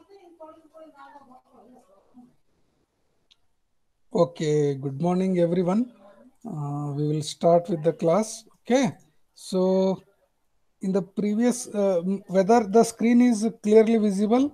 Okay, good morning everyone. We will start with the class. Okay, so in the previous, whether the screen is clearly visible,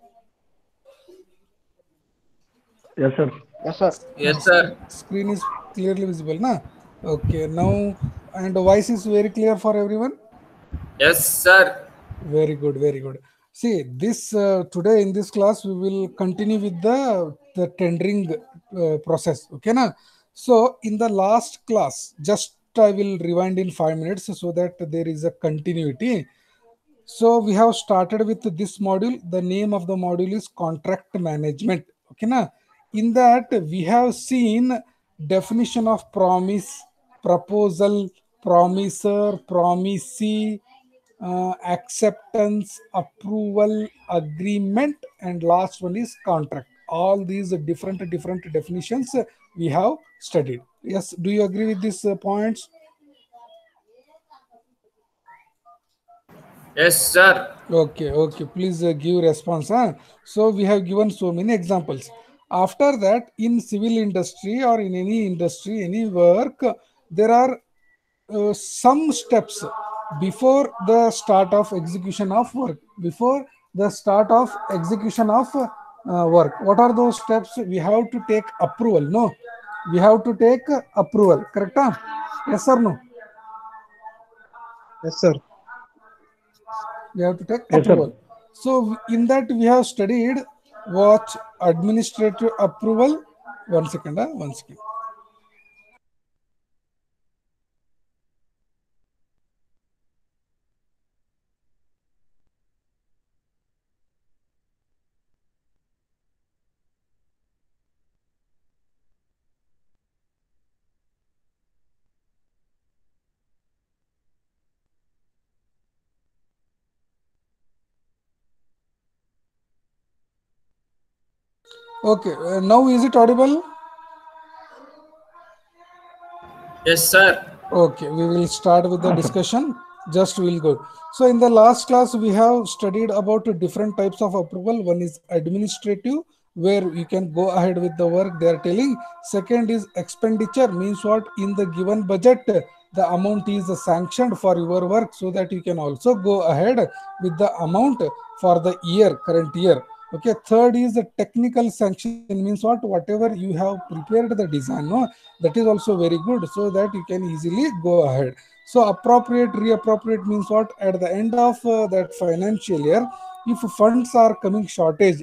Yes, sir. Yes, sir. Yes, sir. screen is clearly visible, na? Okay, now and the voice is very clear for everyone. Yes, sir. Very good, very good. See, this today in this class we will continue with the tendering process. Okay, na? So in the last class, just I will rewind in 5 minutes so that there is a continuity. So we have started with this module. The name of the module is contract management. Okay, na? In that we have seen definition of promise, proposal, promiser, promisee, acceptance, approval, agreement, and last one is contract. All these different definitions we have studied. Yes, do you agree with these points? Yes, sir. Okay, okay. Please give response. Huh? So we have given so many examples. After that, in civil industry or in any industry, any work, there are some steps before the start of execution of work. Before the start of execution of work, what are those steps? We have to take approval. No, we have to take approval. Correct? Huh? Yes or no? Yes, sir. We have to take Yes, sir. approval. So in that we have studied what administrative approval. One second, 1 second. Okay, now is it audible? Yes, sir. Okay, we will start with the Ah, sir. discussion. Just we'll go. So in the last class, we have studied about different types of approval. One is administrative, where you can go ahead with the work they are telling. Second is expenditure, means what in the given budget, the amount is sanctioned for your work so that you can also go ahead with the amount for the year, current year. Okay, third is the technical sanction, means what whatever you have prepared the design, no, that is also very good so that you can easily go ahead. So appropriate reappropriate means what at the end of that financial year, if funds are coming shortage,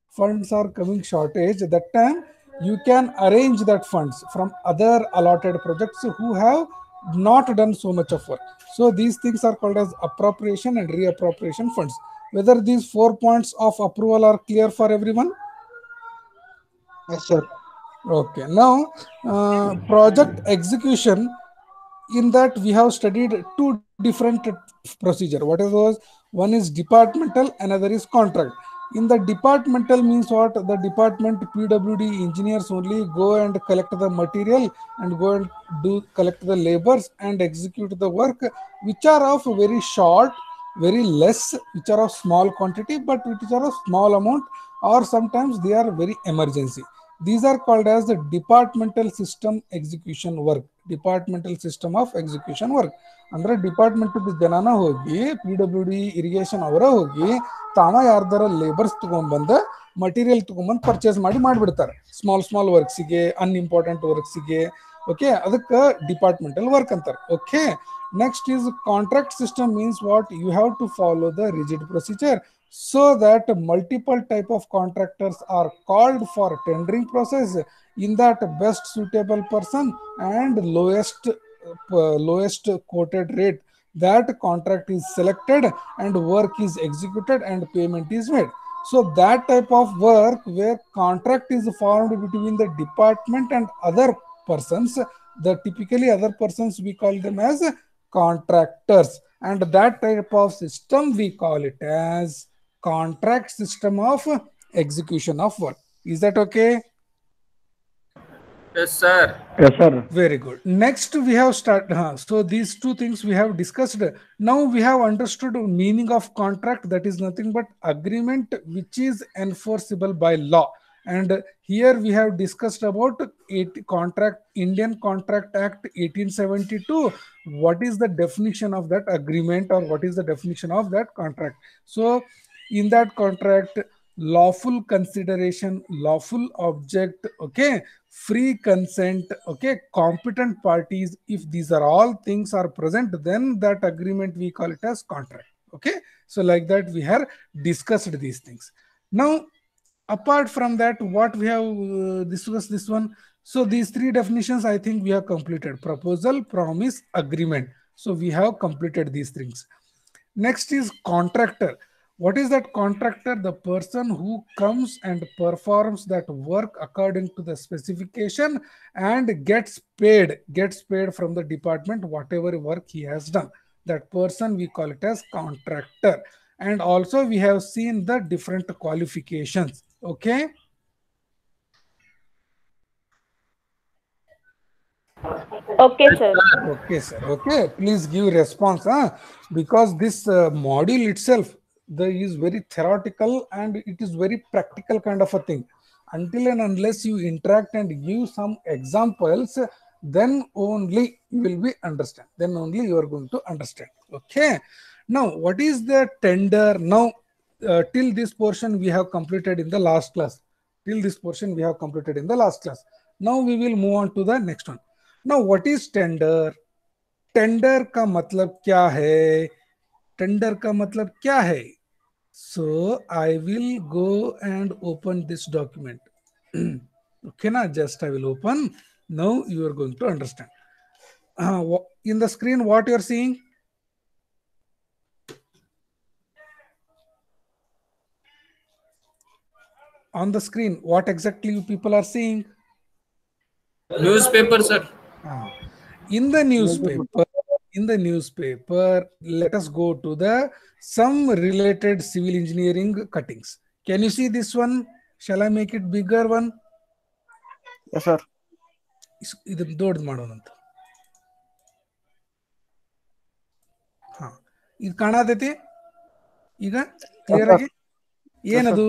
that time you can arrange that funds from other allotted projects who have not done so much of work. So these things are called as appropriation and reappropriation funds. Whether these 4 points of approval are clear for everyone? Yes, sir. Okay, now project execution. In that we have studied two different procedure. What is those? One is departmental, another is contract. In the departmental means what the department pwd engineers only go and collect the material and go and do collect the labors and execute the work, which are of very short, very less, which are of small quantity but which are of small amount, or sometimes they are very emergency. These are called as the departmental system execution work. Departmental system of execution work. ಅಂದ್ರೆ department ಜನನ ಹೋಗಿ PWD irrigation ಅವರ ಹೋಗಿ ತಾವ ಯಾರ್ದಾರ labours ತಗೊಂಡ್ಬಂದು material ತಗೊಂಡ್ಬಂದು purchase ಮಾಡಿಬಿಡ್ತಾರೆ ಸ್ಮಾಲ್ ವರ್ಕ್ಸಿಗೆ, ಅನ್ಇಂಪಾರ್ಟೆಂಟ್ ವರ್ಕ್ಸಿಗೆ. ಓಕೆ, ಅದಕ್ಕೆ ಡಿಪಾರ್ಟ್ಮೆಂಟಲ್ ವರ್ಕ್ ಅಂತಾರೆ. Okay, next is contract system means what you have to follow the rigid procedure so that multiple type of contractors are called for tendering process. In that best suitable person and lowest quoted rate, that contract is selected and work is executed and payment is made. So that type of work where contract is formed between the department and other persons, the typically other persons we call them as contractors, and that type of system we call it as contract system of execution of work. Is that okay? Yes, sir. Yes, sir. Very good. Next, we have so these two things we have discussed. Now we have understood meaning of contract. That is nothing but agreement which is enforceable by law. And here we have discussed about Indian Contract Act 1872. What is the definition of that agreement, or what is the definition of that contract? So in that contract, lawful consideration, lawful object, okay, free consent, okay, competent parties, if these are all things are present, then that agreement we call it as contract. Okay, so like that we have discussed these things. Now apart from that, what we have discussed this one. So these three definitions I think we have completed: proposal, promise, agreement. So we have completed these things. Next is contractor. What is that contractor? The person who comes and performs that work according to the specification and gets paid from the department whatever work he has done. That person we call it as contractor. And also we have seen the different qualifications. Okay. Okay, sir. Okay, sir. Okay, please give response, because this module itself is very theoretical and it is very practical kind of a thing. Until and unless you interact and give some examples, then only you will be understand. Then only you are going to understand. Okay. Now, what is the tender? Now, till this portion we have completed in the last class. Till this portion we have completed in the last class. Now we will move on to the next one. Now, what is tender? Tender का मतलब क्या है? Tender का मतलब क्या है? So I will go and open this document. Okay, na? Just I will open. Now you are going to understand. In the screen, what you are seeing? On the screen, what exactly you people are seeing? Newspaper, sir. In the newspaper, let us go to the some related civil engineering cuttings. Can you see this one? Shall I make it bigger one? Yes, sir. ಇದನ್ನ ದೊಡ್ಡದು ಮಾಡೋಣ ಅಂತ. ಇದು ಕಾಣತೈತಿ ಈಗ clear ಆಗಿ? ಏನದು?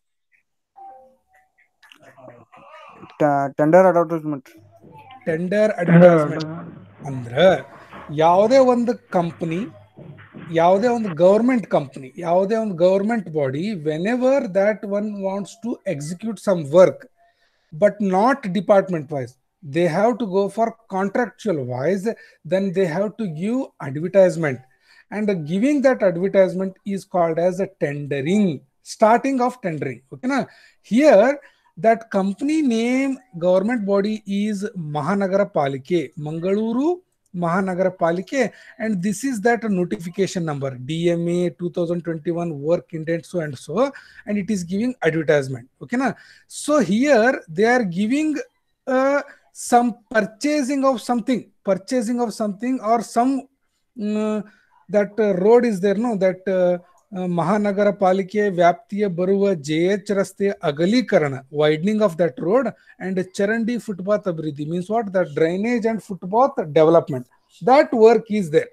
Tender advertisement. Tender advertisement ಅಂದ್ರೆ ಯಾವುದೇ ಒಂದು ಕಂಪನಿ, ಯಾವುದೇ ಒಂದು ಗವರ್ಮೆಂಟ್ ಕಂಪನಿ, ಯಾವುದೇ ಒಂದು government body, whenever that one wants to execute some work but not department wise, they have to go for contractual wise, then they have to give advertisement, and giving that advertisement is called as a tendering, starting of tendering. Okay na? Here that company name, government body is Mahanagara Palike, Mangaluru Mahanagara Palike, and this is that notification number DMA 2021 work indent so and so, and it is giving advertisement. Okay na? So here they are giving some purchasing of something or some that road is there, no, that Mahanagara Palike Vyaptiya Baruva JH Raste Agalikkarana, widening of that road, and Charandi footpath abridhi, means what? The drainage and footpath development. That work is there.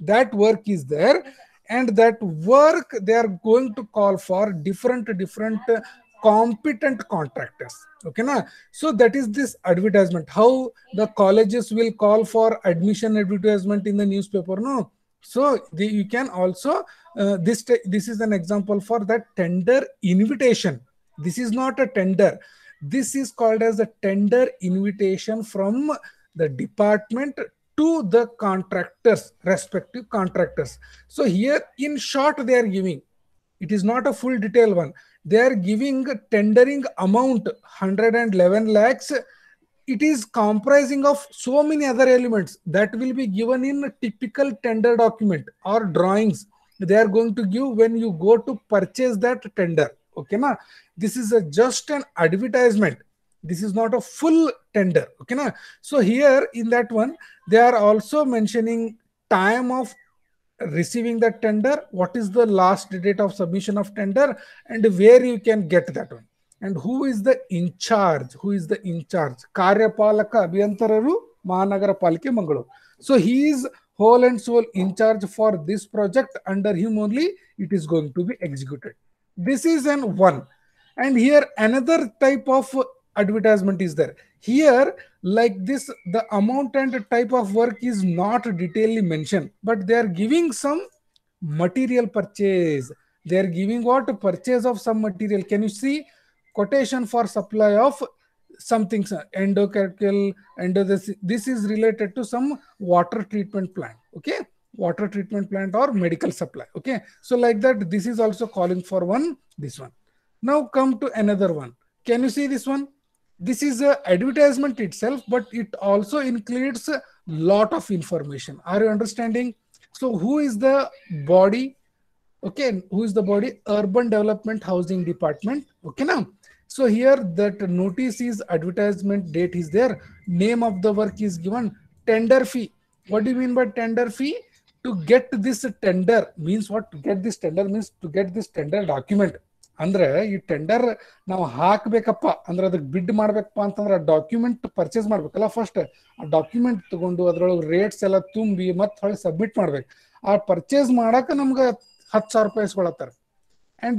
And that work they are going to call for different competent contractors. Okay na? So that is this advertisement. How the colleges will call for admission advertisement in the newspaper, no? So you can also this is an example for that tender invitation. This is not a tender. This is called as a tender invitation from the department to the contractors, respective contractors. So here in short they are giving, it is not a full detail one. They are giving tendering amount 111 lakhs. It is comprising of so many other elements that will be given in a typical tender document or drawings. They are going to give when you go to purchase that tender. Okay na? This is just an advertisement. This is not a full tender. Okay na? So here in that one, they are also mentioning time of receiving the tender, what is the last date of submission of tender, and where you can get that one. and who is the in charge? Who is the in charge? Karyapalaka Abhiyantararu Mahanagara Palike Mangalore. So he is whole and soul in charge for this project. Under him only it is going to be executed. This is an one. And here another type of advertisement is there. Here, like this, the amount and type of work is not detailedly mentioned, but they are giving some material purchase. They are giving what? Purchase of some material. Can you see? Quotation for supply of something, endocardial, this is related to some water treatment plant. Okay, water treatment plant or medical supply. Okay, so like that, this is also calling for one, this one. Now come to another one. Can you see this one? This is a advertisement itself, but it also includes a lot of information. Are you understanding? So who is the body? Okay, who is the body? Urban Development Housing Department. Okay, now. So here that notice is advertisement date is there. Name of the work is given. Tender fee. What do you mean by tender fee? To get this tender means what? To get this tender means to get this tender document. ಅಂದ್ರೆ ಈ tender ನಾವು ಹಾಕ್ಬೇಕಪ್ಪ ಅಂದ್ರೆ ಅದಕ್ಕೆ bid ಮಾಡ್ಬೇಕಪ್ಪ ಅಂತಂದ್ರೆ document purchase ಮಾಡ್ಬೇಕಲ್ಲ. First ಆ document ತಗೊಂಡು ಅದ್ರೊಳಗೆ ರೇಟ್ಸ್ ಎಲ್ಲ ತುಂಬಿ ಮತ್ತೆ ಹೊಳ್ಳಿ ಸಬ್ಮಿಟ್ ಮಾಡ್ಬೇಕು. ಆ ಪರ್ಚೇಸ್ ಮಾಡಕ್ಕೆ ನಮ್ಗೆ 10,000 ರೂಪಾಯಿ ಇಸ್ಕೊಳತ್ತಾರ. And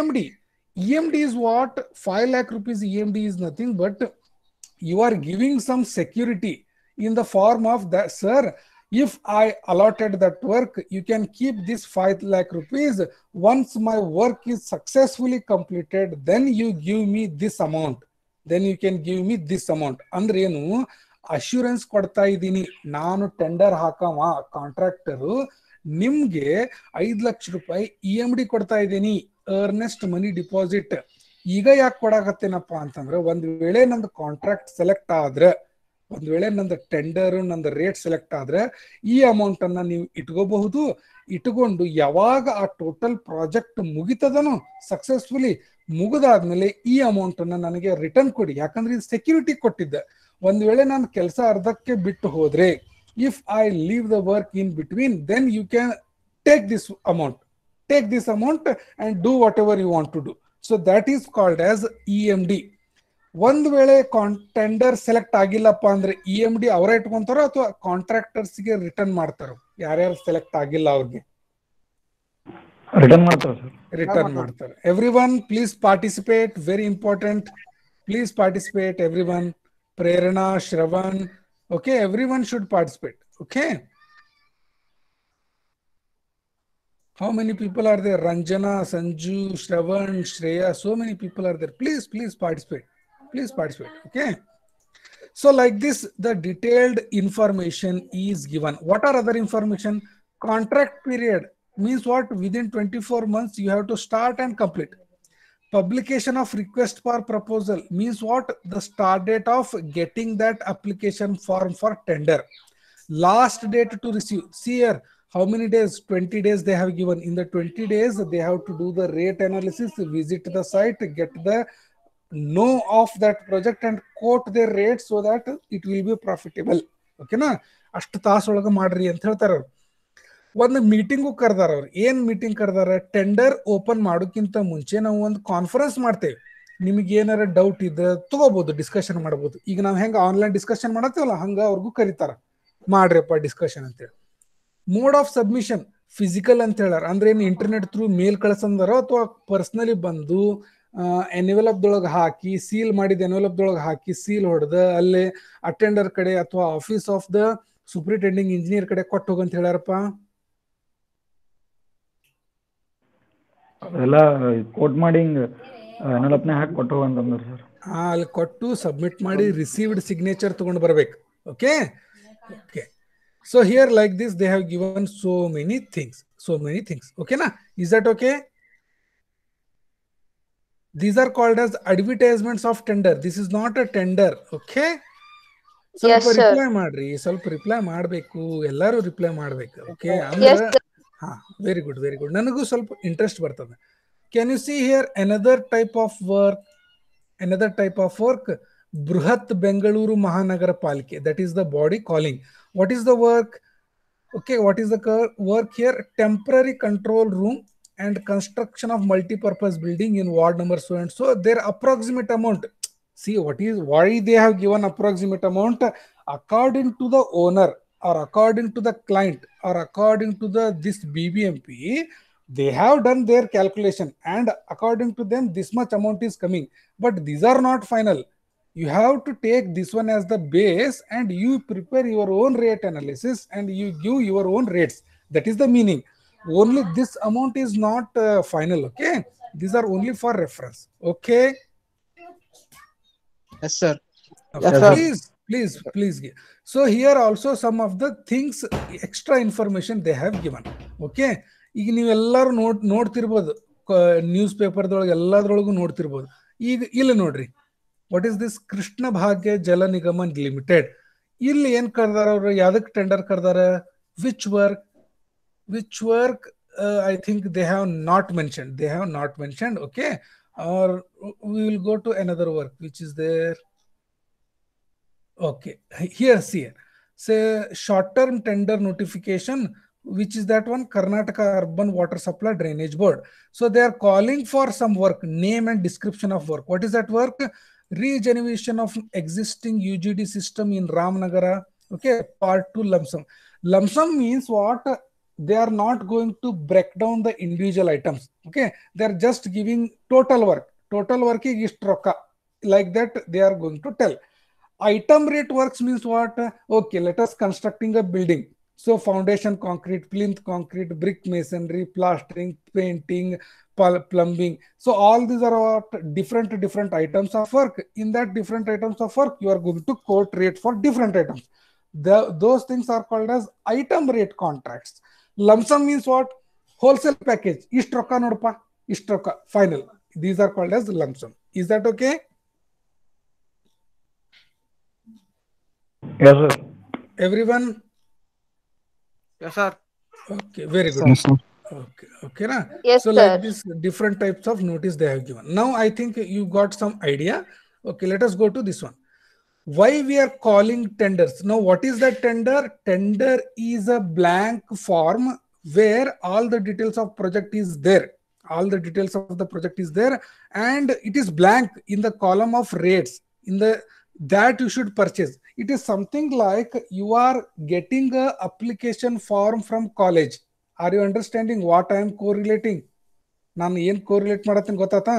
EMD is what? 5 lakh rupees EMD is nothing but you are giving some security in the form of that, sir, if I allotted that work, you can keep this 5 lakh rupees. Once my work is successfully completed, then you give me this amount. Then you can give me this amount. ಅಂದ್ರೆ ಏನು? Assurance ಕೊಡ್ತಾ ಇದ್ದೀನಿ, ನಾನು tender ಹಾಕವ contractor ನಿಮ್ಗೆ 5 ಲಕ್ಷ ರೂಪಾಯಿ EMD ಕೊಡ್ತಾ ಇದ್ದೀನಿ, Ernst ಮನಿ deposit. ಈಗ ಯಾಕೆ ಕೊಡಾಕತ್ತೇನಪ್ಪ ಅಂತಂದ್ರೆ, ಒಂದ್ ವೇಳೆ ನಂದು ಕಾಂಟ್ರಾಕ್ಟ್ ಸೆಲೆಕ್ಟ್ ಆದ್ರೆ, ಒಂದ್ ವೇಳೆ ನಂದು ಟೆಂಡರ್ ನಂದು ರೇಟ್ ಸೆಲೆಕ್ಟ್ ಆದ್ರೆ ಈ ಅಮೌಂಟ್ ಅನ್ನ ನೀವು ಇಟ್ಕೋಬಹುದು. ಇಟ್ಕೊಂಡು ಯಾವಾಗ ಆ ಟೋಟಲ್ ಪ್ರಾಜೆಕ್ಟ್ ಮುಗಿತದನೋ ಸಕ್ಸಸ್ಫುಲಿ ಮುಗಿದಾದ್ಮೇಲೆ ಈ ಅಮೌಂಟ್ ಅನ್ನ ನನಗೆ ರಿಟರ್ನ್ ಕೊಡಿ. ಯಾಕಂದ್ರೆ ಇದು ಸೆಕ್ಯೂರಿಟಿ ಕೊಟ್ಟಿದ್ದೆ. ಒಂದ್ ವೇಳೆ ನಾನು ಕೆಲಸ ಅರ್ಧಕ್ಕೆ ಬಿಟ್ಟು ಹೋದ್ರೆ, if I leave the work in between, then you can take this amount and do whatever you want to do. So that is called as EMD. ಒಂದ್ ವೇಳೆ ಟೆಂಡರ್ ಸೆಲೆಕ್ಟ್ ಆಗಿಲ್ಲಪ್ಪ ಅಂದ್ರೆ EMD ಅವರೇ ಇಟ್ಕೊಂತಾರೋ ಅಥವಾ ಕಾಂಟ್ರಾಕ್ಟರ್ಸ್ ಗೆ ರಿಟರ್ನ್ ಮಾಡ್ತಾರೋ? ಯಾರ್ಯಾರು select ಆಗಿಲ್ಲ ಅವ್ರಿಗೆ ರಿಟರ್ನ್ ಮಾಡ್ತಾರೆ. Everyone please participate, very important. Please participate everyone. Prerana, Shravan, okay, everyone should participate. Okay, how many people are there? Ranjana, Sanju, Shravan, Shreya, so many people are there. Please participate. Okay, so like this the detailed information is given. What are other information? Contract period means what? Within 24 months you have to start and complete. Publication of request for proposal means what? The start date of getting that application form for tender. Last date to receive. See here, how many days? 20 days they have given. In the 20 days they have to do the rate analysis, visit the site, get the know of that project and quote their rate so that it will be profitable. Okay na? ಅಷ್ಟು ತಾಸೊಳಗೆ ಮಾಡ್ರಿ ಅಂತ ಹೇಳ್ತಾರೆ ಅವ್ರು. ಒಂದು meeting ಕರೆದಾರ ಅವ್ರು. ಏನ್ meeting ಕರೆದಾರ? Tender open ಮಾಡೋಕ್ಕಿಂತ ಮುಂಚೆ ನಾವು ಒಂದು ಕಾನ್ಫರೆನ್ಸ್ ಮಾಡ್ತೇವೆ. ನಿಮಗೆ ಏನಾರ ಡೌಟ್ ಇದ್ರೆ ತಗೋಬಹುದು, ಡಿಸ್ಕಷನ್ ಮಾಡಬಹುದು. ಈಗ ನಾವು ಹೆಂಗ ಆನ್ಲೈನ್ ಡಿಸ್ಕಷನ್ ಮಾಡತ್ತೇವಲ್ಲ ಹಂಗ ಅವ್ರಿಗೂ ಕರೀತಾರ, ಮಾಡ್ರಿಪ್ಪ ಡಿಸ್ಕಷನ್ ಅಂತೇಳಿ. ಮೋಡ್ ಆಫ್ ಸಬ್ಮಿಷನ್ ಫಿಸಿಕಲ್ ಅಂತ ಹೇಳಾರ. ಅಂದ್ರೆ ಏನು ಇಂಟರ್ನೆಟ್ ಥ್ರೂ ಮೇಲ್ ಕಳ್ಸಂದಾರೋ ಅಥವಾ ಪರ್ಸನಲಿ ಬಂದು ಎನ್ವೆಲಪ್ ದೊಳಗೆ ಹಾಕಿ, ಸೀಲ್ ಮಾಡಿದ ಎನ್ವೆಲಪ್ ದೊಳಗೆ ಹಾಕಿ ಸೀಲ್ ಹೊಡೆದ ಅಲ್ಲೇ ಅಟೆಂಡರ್ ಕಡೆ ಅಥವಾ office of the superintending engineer ಕಡೆ ಕೊಟ್ಟು ಹೋಗಂತ ಹೇಳ್ಯಾರಪ್ಪ. ಎಲ್ಲ ಕೋಟ್ ಮಾಡಿ ಎನ್ವೆಲಪ್ನೇ ಹಾಕಿ ಕೊಟ್ಟು ಅಂತಂದ್ರೆ ಸರ್, ಅಲ್ಲಿ ಕೊಟ್ಟು ಸಬ್ಮಿಟ್ ಮಾಡಿ ರಿಸೀವ್ಡ್ ಸಿಗ್ನೇಚರ್ ತಗೊಂಡು ಬರ್ಬೇಕು. Okay okay, so here like this they have given so many things. Okay na? Is that okay? These are called as advertisements of tender. This is not a tender. Okay, ಸ್ವಲ್ಪ reply ಮಾಡ್ರಿ, ಸ್ವಲ್ಪ reply ಮಾಡ್ಬೇಕು, ಎಲ್ಲಾರು reply ಮಾಡ್ಬೇಕು. Okay, ಅಂದ್ರೆ ಹಾ, very good. ನನಗೂ ಸ್ವಲ್ಪ ಇಂಟ್ರೆಸ್ಟ್ ಬರ್ತದೆ. Can you see here another type of work? Bruhat Bengaluru Mahanagara Palike, that is the body calling. What is the work? Okay, what is the work here? Temporary control room and construction of multi-purpose building in ward number so and so, their approximate amount. See, why they have given approximate amount? According to the owner or according to the client or according to this BBMP, they have done their calculation, and according to them this much amount is coming, but these are not final. You have to take this one as the base and you prepare your own rate analysis and you give your own rates. That is the meaning. Only this amount is not final. Okay, these are only for reference. Okay. Yes, sir. Okay. Yes, sir. Please give. So here also some of the things, extra information they have given. Okay, ಈಗ ನೀವೆಲ್ಲರೂ ನೋಡ್ತಿರ್ಬೋದು, news ಪೇಪರ್ದೊಳಗೆ ಎಲ್ಲದ್ರೊಳಗೂ ನೋಡ್ತಿರ್ಬೋದು. ಈಗ ಇಲ್ಲಿ ನೋಡ್ರಿ, what is this? Krishna Bhagya ಜಲ ನಿಗಮ limited. ಇಲ್ಲಿ ಏನ್ ಕರ್ದಾರ ಅವ್ರು? ಯಾವ್ದಕ್ ಟೆಂಡರ್ ಕರ್ದಾರ? Which work? I think they have not mentioned. Okay, or we will go to another work which is there. Okay, here see, say short term tender notification, which is that one, Karnataka Urban Water Supply Drainage Board. So they are calling for some work, name and description of work. What is that work? Regeneration of existing UGD system in Ramnagara. Okay, part 2 lump sum. Lump sum means what? They are not going to break down the individual items. Okay, they are just giving total work is ishtu rokka, like that they are going to tell. Item rate works means what? Okay, let us constructing a building. So foundation concrete, plinth concrete, brick masonry, plastering, painting, plumbing. So all these are what? Different items of work. In that different items of work, you are going to quote rate for different items. Those things are called as item rate contracts. Lump sum means what? Wholesale package. Ishtu rokka nodpa, ishtu rokka, final. These are called as lump sum. Is that okay? Yes, sir. Everyone? Yes, sir. Okay, very good. Yes, sir. Okay, na? Yes, So sir. like this, different types of notice they have given. Now I think you got some idea. Okay, let us go to this one. Why we are calling tenders? Now, what is that tender? Tender is a blank form where all the details of project is there. All the details of the project is there, and it is blank in the column of rates. That you should purchase. It is something like you are getting a application form from college. Are you understanding what I am correlating? ನಾನು ಏನ್ correlate ಮಾಡತ್ತೀನಿ ಗೊತ್ತಾತಾ?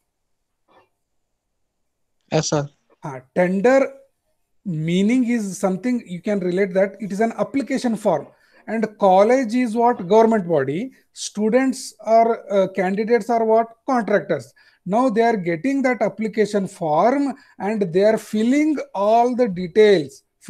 Yes, sir. Tender meaning is something you can relate that it is an application form, and college is what? Government body. Students or candidates are what? Contractors. Now they are getting that application form and they are filling all the details,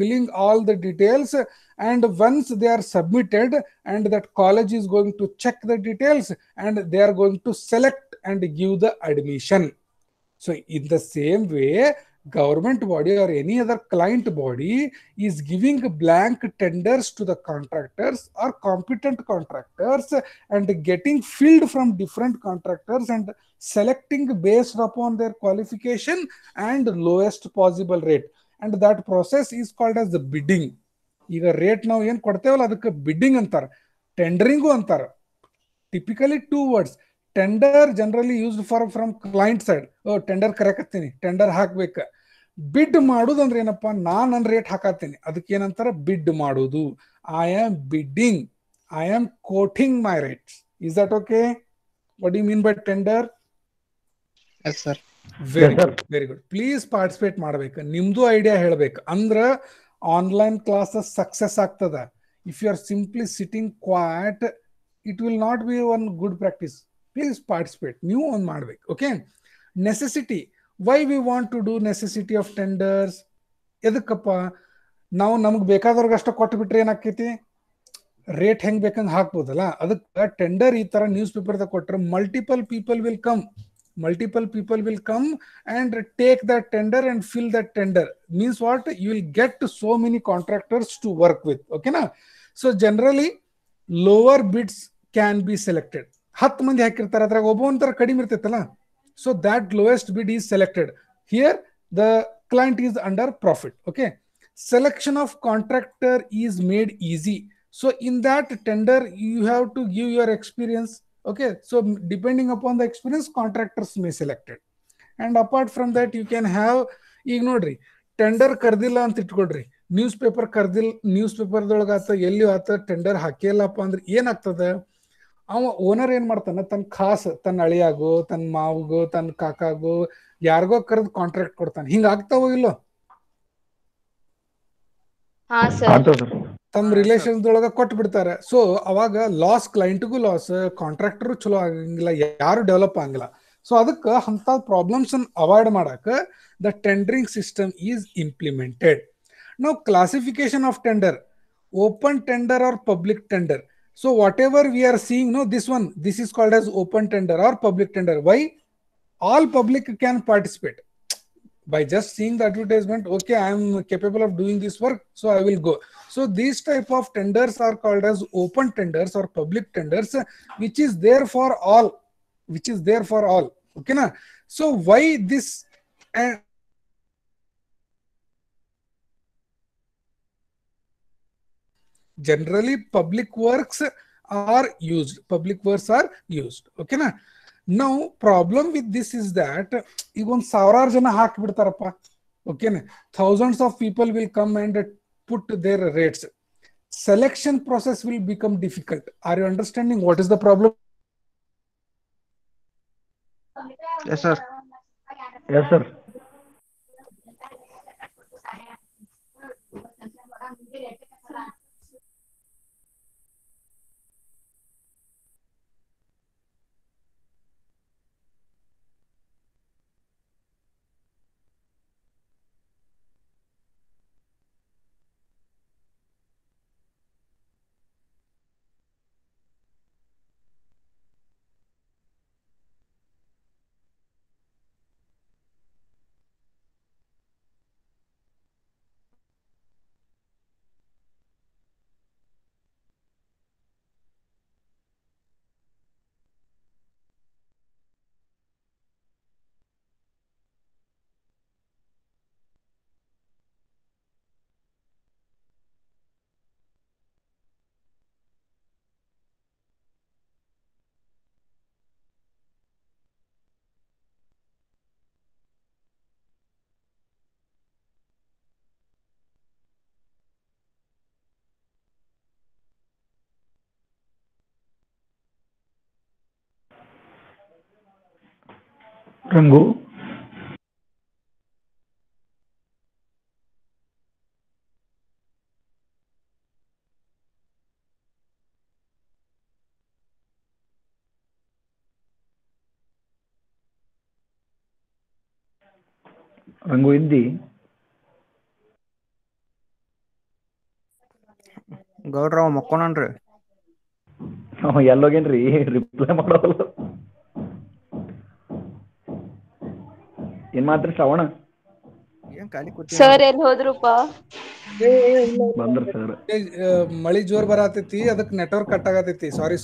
and once they are submitted, and that college is going to check the details and they are going to select and give the admission. So in the same way, government body or any other client body is giving blank tenders to the contractors or competent contractors and getting filled from different contractors and selecting based upon their qualification and lowest possible rate. And that process is called as the bidding. ಈಗ rate ನಾವು ಏನು ಕೊಡ್ತೇವಲ್ಲ ಅದಕ್ಕೆ bidding ಅಂತಾರೆ, ಟೆಂಡರಿಂಗು ಅಂತಾರೆ. Typically 2 words. Tender generally used from client side. Tender ಕರೆಕತ್ತೀನಿ, tender ಹಾಕ್ಬೇಕ. Bid ಮಾಡುದು ಅಂದ್ರೆ ಏನಪ್ಪಾ? ನಾನು ನನ್ನ ರೇಟ್ ಹಾಕತ್ತೀನಿ, ಅದಕ್ಕೆ ಏನಂತಾರ? ಬಿಡ್ ಮಾಡುದು. I am bidding, I am quoting my rates. Is that okay? What do you mean by tender? Yes, sir. Very good. Please participate ಮಾಡ್ಬೇಕು, ನಿಮ್ದು ಐಡಿಯಾ ಹೇಳ್ಬೇಕು, ಅಂದ್ರ ಆನ್ಲೈನ್ ಕ್ಲಾಸಸ್ ಸಕ್ಸಸ್ ಆಗ್ತದ. If you are simply sitting quiet, it will not be one good practice. Please participate, ನೀವು ಒಂದು ಮಾಡ್ಬೇಕು. Okay, necessity. Why we want to do necessity of tenders? ಎದಕ್ಕಪ್ಪ? ನಾವು ನಮ್ಗೆ ಬೇಕಾದವ್ರಿಗೆ ಅಷ್ಟ ಕೊಟ್ಟು ಬಿಟ್ರೆ ಏನಾಕೈತಿ? ರೇಟ್ ಹೆಂಗ್ ಬೇಕಂಗ್ ಹಾಕ್ಬೋದಲ್ಲ. ಅದಕ್ಕೆ ಟೆಂಡರ್ ಈ ತರ ನ್ಯೂಸ್ ಪೇಪರ್ದಾಗ ಕೊಟ್ರೆ multiple people will come and take that tender and fill that tender. Means what? You will get so many contractors to work with. Okay na? So generally lower bids can be selected. 10 ಮಂದಿ ಹಾಕಿರ್ತಾರೆ, ಅದ್ರಾಗ ಒಬ್ಬೊಂಥರ ಕಡಿಮೆ ಇರ್ತೈತಲ್ಲ. So that lowest bid is selected. Here the client is under profit. Okay, selection of contractor is made easy. So in that tender you have to give your experience, Okay, so depending upon the experience, contractors may select it. And apart from that, you can have, ಈಗ ನೋಡ್ರಿ, tender ಕರ್ದಿಲ್ಲ ಅಂತ ಇಟ್ಕೊಡ್ರಿ, news ಪೇಪರ್ದೊಳಗ ಆತ ಎಲ್ಲಿ ಆತ tender ಹಾಕಿಲ್ಲಪ್ಪ ಅಂದ್ರೆ ಏನಾಗ್ತದ, ಅವ owner ಏನ್ ಮಾಡ್ತಾನ, ತನ್ನ ಖಾಸ್ ತನ್ನ ಅಳಿಯಾಗೋ ತನ್ನ ಮಾವಗೋ ತನ್ನ ಕಾಕಾಗೋ ಯಾರಿಗೋ ಕರೆದು ಕಾಂಟ್ರಾಕ್ಟ್ ಕೊಡ್ತಾನೆ. ಹಿಂಗ ಆಗ್ತಾವೋ ಇಲ್ಲೋ? ಹಾ ಸರ್. ಆಗ್ತಾವ ಸರ್. ತಮ್ಮ ರಿಲೇಷನ್ಸ್ ದೊಳಗ ಕೊಟ್ಟು ಬಿಡ್ತಾರೆ. ಸೊ ಅವಾಗ ಲಾಸ್, ಕ್ಲೈಂಟ್ಗೂ ಲಾಸ್, ಕಾಂಟ್ರಾಕ್ಟರ್ ಚಲೋ ಆಗಂಗಿಲ್ಲ, ಯಾರು ಡೆವಲಪ್ ಆಗಂಗಿಲ್ಲ. ಸೊ ಅದಕ್ಕೆ ಅಂತ ಪ್ರಾಬ್ಲಮ್ಸ್ ಅವಾಯ್ಡ್ ಮಾಡಕ the tendering system is implemented. ನಾವು classification of tender, open tender or public tender. So whatever we are seeing, no, this is called as open tender or public tender. Why? All public can participate. By just seeing the advertisement, okay, I am capable of doing this work, so I will go. So these type of tenders are called as open tenders or public tenders, which is there for all. Okay na? So why this? Generally public works are used. Okay na? Now problem with this is that ಈಗ ಒಂದು 1000 ಜನ ಹಾಕಿ ಬಿಡ್ತಾರಪ್ಪ. Okay na? Thousands of people will come and put their rates. Selection process will become difficult. Are you understanding what is the problem? Yes, sir. Yes, sir. ರಂಗು, ರಂಗು ಇದ್ದಿ? ಗೌಡ್ರ ಅವ ಮಕ್ಕೋಣನ್ರಿ. ಎಲ್ಲೋಗೇನ್ರಿ? Reply ಮಾಡೋಲ್ಲ. ಏನ್ ಮಾತ್ರ ಶ್ರವಣ? ಏನ್ ಖಾಲಿ ಕೂತಿ? ಸರ್ ಎಲ್ಲಿ ಹೋದ್ರಪ್ಪ? ಬಂದ್ರ ಸರ್. ಮಳಿ ಜೋರ್ ಬರತೈತಿ, ಅದಕ್ಕೆ ನೆಟ್ವರ್ಕ್ ಕಟ್ ಆಗತೈತಿ. ಸಾರಿ.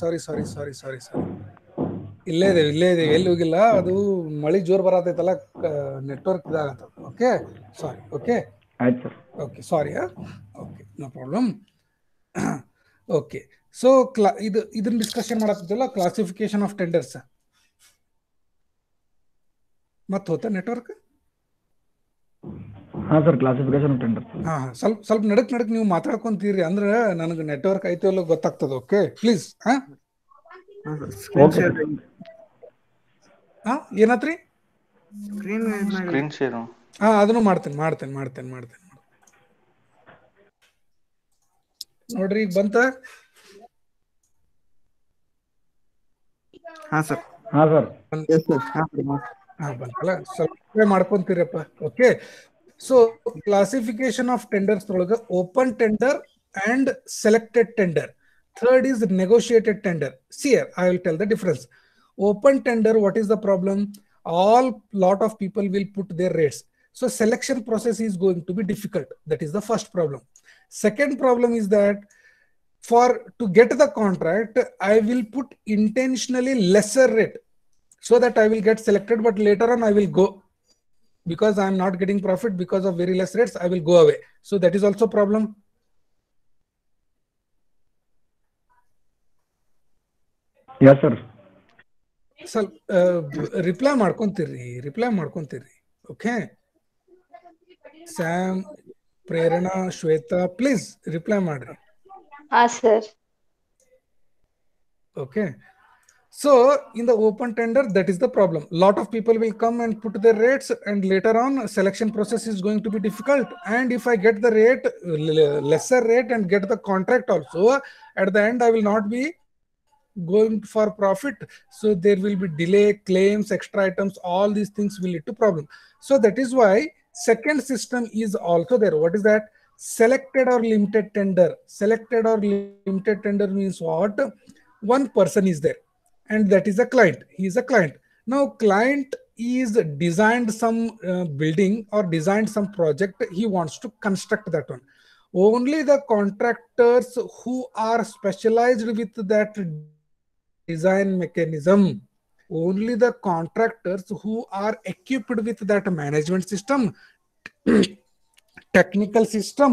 ಇಲ್ಲೇ ಇದೆ, ಎಲ್ಲಿ ಹೋಗಿಲ್ಲ. ಅದು ಮಳಿ ಜೋರ್ ಬರತೈತಲ್ಲ, ನೆಟ್ವರ್ಕ್ ಇದಾಗತ್ತ. Okay, sorry. ಓಕೆ, ಆಯ್ತು sir. Okay, sorry. Okay, no problem. Okay, so ಇದನ್ನ ಡಿಸ್ಕಷನ್ ಮಾಡತ್ತಿದ್ದಲ್ಲ, ಕ್ಲಾಸಿಫಿಕೇಶನ್ ಆಫ್ ಟೆಂಡರ್ಸ್. ಮತ್ ಹೋತ ನೆಟ್ವರ್ಕ್? ಹಾ ಸರ್, ಕ್ಲಾಸಿಫಿಕೇಶನ್ ಆಫ್ ಟೆಂಡರ್. ಹಾ, ಸ್ವಲ್ಪ ನಡಕ್ ನೀವು ಮಾತಾಡ್ಕೊಂತೀರಿ ಅಂದ್ರೆ ನನಗೆ ನೆಟ್ವರ್ಕ್ ಐತೆ ಅಲ್ಲೋ ಗೊತ್ತಾಗ್ತದ. Okay, please. ಏನಾತ್ರಿ? Screen share. ಅದನ್ನು ಮಾಡ್ತೇನೆ. ನೋಡ್ರಿ, ಈಗ ಬಂತ? ಹಾ ಸರ್. ಬಂತಲ್ಲ, ಸ್ವಲ್ಪ ಮಾಡ್ಕೊಂತೀರಪ್ಪ. Okay, so classification of tenders ಒಳಗ open tender and selected tender. Third is negotiated tender. See here, I will tell the difference. Open tender, what is the problem? Lot of people will put their rates. So selection process is going to be difficult. That is the first problem. Second problem is that to get the contract, I will put intentionally lesser rate so that I will get selected, but later on I will go. Because I am not getting profit because of very less rates, I will go away. So that is also problem. Yes, sir. ಸ್ವಲ್ಪ reply ಮಾಡ್ಕೊಂತೀರಿ okay Sam Prerana Shweta please reply ಮಾಡ್ರಿ ಹಾ sir. okay. So in the open tender, that is the problem. Lot of people will come and put their rates, and later on selection process is going to be difficult. And if I get the rate, lesser rate, and get the contract also, at the end I will not be going for profit. So there will be delay, claims, extra items, all these things will lead to problem. So that is why second system is also there. What is that? Selected or limited tender. Selected or limited tender means what? One person is there, and that is a client. He is a client. Now client is designed some building or designed some project. He wants to construct that one. Only the contractors who are specialized with that design mechanism, only the contractors who are equipped with that management system, technical system,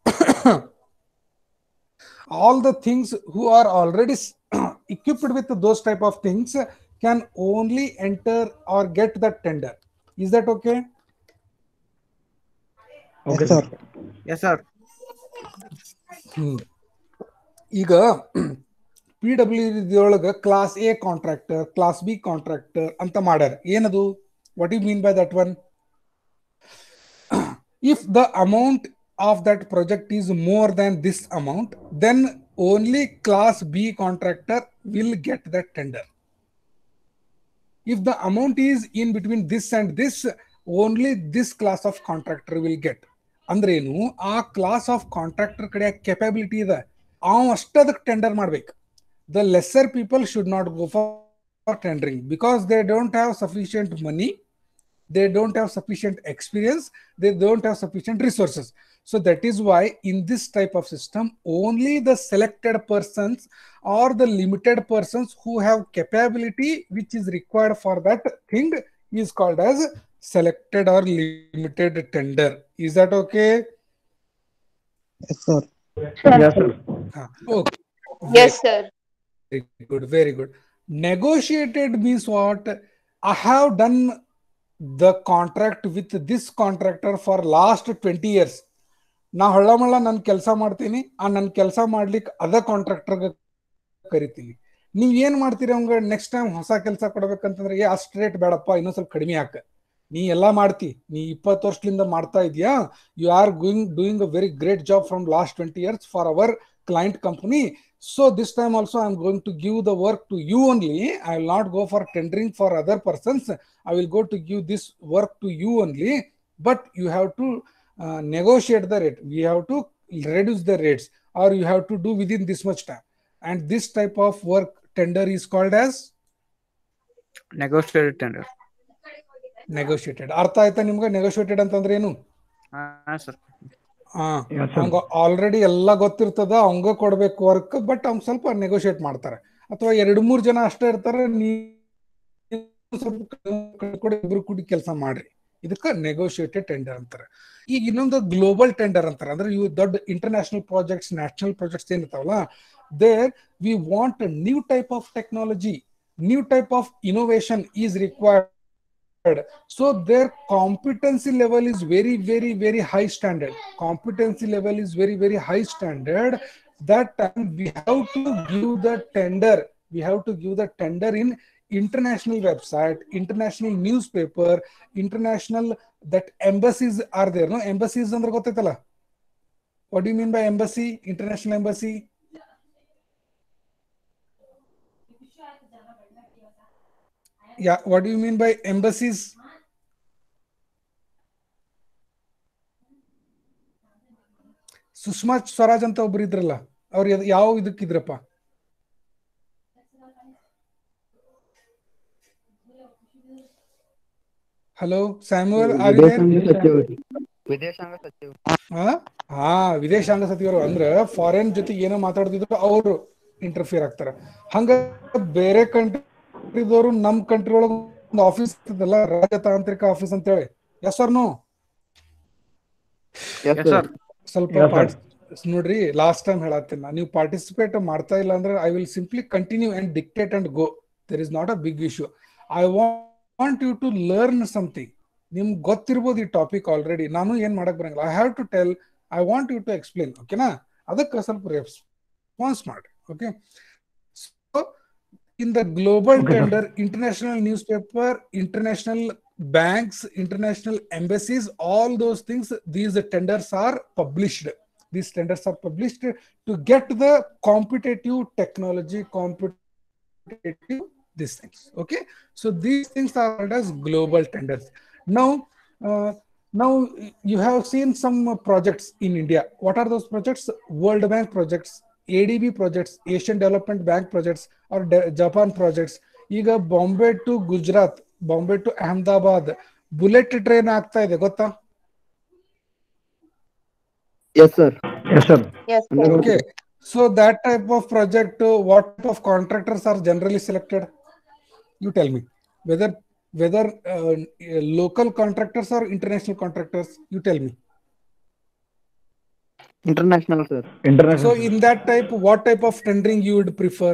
all the things, who are already equipped with those type of things, can only enter or get that tender. Is that okay? Okay, sir. sir. Yes, sir. ಈಗ PWD class A contractor, class B contractor ಅಂತ ಮಾಡ್ಯಾರ. ಏನದು? What you mean by that one? If the amount of that project is more than this amount, then only class B contractor will get that tender. If the amount is in between this and this, only this class of contractor will get. ಅಂದ್ರೇನು? ಆ class of contractor ಕಡೆ capability ಇದೆ, ಅವ ಅಷ್ಟ ಅದಕ್ಕೆ tender ಮಾಡ್ಬೇಕು. The lesser people should not go for tendering because they don't have sufficient money, they don't have sufficient experience, they don't have sufficient resources. So that is why in this type of system, only the selected persons or the limited persons who have capability which is required for that thing is called as selected or limited tender. Is that okay? Yes, sir. Yes, sir. Okay. Yes sir. Very good, very good. Negotiated means what? I have done the contract with this contractor for last 20 years. ನಾ ಹೊಳ್ಳಮಳ್ಳ ನನ್ನ ಕೆಲಸ ಮಾಡ್ತೀನಿ, ಆ ನನ್ನ ಕೆಲಸ ಮಾಡ್ಲಿಕ್ಕೆ ಅದ ಕಾಂಟ್ರಾಕ್ಟರ್ಗೆ ಕರಿತೀನಿ. ನೀವ್ ಏನ್ ಮಾಡ್ತೀರಿ? ಅವಂಗ ನೆಕ್ಸ್ಟ್ ಟೈಮ್ ಹೊಸ ಕೆಲಸ ಕೊಡ್ಬೇಕಂತಂದ್ರೆ ಅಷ್ಟು ರೇಟ್ ಬೇಡಪ್ಪ, ಇನ್ನೊಂದ್ ಸ್ವಲ್ಪ ಕಡಿಮೆ ಹಾಕ. ನೀ ಎಲ್ಲಾ ಮಾಡ್ತಿ, ನೀ 20 ವರ್ಷದಿಂದ ಮಾಡ್ತಾ ಇದೀಯಾ, you are doing a very great job from last 20 years for our client company. So this time also I am going to give the work to you only. I will not go for tendering for other persons. I will go to give this work to you only. But you have to negotiate the rate. We have to reduce the rates, or you have to do within this much time. And this type of work tender is called as Negotiated tender. negotiated. ಅರ್ಥ ಆಯ್ತಾ ನಿಮ್ಗೆ negotiated ಅಂತಂದ್ರೆ ಏನು? ಹಾ ಸರ್. Yes, sir. ಅವಂಗ already ಎಲ್ಲ ಗೊತ್ತಿರ್ತದ, ಅವಂಗ ಕೊಡ್ಬೇಕು ವರ್ಕ್, ಬಟ್ ಅವ್ನ್ ಸ್ವಲ್ಪ ನೆಗೋಷಿಯೇಟ್ ಮಾಡ್ತಾರೆ. ಅಥವಾ 2-3 ಜನ ಅಷ್ಟೇ ಇರ್ತಾರೆ, ಇಬ್ರು ಕೂಡಿ ಕೆಲಸ ಮಾಡ್ರಿ, ಇದಕ್ಕೆ ನೆಗೋಷಿಯೇಟೆಡ್ ಟೆಂಡರ್ ಅಂತಾರೆ. ಈಗ ಇನ್ನೊಂದು ಗ್ಲೋಬಲ್ ಟೆಂಡರ್ ಅಂತಾರೆ. ಅಂದ್ರೆ ಇವು ದೊಡ್ಡ ಇಂಟರ್ನ್ಯಾಷನಲ್ ಪ್ರಾಜೆಕ್ಟ್ಸ್, ನ್ಯಾಷನಲ್ ಪ್ರಾಜೆಕ್ಟ್ಸ್ ಏನಿರ್ತಾವಲ್ಲ, there we want new type of technology, new type of innovation is required. So their competency level is very, very, very high standard. Competency level is very, very high standard. That time we have to give the tender. We have to give the tender in international website, international newspaper, international, that embassies are there. No, embassies andre gottaitala. What do you mean by embassy? International embassy? Yeah, what do you mean by embassies? Sushma Swaraj ಅಂತ ಒಬ್ರು ಇದ್ರಲ್ಲ, ಅವ್ರು ಯಾವ ಇದಕ್ಕಿದ್ರಪ್ಪ? Hello Samuel, are you there? ವಿದೇಶಾಂಗ ಸಚಿವರು. ಹಾ, ವಿದೇಶಾಂಗ ಸಚಿವರು ಅಂದ್ರೆ ಫಾರಿನ್ ಜೊತೆಗೆ ಏನೋ ಮಾತಾಡ್ತಿದ್ರು, ಅವರು ಇಂಟರ್ಫಿಯರ್ ಆಗ್ತಾರೆ. ಹಂಗ ಬೇರೆ ಕಂಟ್ರಿದವರು ನಮ್ ಕಂಟ್ರಿ ಒಳಗ ಒಂದು ಆಫೀಸ್ ಇರ್ತದಲ್ಲ, ರಾಜತಾಂತ್ರಿಕ ಆಫೀಸ್ ಅಂತ ಹೇಳಿ. Yes or no? ಸ್ವಲ್ಪ ನೋಡ್ರಿ, ಲಾಸ್ಟ್ ಟೈಮ್ ಹೇಳತ್ತೀನಿ, ನೀವು ಪಾರ್ಟಿಸಿಪೇಟ್ ಮಾಡ್ತಾ ಇಲ್ಲ ಅಂದ್ರೆ I will simply continue and dictate and go. there is not a big issue. I want you to learn something. ನಿಮ್ಗೆ ಗೊತ್ತಿರ್ಬೋದು ಈ ಟಾಪಿಕ್ ಆಲ್ರೆಡಿ, ನಾನು ಏನ್ ಮಾಡಕ್ ಬರಂಗಿಲ್ಲ. I have to tell, I want you to explain. ಓಕೆನಾ? ಅದಕ್ಕೆ ಸ್ವಲ್ಪ ರೆಸ್ಪಾನ್ಸ್ ಮಾಡಿ. Okay, so in the global tender, international newspaper, international banks, international embassies, all those things, these tenders are published. These tenders are published to get the competitive technology, competitive these things. Okay, so these things are called as global tenders. Now you have seen some projects in India. What are those projects? World Bank projects, ADB projects, Asian Development Bank projects, or Japan projects. ಈಗ Bombay to Gujarat, Bombay to Ahmedabad bullet train ಆಗ್ತಾ ಇದೆ, ಗೊತ್ತಾ? Yes, sir. Yes, sir. Yes, sir. Okay, so that type of project, what type of contractors are generally selected? You tell me. Whether local contractors or international contractors, you tell me. International, sir. International. So in that type, what type of tendering you would prefer?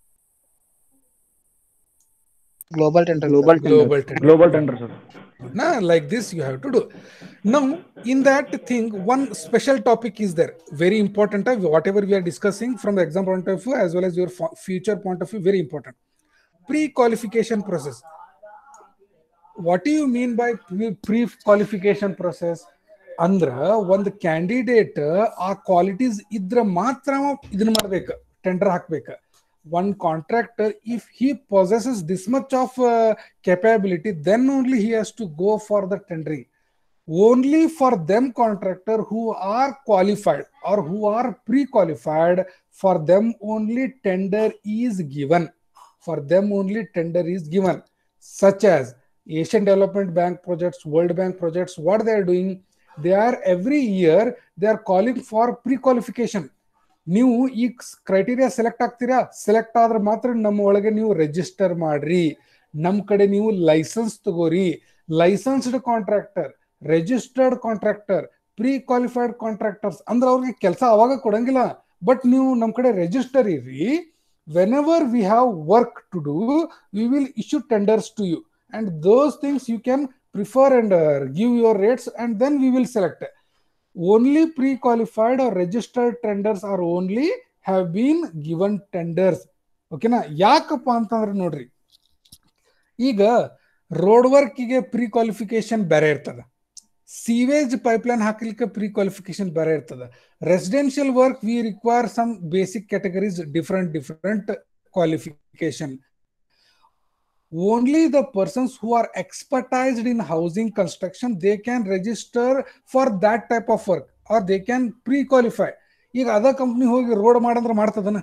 Global tender. Global tender. Global tender, sir. Nah, like this you have to do. Now, in that thing, one special topic is there, very important. Whatever we are discussing from the exam point of view as well as your future point of view, very important. Pre-qualification process. What do you mean by pre-qualification process? ಅಂದ್ರ ಒಂದು candidate ಆ qualities ಇದ್ರ ಮಾತ್ರ ಇದನ್ನ ಮಾಡ್ಬೇಕು, tender ಹಾಕ್ಬೇಕು. one contractor, if he possesses this much of capability, then only he has to go for the tendering. Only for them contractor who are qualified or who are pre-qualified, for them only tender is given. For them only tender is given. Such as Asian Development Bank projects, World Bank projects, what they are doing, they are every year they are calling for pre-qualification. ನೀವು ಈ criteria select ಆಗ್ತೀರಾ, select ಆದ್ರೆ ಮಾತ್ರ ನಮ್ಮ ಒಳಗೆ ನೀವು register ಮಾಡ್ರಿ, ನಮ್ಮ ಕಡೆ ನೀವು ಲೈಸೆನ್ಸ್ ತಗೋರಿ. Licensed contractor, registered contractor, pre qualified contractors ಅಂದ್ರೆ ಅವ್ರಿಗೆ ಕೆಲಸ ಅವಾಗ ಕೊಡಂಗಿಲ್ಲ, ಬಟ್ ನೀವು ನಮ್ಮ ಕಡೆ ರಿಜಿಸ್ಟರ್ ಇರ್ರಿ. whenever we have work to do, we will issue tenders to you, and those things you can prefer and give your rates, and then we will select. Only pre-qualified or registered tenders are only have been given tenders. ಓಕೆನಾ? ಯಾಕಪ್ಪ ಅಂತಂದ್ರೆ ನೋಡ್ರಿ, ಈಗ road ವರ್ಕಿಗೆ pre qualification ಬೇರೆ ಇರ್ತದ, sewage pipeline ಹಾಕಲಿಕ್ಕೆ pre qualification ಬೇರೆ ಇರ್ತದ, residential work we require some basic categories, different qualification. Only the persons who are expertised in housing construction, they can register for that type of work, or they can pre-qualify. ಈಗ ಅದ company ಹೋಗಿ road ಮಾಡಂದ್ರೆ ಮಾಡ್ತದನ?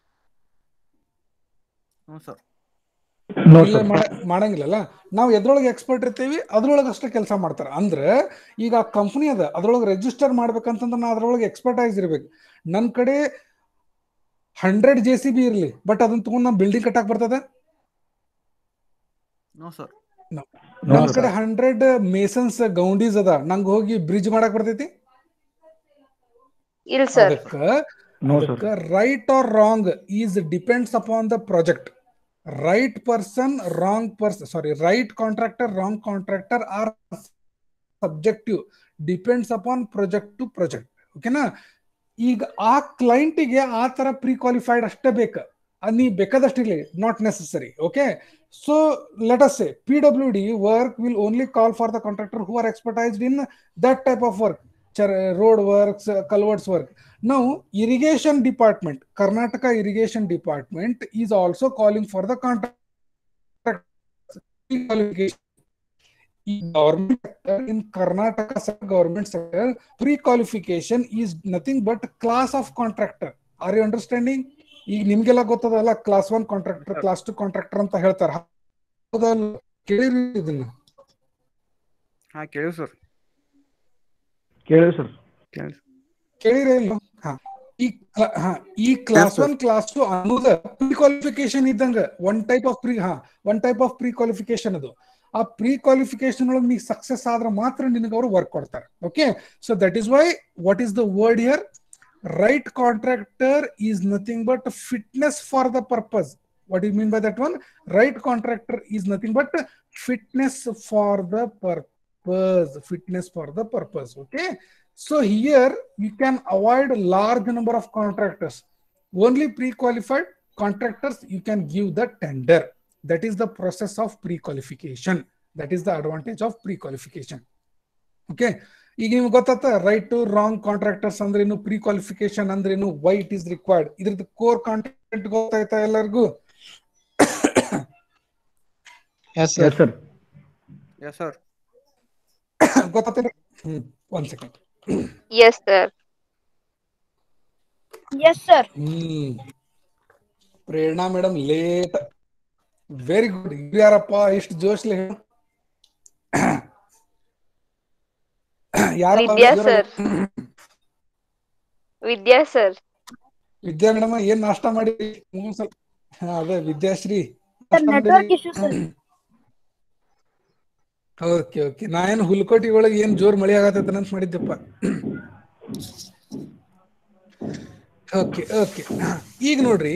ಮಾಡಂಗಿಲ್ಲಲ್ಲ. ನಾವು ಎದ್ರೊಳಗೆ expert ಇರ್ತೀವಿ, ಅದ್ರೊಳಗೆ ಅಷ್ಟೇ ಕೆಲಸ ಮಾಡ್ತಾರೆ. ಅಂದ್ರೆ ಈಗ ಆ ಕಂಪ್ನಿ ಅದ, ಅದ್ರೊಳಗೆ ರಿಜಿಸ್ಟರ್ ಮಾಡ್ಬೇಕಂತಂದ್ರೆ ನಾ ಅದ್ರೊಳಗೆ ಎಕ್ಸ್ಪರ್ಟೈಸ್ ಇರ್ಬೇಕು. ನನ್ನ ಕಡೆ 100 JCB ಇರ್ಲಿ, ಬಟ್ ಅದನ್ನ ತಗೊಂಡ್ ನಾ ಬಿಲ್ಡಿಂಗ್ ಕಟ್ಟಕ್ ಬರ್ತದ? ನಮ್ಮ ಕಡೆ 100 ಮೇಸನ್ಸ್ ಗೌಂಡೀಸ್ ಅದ, ನಂಗೆ ಹೋಗಿ ಬ್ರಿಡ್ಜ್ ಮಾಡಕ್ ಬರ್ತೈತಿ? ಇಲ್ಲ ಸರ್. ಅದಕ್ಕೆ right or wrong is depends upon the project. Right person, wrong person, sorry, right contractor, wrong contractor are subjective, depends upon project to project. ಓಕೆನಾ? ಈಗ ಆ ಕ್ಲೈಂಟಿಗೆ ಆ ತರ ಪ್ರೀ ಕ್ವಾಲಿಫೈಡ್ ಅಷ್ಟೇ ಬೇಕು, ಅದು ನೀವು ಬೇಕಾದಷ್ಟಿರ್ಲಿ, not necessary. Okay, so let us say PWD work will only call for the contractor who are expertised in that type of work, road works, culverts work. Now irrigation department, Karnataka irrigation department is also calling for the contractor qualification. Government sector, in Karnataka government sector, pre-qualification is nothing but class of contractor. Are you understanding? ಈಗ ನಿಮ್ಗೆಲ್ಲ ಗೊತ್ತದಲ್ಲ, class 1 contractor, class 2 contractor ಅಂತ ಹೇಳ್ತಾರ. ಕೇಳಿರಿ ಇದನ್ನ? ಕೇಳಿರಿ? ಈ class 1 class 2 ಅನ್ನೋದು ಪ್ರೀ ಕ್ವಾಲಿಫಿಕೇಶನ್ ಇದ್ದಂಗ, one type of pre qualification. ಅದು ಆ ಪ್ರೀ ಕ್ವಾಲಿಫಿಕೇಶನ್ ಒಳಗೆ ನೀವು ಸಕ್ಸಸ್ ಆದ್ರೆ ಮಾತ್ರ ನಿನಗೆ ಅವರು ವರ್ಕ್ ಕೊಡ್ತಾರೆ. Okay, so that is why what is the word here? Right contractor is nothing but fitness for the purpose. What do you mean by that one? Right contractor is nothing but fitness for the purpose. Fitness for the purpose. Okay. So here you can avoid a large number of contractors. Only pre-qualified contractors you can give the tender. That is the process of pre-qualification. That is the advantage of pre-qualification. Okay. ಈಗ ನಿಮ್ಗೆ ಗೊತ್ತಾತ right to wrong contractors ಅಂದ್ರೇನು, pre qualification ಅಂದ್ರೇನು, why it is required, ಇದ್ರದ್ದು core content ಗೊತ್ತಾಯ್ತಾ ಎಲ್ಲರಿಗೂ? Yes, sir. Yes, sir. Yes, sir. ಗೊತ್ತಾಗ್ತಿಲ್ಲ? One second. Yes, sir. Yes, sir. Prerana madam late. Very good. ಯಾರಪ್ಪ ಇಷ್ಟು ಜೋಶ್ಲಿ ಹೇಳು? Vidya sir. Vidya sir. Vidya madam ಏನ್ ನಾಷ್ಟ ಮಾಡಿ? ಅದೇ Vidyashree. Network issue, sir. Okay okay. ನಾ ಏನು ಹುಲ್ಕೋಟಿ ಒಳಗೆ ಏನ್ ಜೋರ್ ಮಳೆ ಆಗತ್ತ ಅಂತ ಮಾಡಿದ್ದೆಪ್ಪ. Okay okay. ಈಗ ನೋಡ್ರಿ,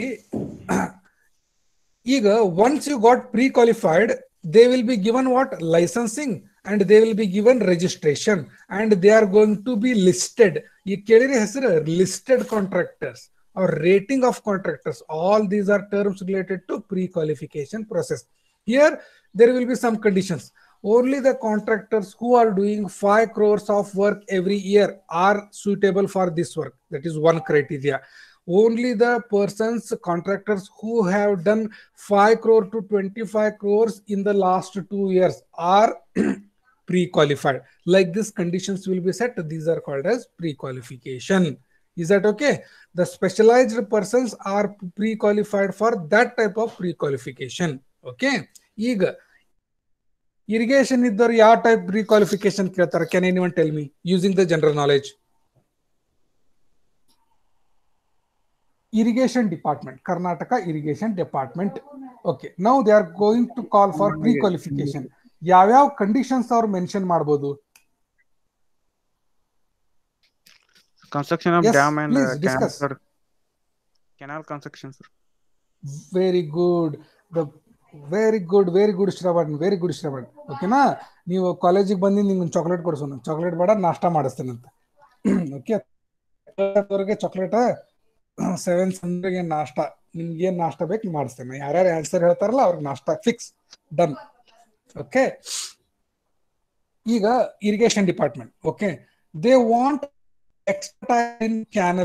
ಈಗ once you got pre qualified, they will be given what? Licensing, and they will be given registration, and they are going to be listed. You ಕೇಳಿರಿ ಹೆಸರು listed contractors or rating of contractors. All these are terms related to pre-qualification process. Here there will be some conditions. Only the contractors who are doing 5 crores of work every year are suitable for this work. That is one criteria. Only the persons, contractors who have done 5 crore to 25 crores in the last 2 years are pre-qualified. Like this, conditions will be set. These are called as pre-qualification. Is that okay? The specialized persons are pre-qualified for that type of pre-qualification. Okay. ಈಗ irrigation ಇದ್ದವ್ರು ಯಾವ type pre-qualification ಕೇಳ್ತಾರೆ? Can anyone tell me using the general knowledge? Irrigation department, Karnataka irrigation department. Okay, now they are going to call for pre-qualification. ಯಾವ್ಯಾವ conditions ಅವ್ರು mention ಮಾಡಬಹುದು? Construction of Yes, dam and please canal, discuss. sir. Canal construction, sir. Very good. Very good Shravan. Very good Shravan. ಓಕೆನಾ? ನೀವು ಕಾಲೇಜಿಗೆ ಬಂದು ನಿಮ್ಗೆ chocolate ಕೊಡಿಸೋಣ. Chocolate ಬೇಡ, ನಾಷ್ಟ ಮಾಡಿಸ್ತೇನಂತ. ಓಕೆ, ಚಾಕ್ಲೇಟ್ 7 ಸಂದ್ರಿಗೆ ನಾಷ್ಟ. ನಿಮ್ಗೆ ಏನ್ ನಾಷ್ಟ ಬೇಕು ಮಾಡಿಸ್ತೇನೆ. ಯಾರ್ಯಾರು ಆನ್ಸರ್ ಹೇಳ್ತಾರಲ್ಲ ಅವ್ರಿಗೆ ನಾಷ್ಟ ಫಿಕ್ಸ್, ಡನ್. ಓಕೆ, ಈಗ irrigation department. Okay, they want expertise in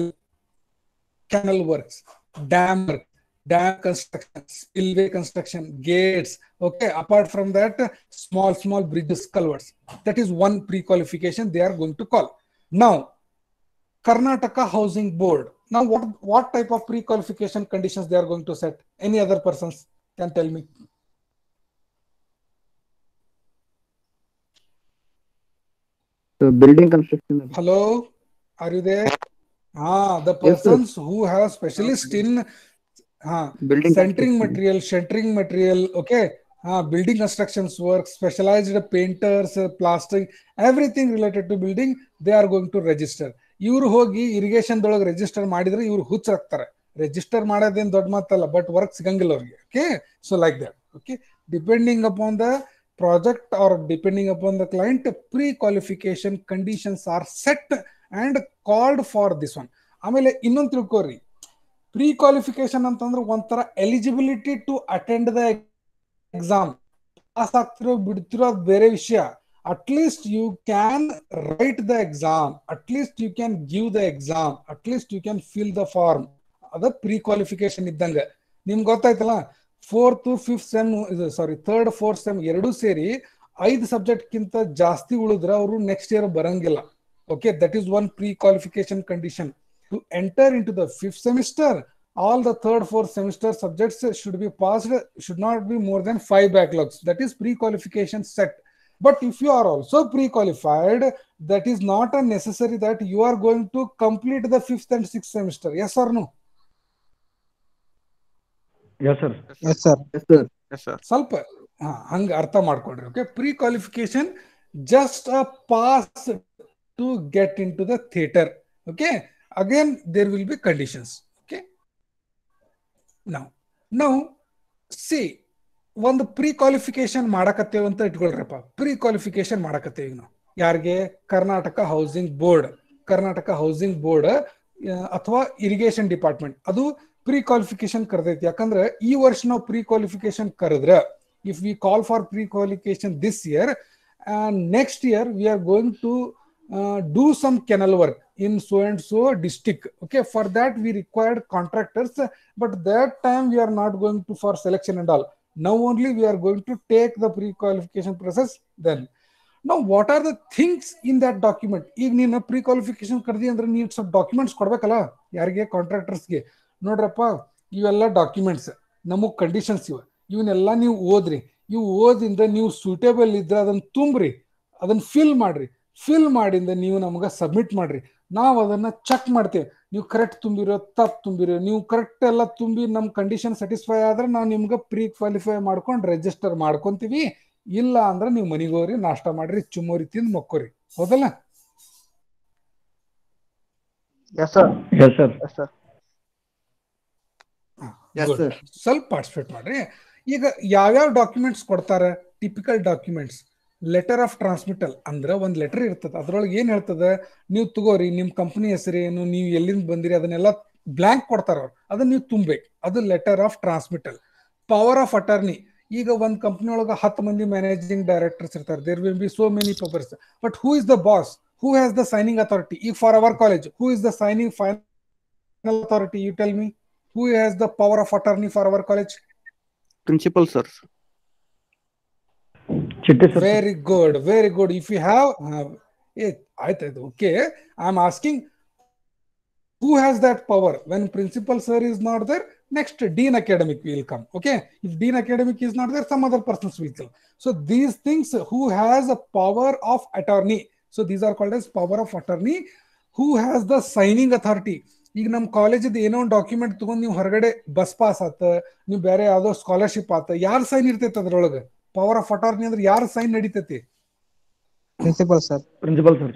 canal works, dam construction, spillway construction, gates. Okay, apart from that, small bridges, culverts. That is one pre-qualification they are going to call. Now, Karnataka Housing Board. Now, what type of pre-qualification conditions they are going to set? Any other persons can tell me? So building construction. Hello, are you there? The persons who have specialist in Building centering construction. material, shuttering material. Okay, building constructions work, specialized painters, plastering, everything related to building, they are going to register. ಇವ್ರು ಹೋಗಿ irrigation ದೊಳಗೆ register ಮಾಡಿದ್ರೆ ಇವ್ರು ಹುಚ್ಚಾಗ್ತಾರೆ. Register ಮಾಡೋದೇನು ದೊಡ್ಡ ಮಾತಲ್ಲ, but work ಸಿಗಂಗಿಲ್ಲ ಅವ್ರಿಗೆ. Okay, so like that. Okay, depending upon the project or depending upon the client, pre qualification conditions are set and called for this one. ಆಮೇಲೆ ಇನ್ನೊಂದು ತಿಳ್ಕೊರಿ, ಪ್ರೀ ಕ್ವಾಲಿಫಿಕೇಶನ್ ಅಂತಂದ್ರೆ ಒಂಥರ eligibility to attend the exam. Pass ಆಗ್ತಿರೋ ಬಿಡ್ತಿರೋ ಅದು ಬೇರೆ ವಿಷಯ. At least you can write the exam, at least you can give the exam, at least you can fill the form. ಅದ ಪ್ರೀ ಕ್ವಾಲಿಫಿಕೇಶನ್ ಇದ್ದಂಗ. ನಿಮ್ಗೆ ಗೊತ್ತಾಯ್ತಲ್ಲ, 4th, 5th ಸೆಮ್, ಸಾರಿ 3rd, 4th sem ಎರಡೂ ಸೇರಿ 5 ಸಬ್ಜೆಕ್ಟ್ ಕಿಂತ ಜಾಸ್ತಿ ಉಳಿದ್ರೆ ಅವರು ನೆಕ್ಸ್ಟ್ ಇಯರ್ ಬರಂಗಿಲ್ಲ. Okay, that is one pre qualification condition. To enter in to the 5th semester, all the 3rd, 4th semester subjects should be passed, should not be more than 5 backlogs. That is pre-qualification set. But if you are also pre-qualified, that is not a necessary that you are going to complete the 5th and 6th semester. Yes or no? Yes, sir. Yes, sir. Yes, sir. Yes, sir. ಸ್ವಲ್ಪ ಹಂಗ ಅರ್ಥ ಮಾಡ್ಕೊಡ್ರಿ. Okay, pre qualification just a pass to get in to the theater. Okay, again there will be conditions. Okay, now see ಒಂದು pre qualification ಮಾಡಕತ್ತೇವೆ ಅಂತ ಇಟ್ಕೊಳ್ರಪ್ಪ. Pre qualification ಮಾಡಕತ್ತೇವೆ ನಾವು ಯಾರಿಗೆ? ಕರ್ನಾಟಕ ಹೌಸಿಂಗ್ ಬೋರ್ಡ್ ಅಥವಾ ಇರಿಗೇಷನ್ ಡಿಪಾರ್ಟ್ಮೆಂಟ್ ಅದು ಪ್ರೀ ಕ್ವಾಲಿಫಿಕೇಶನ್ ಕರೆದೈತಿ. ಯಾಕಂದ್ರೆ ಈ ವರ್ಷ ನಾವು ಪ್ರೀ ಕ್ವಾಲಿಫಿಕೇಶನ್ ಕರೆದ್ರ, if we call for pre qualification this year, next year we are going to do some canal work in so and so district. Okay, for that we required contractors, but that time we are not going to for selection and all. Now only we are going to take the pre-qualification process. Then now what are the things in that document? ಈಗ ನೀನು pre qualification ಕರೆದಿ ಅಂದ್ರೆ ನೀವು ಸ್ವಲ್ಪ documents ಕೊಡ್ಬೇಕಲ್ಲ ಯಾರಿಗೆ? ಕಾಂಟ್ರಾಕ್ಟರ್ಸ್ಗೆ. ನೋಡ್ರಪ್ಪ, ಇವೆಲ್ಲ documents, ನಮಗ್ ಕಂಡೀಷನ್ಸ್ ಇವನ್ನೆಲ್ಲ ನೀವು ಓದ್ರಿ. ಇವು ಓದಿಂದ ನೀವು ಸೂಟೇಬಲ್ ಇದ್ರೆ ಅದನ್ನ ತುಂಬ್ರಿ, ಅದನ್ನ ಫಿಲ್ ಮಾಡಿಂದ ನೀವು ನಮ್ಗೆ ಸಬ್ಮಿಟ್ ಮಾಡ್ರಿ. ನಾವು ಅದನ್ನ ಚೆಕ್ ಮಾಡ್ತೇವೆ, ನೀವು ಕರೆಕ್ಟ್ ತುಂಬಿರೋ ತಪ್ಪು ತುಂಬಿರೋ. ನೀವು ಕರೆಕ್ಟ್ ಎಲ್ಲ ತುಂಬಿ ನಮ್ಮ ಕಂಡೀಷನ್ ಸ್ಯಾಟಿಸ್ಫೈ ಆದ್ರೆ ನಾವು ನಿಮ್ಗೆ ಪ್ರೀ ಕ್ವಾಲಿಫೈ ಮಾಡ್ಕೊಂಡು ರಿಜಿಸ್ಟರ್ ಮಾಡ್ಕೊಂತೀವಿ. ಇಲ್ಲ ಅಂದ್ರೆ ನೀವು ಮನೆಗೆ ಹೋಗ್ರಿ, ನಾಷ್ಟ ಮಾಡ್ರಿ, ಚುಮ್ಮೋರಿ ತಿಂದು ಮಕ್ಕೋರಿ. ಹೌದಲ್ಲ? Yes, sir. Yes, sir. Yes, sir. Yes, sir. ಸ್ವಲ್ಪ ಪಾರ್ಟಿಸಿಪೇಟ್ ಮಾಡ್ರಿ. ಈಗ ಯಾವ್ಯಾವ ಡಾಕ್ಯುಮೆಂಟ್ಸ್ ಕೊಡ್ತಾರೆ? Typical documents. Letter of transmittal ಅಂದ್ರೆ ಒಂದು ಲೆಟರ್ ಇರ್ತದೆ, ಅದ್ರೊಳಗೆ ಏನ್ ಹೇಳ್ತದೆ, ನೀವು ತಗೋರಿ, ನಿಮ್ ಕಂಪನಿ ಹೆಸರೇನು, ನೀವು ಎಲ್ಲಿಂದ ಬಂದಿರಿ, ಅದನ್ನೆಲ್ಲ ಬ್ಲಾಂಕ್ ಕೊಡ್ತಾರ ಅವ್ರು, ಅದನ್ನ ನೀವು ತುಂಬೇಕು. ಅದು letter of transmittal. Power of attorney. ಈಗ ಒಂದ್ ಕಂಪನಿ ಒಳಗೆ 10 ಮಂದಿ ಮ್ಯಾನೇಜಿಂಗ್ ಡೈರೆಕ್ಟರ್ಸ್ ಇರ್ತಾರೆ. There will be so many powers, but who is the boss? Who has the signing authority? ಈಗ for our college, who is the signing final authority? You tell me, who has the power of attorney for our college? Principal, sir. Chitti, sir. Very good, very good. If you have, okay, I'm asking who has that power? When principal sir is not there, next dean academic will come. Okay, if dean academic is not there, some other persons will come. So these things, who has a power of attorney? So these are called as power of attorney. Who has the signing authority? ಈಗ ನಮ್ಮ college ಏನೋ ಒಂದು document ತಗೊಂಡ್ ನೀವು ಹೊರಗಡೆ bus pass ಆತ, ನೀವು ಬೇರೆ ಯಾವ್ದೋ ಸ್ಕಾಲರ್ಶಿಪ್ ಆತ, ಯಾರು ಸೈನ್ ಇರ್ತೈತೆ ಅದ್ರೊಳಗೆ? ಪವರ್ ಆಫ್ ಅಟಾರ್ನಿ ಅಂದ್ರೆ ಯಾರು ಸೈನ್ ನಡೀತೈತಿ? Principal, sir. Principal, sir.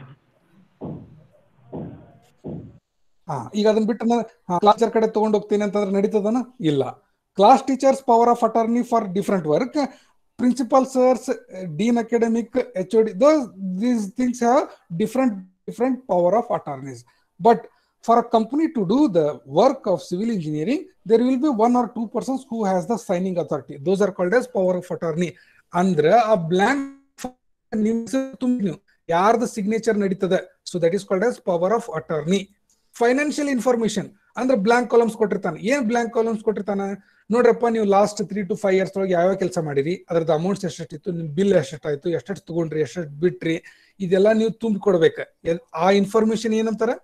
ಈಗ ಅದನ್ನ ಬಿಟ್ಟು ಕ್ಲಾಸ್ ಟೀಚರ್ ಕಡೆ ತಗೊಂಡ್ ಹೋಗ್ತೀನಿ ಅಂತಂದ್ರೆ ನಡೀತದನ? ಇಲ್ಲ. Class teachers power of attorney for different work. Principal sirs, dean academic, HOD, these things have different power of attorneys. But for a company to do the work of civil engineering, there will be 1 or 2 persons who has the signing authority. Those are called as power of attorney. Andre a blank yarda signature naditade, so that is called as power of attorney. Financial information ಅಂದ್ರೆ blank columns ಕೊಟ್ಟಿರ್ತಾನೆ. ಏನ್ blank columns ಕೊಟ್ಟಿರ್ತಾನೆ? ನೋಡ್ರಪ್ಪ, ನೀವು last 3 to 5 years ಒಳಗೆ ಯಾವ ಕೆಲಸ ಮಾಡಿರಿ, ಅದ್ರದ್ದು ಅಮೌಂಟ್ಸ್ ಎಷ್ಟಿತ್ತು, ನಿಮ್ ಬಿಲ್ ಎಷ್ಟಾಯ್ತು, ಎಷ್ಟೆಷ್ಟು ತಗೊಂಡ್ರಿ, ಎಷ್ಟೆಷ್ಟು ಬಿಟ್ರಿ, ಇದೆಲ್ಲ ನೀವು ತುಂಬಿ ಕೊಡ್ಬೇಕು. ಆ ಇನ್ಫಾರ್ಮೇಶನ್ ಏನಂತಾರ?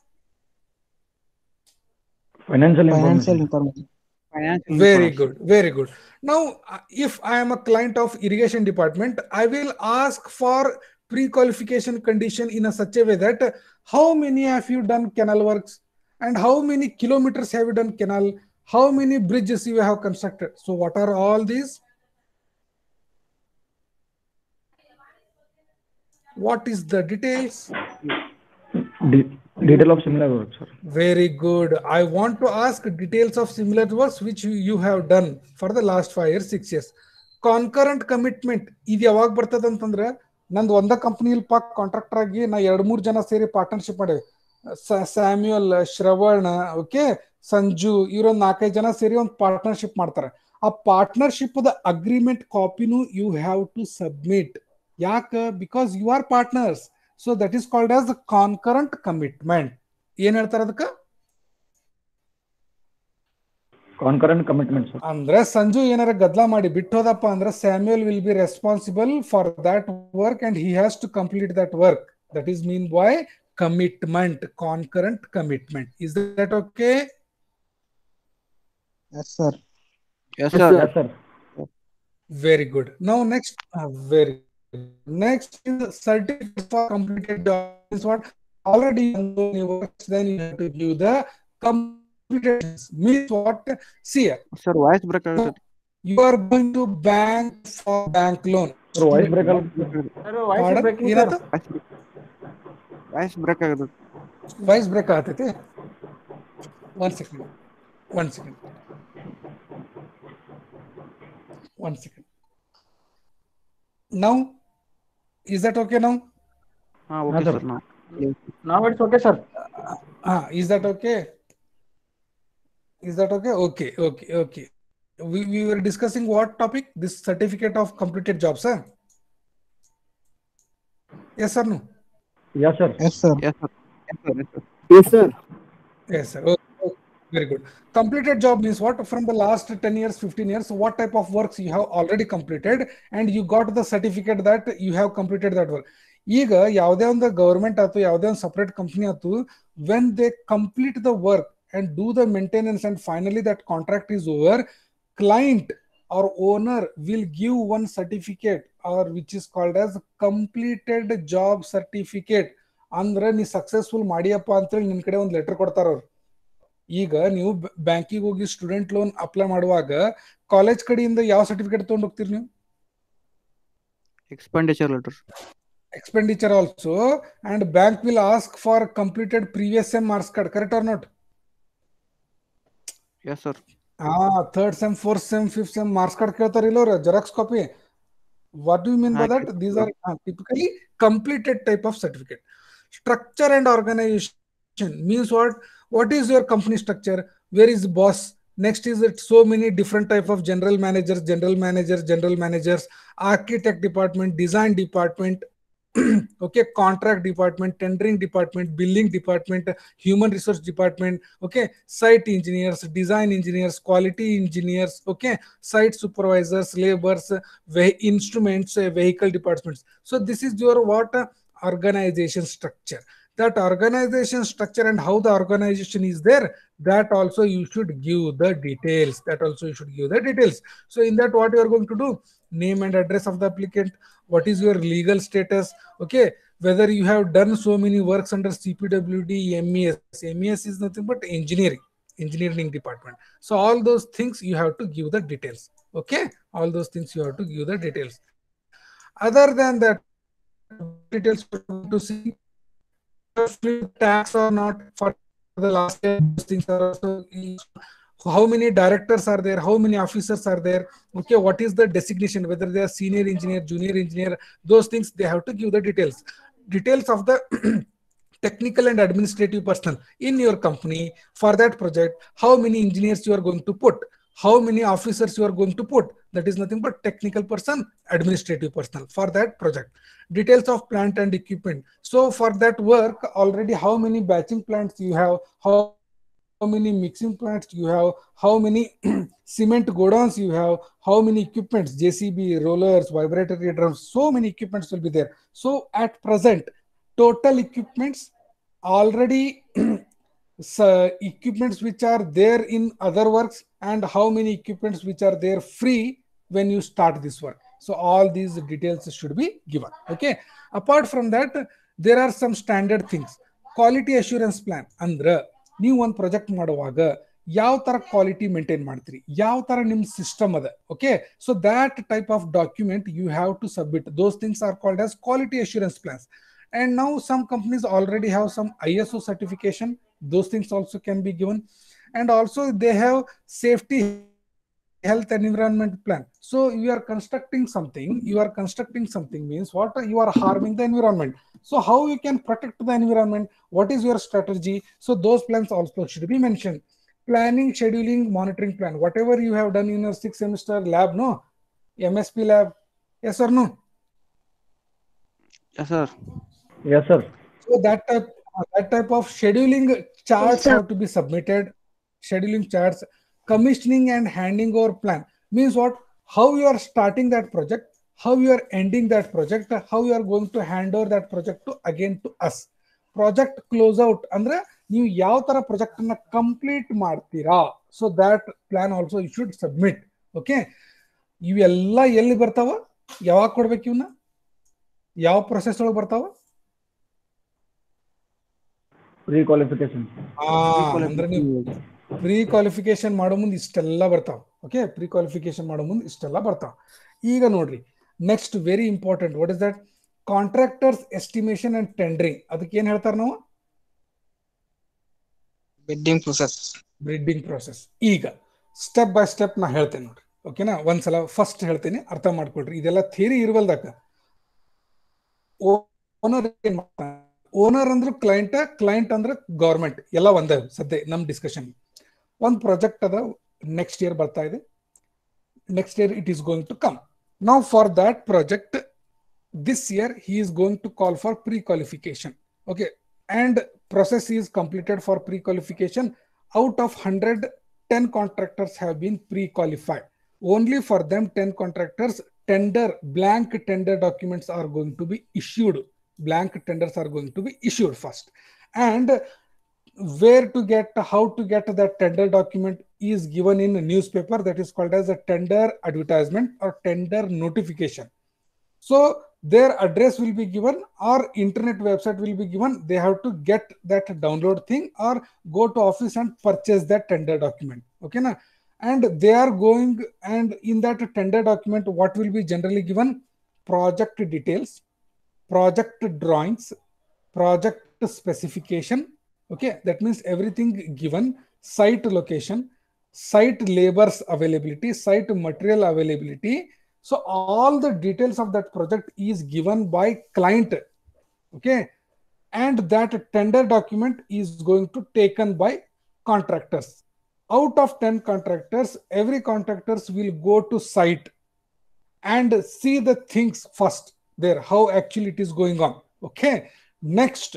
Financial Financial information. information. Very good, very good. Now, if I am a client of irrigation department, I will ask for pre-qualification condition in a such a way that how many have you done canal works, and how many kilometers have you done canal, how many bridges you have constructed. So what are all these? What is the details? Detail of similar work, sir. Very good. I want to ask details of similar works which you have done for the last 5 years, 6 years. Concurrent commitment ಇದು ಯಾವಾಗ ಬರ್ತದೆ ಅಂತಂದ್ರೆ, ನಂದು ಒಂದ ಕಂಪನಿಯಲ್ಲಿ contractor ಆಗಿ ನಾ 2-3 ಜನ ಸೇರಿ ಪಾರ್ಟ್ನರ್ಶಿಪ್ ಮಾಡೇವಿ. ಸ್ಯಾಮ್ಯುಯಲ್, ಶ್ರವಣ, ಓಕೆ, ಸಂಜು, ಇವರೊಂದು 4-5 ಜನ ಸೇರಿ ಒಂದು ಪಾರ್ಟ್ನರ್ಶಿಪ್ ಮಾಡ್ತಾರೆ. ಆ ಪಾರ್ಟ್ನರ್ಶಿಪ್ ದ ಅಗ್ರಿಮೆಂಟ್ ಕಾಪಿನೂ ಯು ಹ್ಯಾವ್ ಟು ಸಬ್ಮಿಟ್. ಯಾಕೆ? Because you are partners. So that is called as the concurrent commitment. ಏನ್ ಹೇಳ್ತಾರೆ ಅದಕ್ಕೆ? Concurrent commitment, sir. ಅಂದ್ರೆ ಸಂಜು ಏನಾರ ಗದ್ಲ ಮಾಡಿ ಬಿಟ್ಟೋದಪ್ಪ ಅಂದ್ರೆ Samuel will be responsible for that work and he has to complete that work. That is mean by commitment, concurrent commitment. Is that okay? Yes, sir. Yes, sir. Yes, sir. Very good. Now next, next is certificate for completed job. Is what already works, then you have to give the completed. Means what? See, Sir, voice break ಆಗುತ್ತೆ. you are going to bank for bank loan. Sir, voice break Pardon? ಏನಾಯ್ತು? Voice break ಆಗುತ್ತೆ. Voice break ಆಗ್ತೈತಿ. One second. 1 second. Now, is that okay now? Okay, sir. sir. Now. Now it's okay, sir. Is that okay? Is that okay? Okay. We were discussing what topic? This certificate of completed jobs, huh? Yes or no? Yes, sir. Yes, sir. Yes, sir. Yes, sir. Yes, sir. Okay. Very good. Completed job means what? From the last 10 years, 15 years, what type of works you have already completed and you got the certificate that you have completed that work. ಈಗ ಯಾವುದೇ ಒಂದು government ಆಯ್ತು ಯಾವುದೇ ಒಂದು separate company ಆಯ್ತು, when they complete the work and do the maintenance and finally that contract is over, client or owner will give one certificate or which is called as completed job certificate. ಅಂದ್ರೆ ನೀ successful ಮಾಡಿಯಪ್ಪ ಅಂತೇಳಿ ನಿಮ್ ಕಡೆ ಒಂದು letter ಕೊಡ್ತಾರ ಅವ್ರು. ಈಗ ನೀವು ಬ್ಯಾಂಕಿಗೆ ಹೋಗಿ ಸ್ಟೂಡೆಂಟ್ ಲೋನ್ ಅಪ್ಲೈ ಮಾಡುವಾಗ ಕಾಲೇಜ್ ಕಡೆಯಿಂದ ಯಾವ ಸರ್ಟಿಫಿಕೇಟ್ ತಗೊಂಡು ಹೋಗ್ತೀರಿ ನೀವು? Expenditure letter. Expenditure also, and bank will ask for completed previous sem marks card, correct or not? Yes, sir. Third sem, fourth sem, fifth sem marks card ಕೇಳ್ತಾರೆ ಇಲ್ಲ ಅವ್ರು, xerox copy. What do you mean by that? These are typically completed type of certificate. Structure and organization means what? What is your company structure? Where is the boss? Next is it so many different type of general managers, architect department, design department, okay, contract department, tendering department, billing department, human resource department, okay, site engineers, design engineers, quality engineers, okay, site supervisors, laborers, instruments, vehicle departments. So this is your what? Organization structure. That organization structure and how the organization is there, that also you should give the details. So in that, what you are going to do? Name and address of the applicant, what is your legal status, okay, whether you have done so many works under CPWD, MES is nothing but engineering department. So all those things you have to give the details, okay, all those things you have to give the details. Other than that, details to see tax or not for the last year, those things are also, how many directors are there, how many officers are there, okay, what is the designation, whether they are senior engineer, junior engineer, those things they have to give the details of the technical and administrative personnel in your company for that project, how many engineers you are going to put, how many officers you are going to put, that is nothing but technical person, administrative personnel for that project. Details of plant and equipment. So for that work, already how many batching plants you have, how many mixing plants you have, how many cement godowns you have, how many equipments, JCB, rollers, vibratory drums, so many equipments will be there. So at present, total equipments already equipments which are there in other works and how many equipments which are there free when you start this work. So all these details should be given, okay. Apart from that, there are some standard things. Quality assurance plan ಅಂದ್ರೆ ನೀವು ಒಂದು project ಮಾಡುವಾಗ ಯಾವ ತರ quality maintain ಮಾಡ್ತೀರಿ, ಯಾವ ತರ ನಿಮ್ ಸಿಸ್ಟಮ್ ಅದ, okay. So that type of document you have to submit. Those things are called as quality assurance plans. And now some companies already have some ISO certification. Those things also can be given. And also they have safety, health and environment plan. So you are constructing something means what? You are harming the environment. So how you can protect the environment? What is your strategy? So those plans also should be mentioned. Planning, scheduling, monitoring plan. Whatever you have done in your 6th semester lab, no? MSP lab. Yes or no? Yes, sir. Yes, sir. So that type of scheduling charts have to be submitted. Scheduling charts. Commissioning and handing over plan means what? How you are starting that project, how you are ending that project, how you are going to hand over that project to us. Project close out ಅಂದ್ರೆ ನೀವು ಯಾವ ತರ project ಅನ್ನ complete ಮಾಡ್ತೀರಾ, so that plan also you should submit, okay. ಇವೆಲ್ಲ ಎಲ್ಲಿ ಬರ್ತಾವ, ಯಾವಾಗ ಕೊಡ್ಬೇಕು, ಇವನ್ನ ಯಾವ ಪ್ರೊಸೆಸ್ ಒಳಗೆ ಬರ್ತಾವ? Pre qualification. ಅಂದ್ರೆ ನೀವು ಪ್ರೀ ಕ್ವಾಲಿಫಿಕೇಶನ್ ಮಾಡೋ ಮುಂದೆ ಇಷ್ಟೆಲ್ಲ ಬರ್ತಾವ, ಓಕೆ. ಪ್ರೀ ಕ್ವಾಲಿಫಿಕೇಶನ್ ಮಾಡೋ ಮುಂದೆ ಇಷ್ಟೆಲ್ಲ ಬರ್ತಾವ. ಈಗ ನೋಡ್ರಿ, next very important, what is that? Contractors estimation and tendering. ಅದಕ್ಕೆ ಏನ್ ಹೇಳ್ತಾರ ನಾವು? Bidding process. Bidding process. ಈಗ ಸ್ಟೆಪ್ ಬೈ ಸ್ಟೆಪ್ ನಾ ಹೇಳ್ತೇನೆ ನೋಡ್ರಿ, ಓಕೆನಾ? ಒಂದ್ಸಲ ಫಸ್ಟ್ ಹೇಳ್ತೀನಿ, ಅರ್ಥ ಮಾಡ್ಕೊಳ್ರಿ. ಇದೆಲ್ಲ ಥಿಯರಿ ಇರುವಲ್ದಕ್ಕ. ಓನರ್ ಏನ್ ಮಾಡ್ತಾನೆ? ಓನರ್ ಅಂದ್ರೆ ಕ್ಲೈಂಟ್, ಕ್ಲೈಂಟ್ ಅಂದ್ರೆ ಗೌರ್ಮೆಂಟ್, ಎಲ್ಲ ಒಂದೇ ಸದ್ಯ ನಮ್ ಡಿಸ್ಕಷನ್. ಒಂದು ಪ್ರಾಜೆಕ್ಟ್ ಅದ, ನೆಕ್ಸ್ಟ್ ಇಯರ್ ಬರ್ತಾ ಇದೆ. Next year it is going to come. Now for that project, this year he is going to call for pre-qualification. Okay, and process is completed for pre-qualification. Out of 100, 10 contractors have been pre-qualified. Only for them 10 contractors, blank tender documents are going to be issued. Blank tenders are going to be issued first. And where to get, how to get that tender document is given in a newspaper, that is called as a tender advertisement or tender notification. So their address will be given or internet website will be given. They have to get that download thing or go to office and purchase that tender document. Okay na? And they are going, and in that tender document what will be generally given? Project details, project drawings, project specification. Okay, that means everything given, site location, site labors availability, site material availability. So all the details of that project is given by client. Okay, and that tender document is going to taken by contractors. Out of 10 contractors, every contractors will go to site and see the things first there, how actually it is going on. Okay, next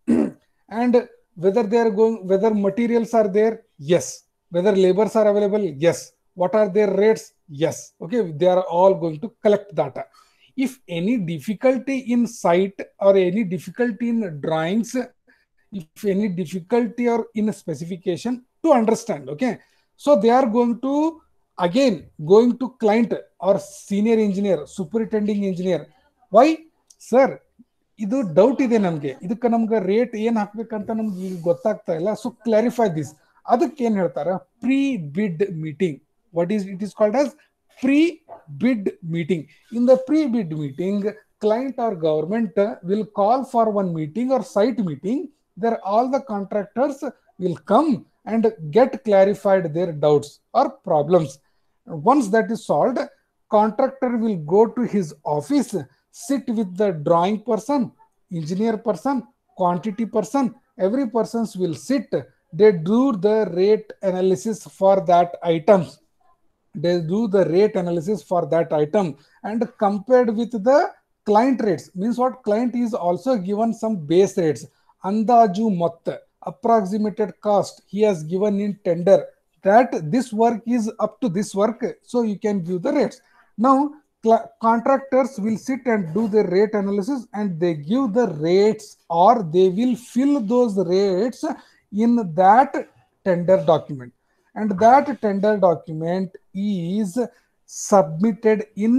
and whether they are going, whether materials are there, yes. Whether labors are available, yes. What are their rates, yes. Okay, they are all going to collect data. If any difficulty in site or any difficulty in drawings, if any difficulty or in specification, to understand. Okay, so they are going to again going to client or senior engineer, superintending engineer. Why, sir? ಇದು doubt ಇದೆ ನಮ್ಗೆ, ಇದಕ್ಕೆ ನಮ್ಗೆ rate ಏನ್ ಹಾಕ್ಬೇಕಂತ ನಮ್ಗೆ ಈಗ ಗೊತ್ತಾಗ್ತಾ ಇಲ್ಲ. So clarify this. ಅದಕ್ಕೆ ಏನ್ ಹೇಳ್ತಾರ? Pre bid meeting. What is it is called as pre bid meeting. In the pre bid meeting, client or government will call for one meeting or site meeting. There all the contractors will come and get clarified their doubts or problems. Once that is solved, contractor will go to his office, sit with the drawing person, engineer person, quantity person, every persons will sit. They do the rate analysis for that items. They do the rate analysis for that item and compared with the client rates. Means what? Client is also given some base rates. Andaju motta, approximated cost he has given in tender, that this work is up to this work, so you can give the rates. Now contractors will sit and do the rate analysis and they give the rates, or they will fill those rates in that tender document, and that tender document is submitted in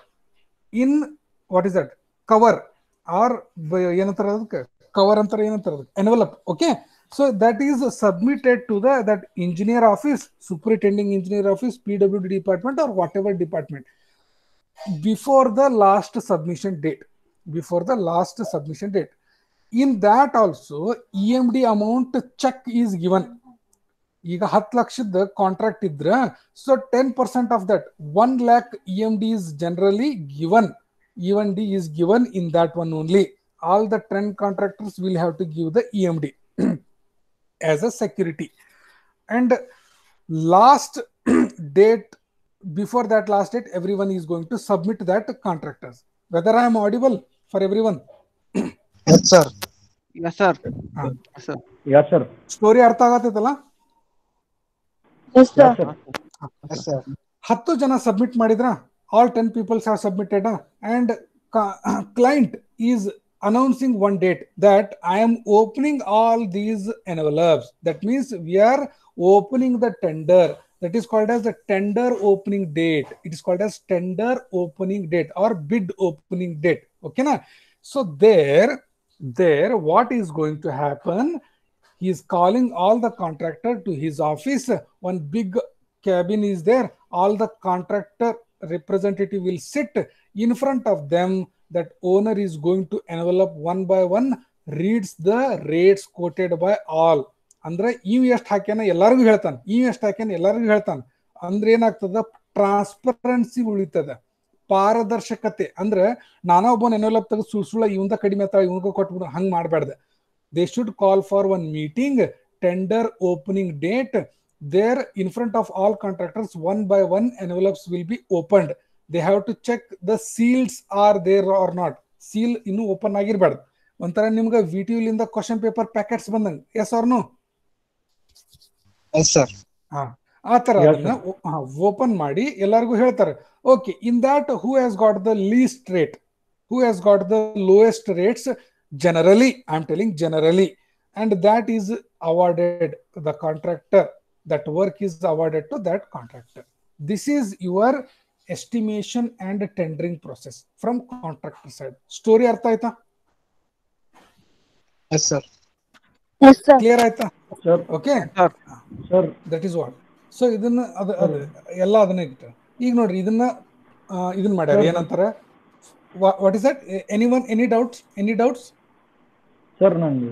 what is that, cover or cover envelope. Okay, so that is submitted to the that engineer office, superintending engineer office, PWD department or whatever department, before the last submission date. In that also EMD amount check is given. ಈಗ 10 ಲಕ್ಷದ contract ಇದ್ರ, so 10% of that 1 lakh EMD is generally given. EMD is given in that one only. All the 10 contractors will have to give the EMD as a security. And last date, before that last date, everyone is going to submit that contractors. Whether I am audible for everyone? Yes, sir. Yes, sir. Yes, sir. Story ಅರ್ಥ ಆಗತ್ತಲ್ಲ? Yes, sir. Yes, sir. 10 ಜನ submit ಮಾಡಿದ್ರ, all 10 people have submitted, and client is announcing one date that I am opening all these envelopes. That means we are opening the tender. That is called as the tender opening date. It is called as tender opening date or bid opening date. Okay na? So there what is going to happen? He is calling all the contractor to his office. One big cabin is there. All the contractor representative will sit in front of them. That owner is going to envelope one by one, reads the rates quoted by all. ಅಂದ್ರೆ ಇವ್ ಎಷ್ಟು ಹಾಕ್ಯಾನ ಎಲ್ಲರಿಗೂ ಹೇಳ್ತಾನೆ, ಇವ್ ಎಷ್ಟು ಹಾಕ್ಯಾನ ಎಲ್ಲರಿಗೂ ಹೇಳ್ತಾನೆ. ಅಂದ್ರೆ ಏನಾಗ್ತದ, ಟ್ರಾನ್ಸ್ಪರೆನ್ಸಿ ಉಳಿತದ, ಪಾರದರ್ಶಕತೆ. ಅಂದ್ರೆ ನಾನಾ ಒಬ್ಬನ ಎನ್ವೆಲಪ್ ತೆಗೆದು ಸುಳ್ಳ ಇವಂದ ಕಡಿಮೆ ಆತ ಇವಂಗ ಕೊಟ್ಬಿಡು ಹಂಗ್ ಮಾಡ್ಬಾರ್ದು. They should call for one meeting, tender opening date. There in front of all contractors, one by one envelopes will be opened. They have to check the seals are there or not. Seal ಇನ್ನು open ಆಗಿರ್ಬಾರ್ದು. ಒಂಥರ ನಿಮ್ಗೆ VTU ಲಿಂದ question paper packets ಬಂದಂಗೆ, yes or no? Yes, sir. ಆ ತರ ಅದನ್ನ open ಮಾಡಿ ಎಲ್ಲರಿಗೂ ಹೇಳ್ತಾರೆ, okay, in that who has got the least rate, who has got the lowest rates generally, I am telling generally, and that is awarded the contractor. That work is awarded to that contractor. This is your estimation and tendering process from contractor side. Story artha aita? Yes, sir. Yes, sir. Clear aita? Sir. Okay, Sir. that is what. So ಇದನ್ನ ಎಲ್ಲ ಅದನ್ನ ಇಟ್ಟು ಈಗ ನೋಡ್ರಿ ಇದನ್ನ ಮಾಡ್ಯಾರ ಏನಂತಾರೆ, what is that? Anyone, any doubts? Sir, ನಂಗೆ